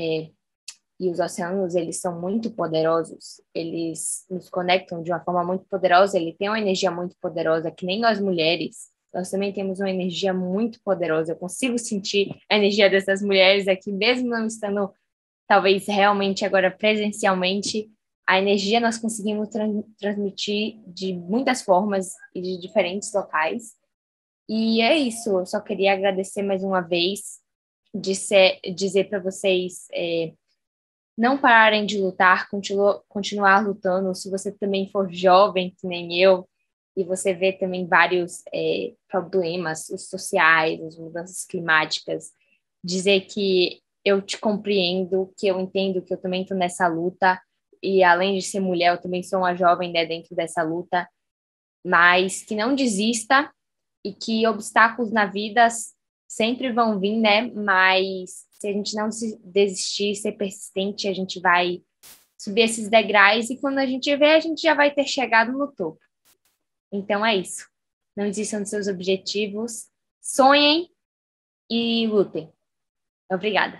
e os oceanos, eles são muito poderosos. Eles nos conectam de uma forma muito poderosa. Ele tem uma energia muito poderosa, que nem nós mulheres. Nós também temos uma energia muito poderosa. Eu consigo sentir a energia dessas mulheres aqui, mesmo não estando, talvez, realmente agora presencialmente. A energia nós conseguimos transmitir de muitas formas e de diferentes locais. E é isso. Eu só queria agradecer mais uma vez, dizer para vocês não pararem de lutar, continuar lutando. Se você também for jovem, que nem eu, e você vê também vários problemas, os sociais, as mudanças climáticas, dizer que eu te compreendo, que eu entendo que eu também estou nessa luta, e além de ser mulher, eu também sou uma jovem, né, dentro dessa luta, mas que não desista e que obstáculos na vida sempre vão vir, né, mas se a gente não desistir, ser persistente, a gente vai subir esses degraus e quando a gente vê, a gente já vai ter chegado no topo. Então é isso. Não desistam dos seus objetivos, sonhem e lutem. Obrigada.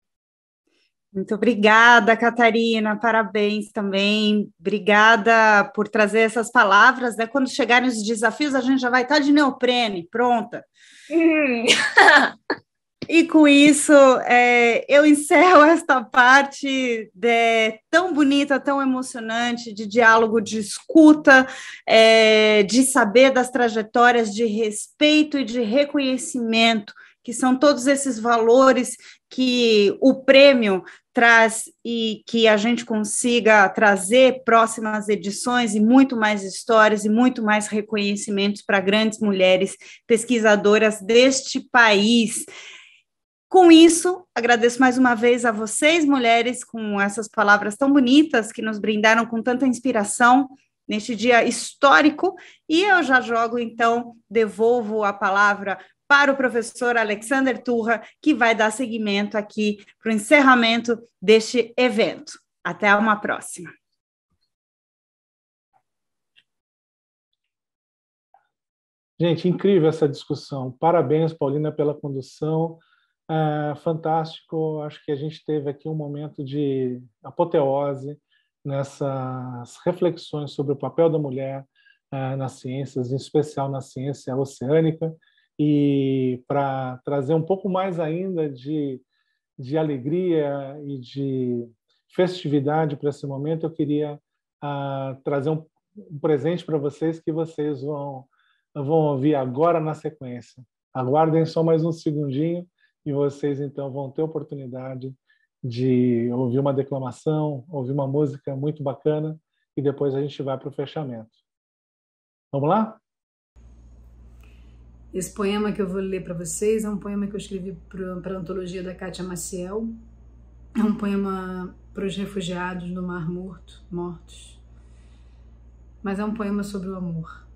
Muito obrigada, Catarina. Parabéns também. Obrigada por trazer essas palavras, né? Quando chegarem os desafios, a gente já vai estar de neoprene, pronta. E com isso, eu encerro esta parte tão bonita, tão emocionante, de diálogo, de escuta, de saber das trajetórias, de respeito e de reconhecimento, que são todos esses valores que o prêmio traz e que a gente consiga trazer próximas edições e muito mais histórias e muito mais reconhecimentos para grandes mulheres pesquisadoras deste país. Com isso, agradeço mais uma vez a vocês, mulheres, com essas palavras tão bonitas que nos brindaram com tanta inspiração neste dia histórico, e eu já jogo, então, devolvo a palavra para o professor Alexander Turra, que vai dar seguimento aqui para o encerramento deste evento. Até uma próxima. Gente, incrível essa discussão. Parabéns, Paulina, pela condução. Fantástico. Acho que a gente teve aqui um momento de apoteose nessas reflexões sobre o papel da mulher, nas ciências, em especial na ciência oceânica, e para trazer um pouco mais ainda de alegria e de festividade para esse momento, eu queria trazer um presente para vocês que vocês vão ouvir agora na sequência. Aguardem só mais um segundinho e vocês então vão ter a oportunidade de ouvir uma declamação, ouvir uma música muito bacana e depois a gente vai para o fechamento. Vamos lá? Esse poema que eu vou ler para vocês é um poema que eu escrevi para a antologia da Kátia Maciel. É um poema para os refugiados no Mar Mortos. Mas é um poema sobre o amor.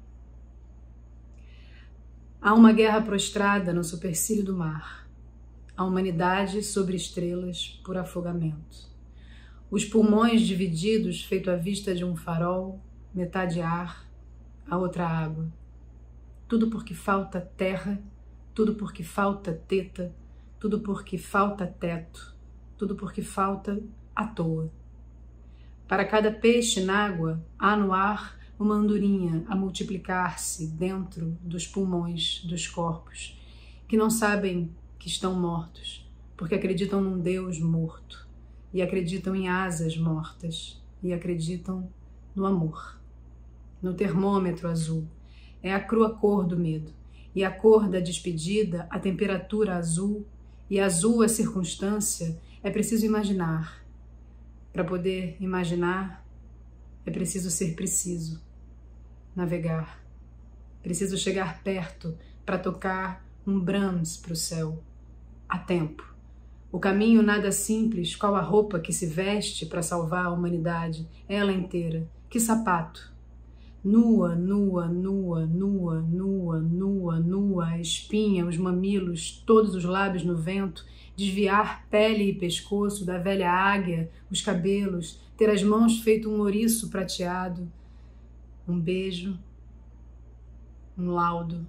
Há uma guerra prostrada no supercílio do mar. A humanidade sobre estrelas por afogamento. Os pulmões divididos feito à vista de um farol, metade ar, a outra água. Tudo porque falta terra, tudo porque falta teta, tudo porque falta teto, tudo porque falta à toa. Para cada peixe nágua, há no ar uma andorinha a multiplicar-se dentro dos pulmões dos corpos, que não sabem que estão mortos, porque acreditam num Deus morto, e acreditam em asas mortas, e acreditam no amor, no termômetro azul. É a crua cor do medo, e a cor da despedida, a temperatura azul, e azul a circunstância. É preciso imaginar. Para poder imaginar, é preciso ser preciso. Navegar. Preciso chegar perto para tocar um Brahms para o céu. Há tempo. O caminho nada simples, qual a roupa que se veste para salvar a humanidade, ela inteira. Que sapato! Nua, nua, nua, nua, nua, nua, nua, a espinha, os mamilos, todos os lábios no vento, desviar pele e pescoço da velha águia, os cabelos, ter as mãos feito um ouriço prateado, um beijo, um laudo.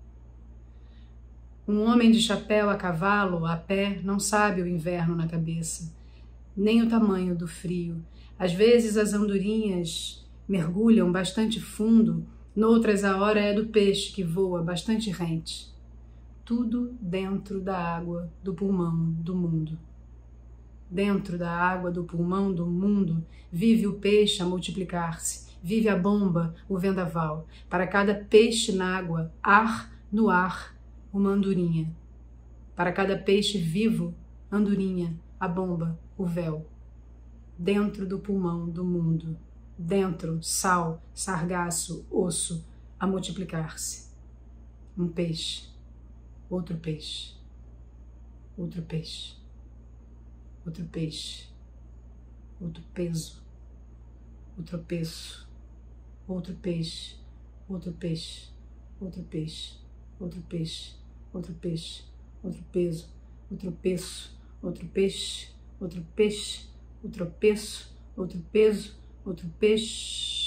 Um homem de chapéu a cavalo, a pé, não sabe o inverno na cabeça, nem o tamanho do frio. Às vezes as andorinhas mergulham bastante fundo, noutras a hora é do peixe que voa bastante rente. Tudo dentro da água do pulmão do mundo. Dentro da água do pulmão do mundo vive o peixe a multiplicar-se, vive a bomba, o vendaval. Para cada peixe na água, ar no ar, uma andorinha. Para cada peixe vivo, andorinha, a bomba, o véu. Dentro do pulmão do mundo. Dentro, sal, sargaço, osso, a multiplicar-se. Um peixe, outro peixe, outro peixe, outro peixe, outro peso, outro tropeço, outro peixe, outro peixe, outro peixe, outro peixe, outro peixe, outro peso, outro peso, outro peixe, outro peixe, outro tropeço, outro peso, outro peixe.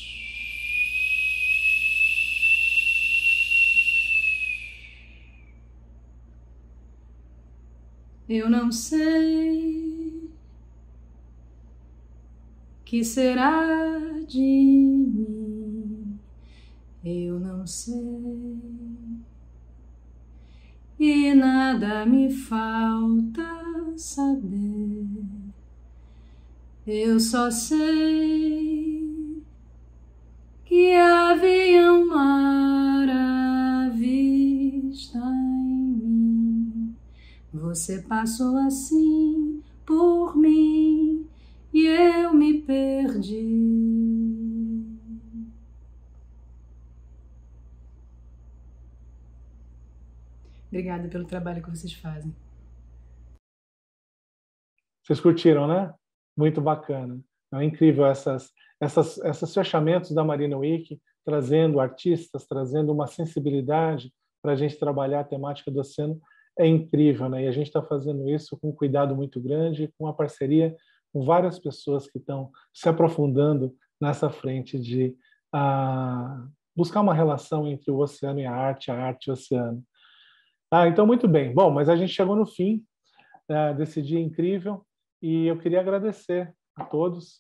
Eu não sei que será de mim. Eu não sei e nada me falta saber. Eu só sei que havia um mar à vista em mim. Você passou assim por mim e eu me perdi. Obrigada pelo trabalho que vocês fazem. Vocês curtiram, né? Muito bacana. É incrível esses fechamentos da Marina Week, trazendo artistas, trazendo uma sensibilidade para a gente trabalhar a temática do oceano. É incrível, né? E a gente está fazendo isso com um cuidado muito grande, com uma parceria com várias pessoas que estão se aprofundando nessa frente de buscar uma relação entre o oceano e a arte e o oceano. Então, muito bem. Bom, mas a gente chegou no fim desse dia incrível e eu queria agradecer a todos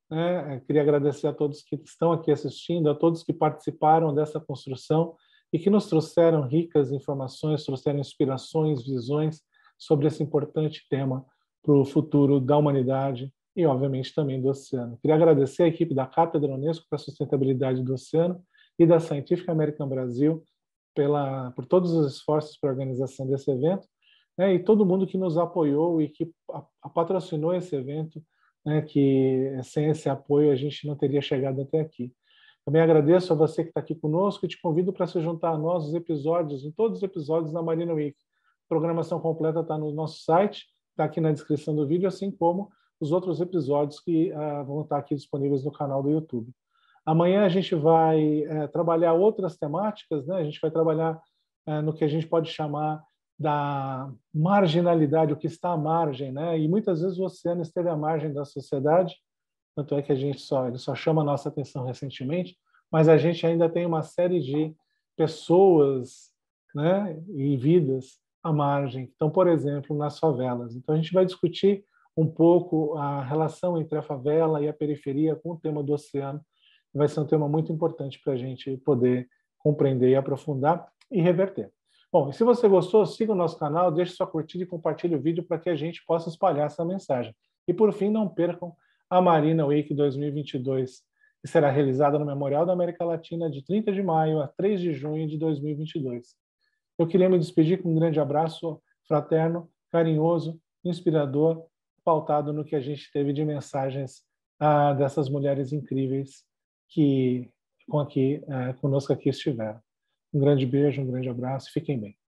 né? Queria agradecer a todos que estão aqui assistindo, a todos que participaram dessa construção e que nos trouxeram ricas informações, trouxeram inspirações, visões sobre esse importante tema para o futuro da humanidade e, obviamente, também do oceano. Queria agradecer a equipe da Cátedra Unesco para a Sustentabilidade do Oceano e da Scientific American Brasil por todos os esforços para a organização desse evento, né, e todo mundo que nos apoiou e que patrocinou esse evento, né, que sem esse apoio a gente não teria chegado até aqui. Também agradeço a você que está aqui conosco e te convido para se juntar a nós em todos os episódios da Marina Week. A programação completa está no nosso site, está aqui na descrição do vídeo, assim como os outros episódios que vão estar aqui disponíveis no canal do YouTube. Amanhã a gente vai trabalhar outras temáticas, né? A gente vai trabalhar no que a gente pode chamar da marginalidade, o que está à margem, né? E muitas vezes o oceano esteve à margem da sociedade, tanto é que ele só chama a nossa atenção recentemente, mas a gente ainda tem uma série de pessoas, né, e vidas à margem. Então, por exemplo, nas favelas. Então, a gente vai discutir um pouco a relação entre a favela e a periferia com o tema do oceano. Vai ser um tema muito importante para a gente poder compreender e aprofundar e reverter. Bom, e se você gostou, siga o nosso canal, deixe sua curtida e compartilhe o vídeo para que a gente possa espalhar essa mensagem. E, por fim, não percam a Marina Week 2022, que será realizada no Memorial da América Latina de 30 de maio a 3 de junho de 2022. Eu queria me despedir com um grande abraço fraterno, carinhoso, inspirador, pautado no que a gente teve de mensagens dessas mulheres incríveis que conosco aqui estiveram. Um grande beijo, um grande abraço, fiquem bem.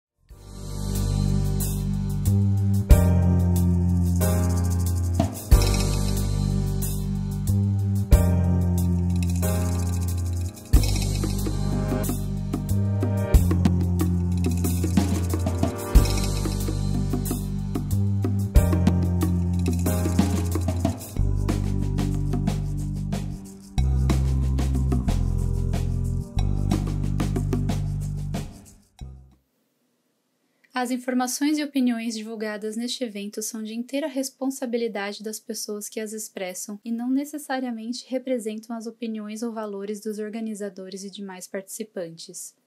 As informações e opiniões divulgadas neste evento são de inteira responsabilidade das pessoas que as expressam e não necessariamente representam as opiniões ou valores dos organizadores e demais participantes.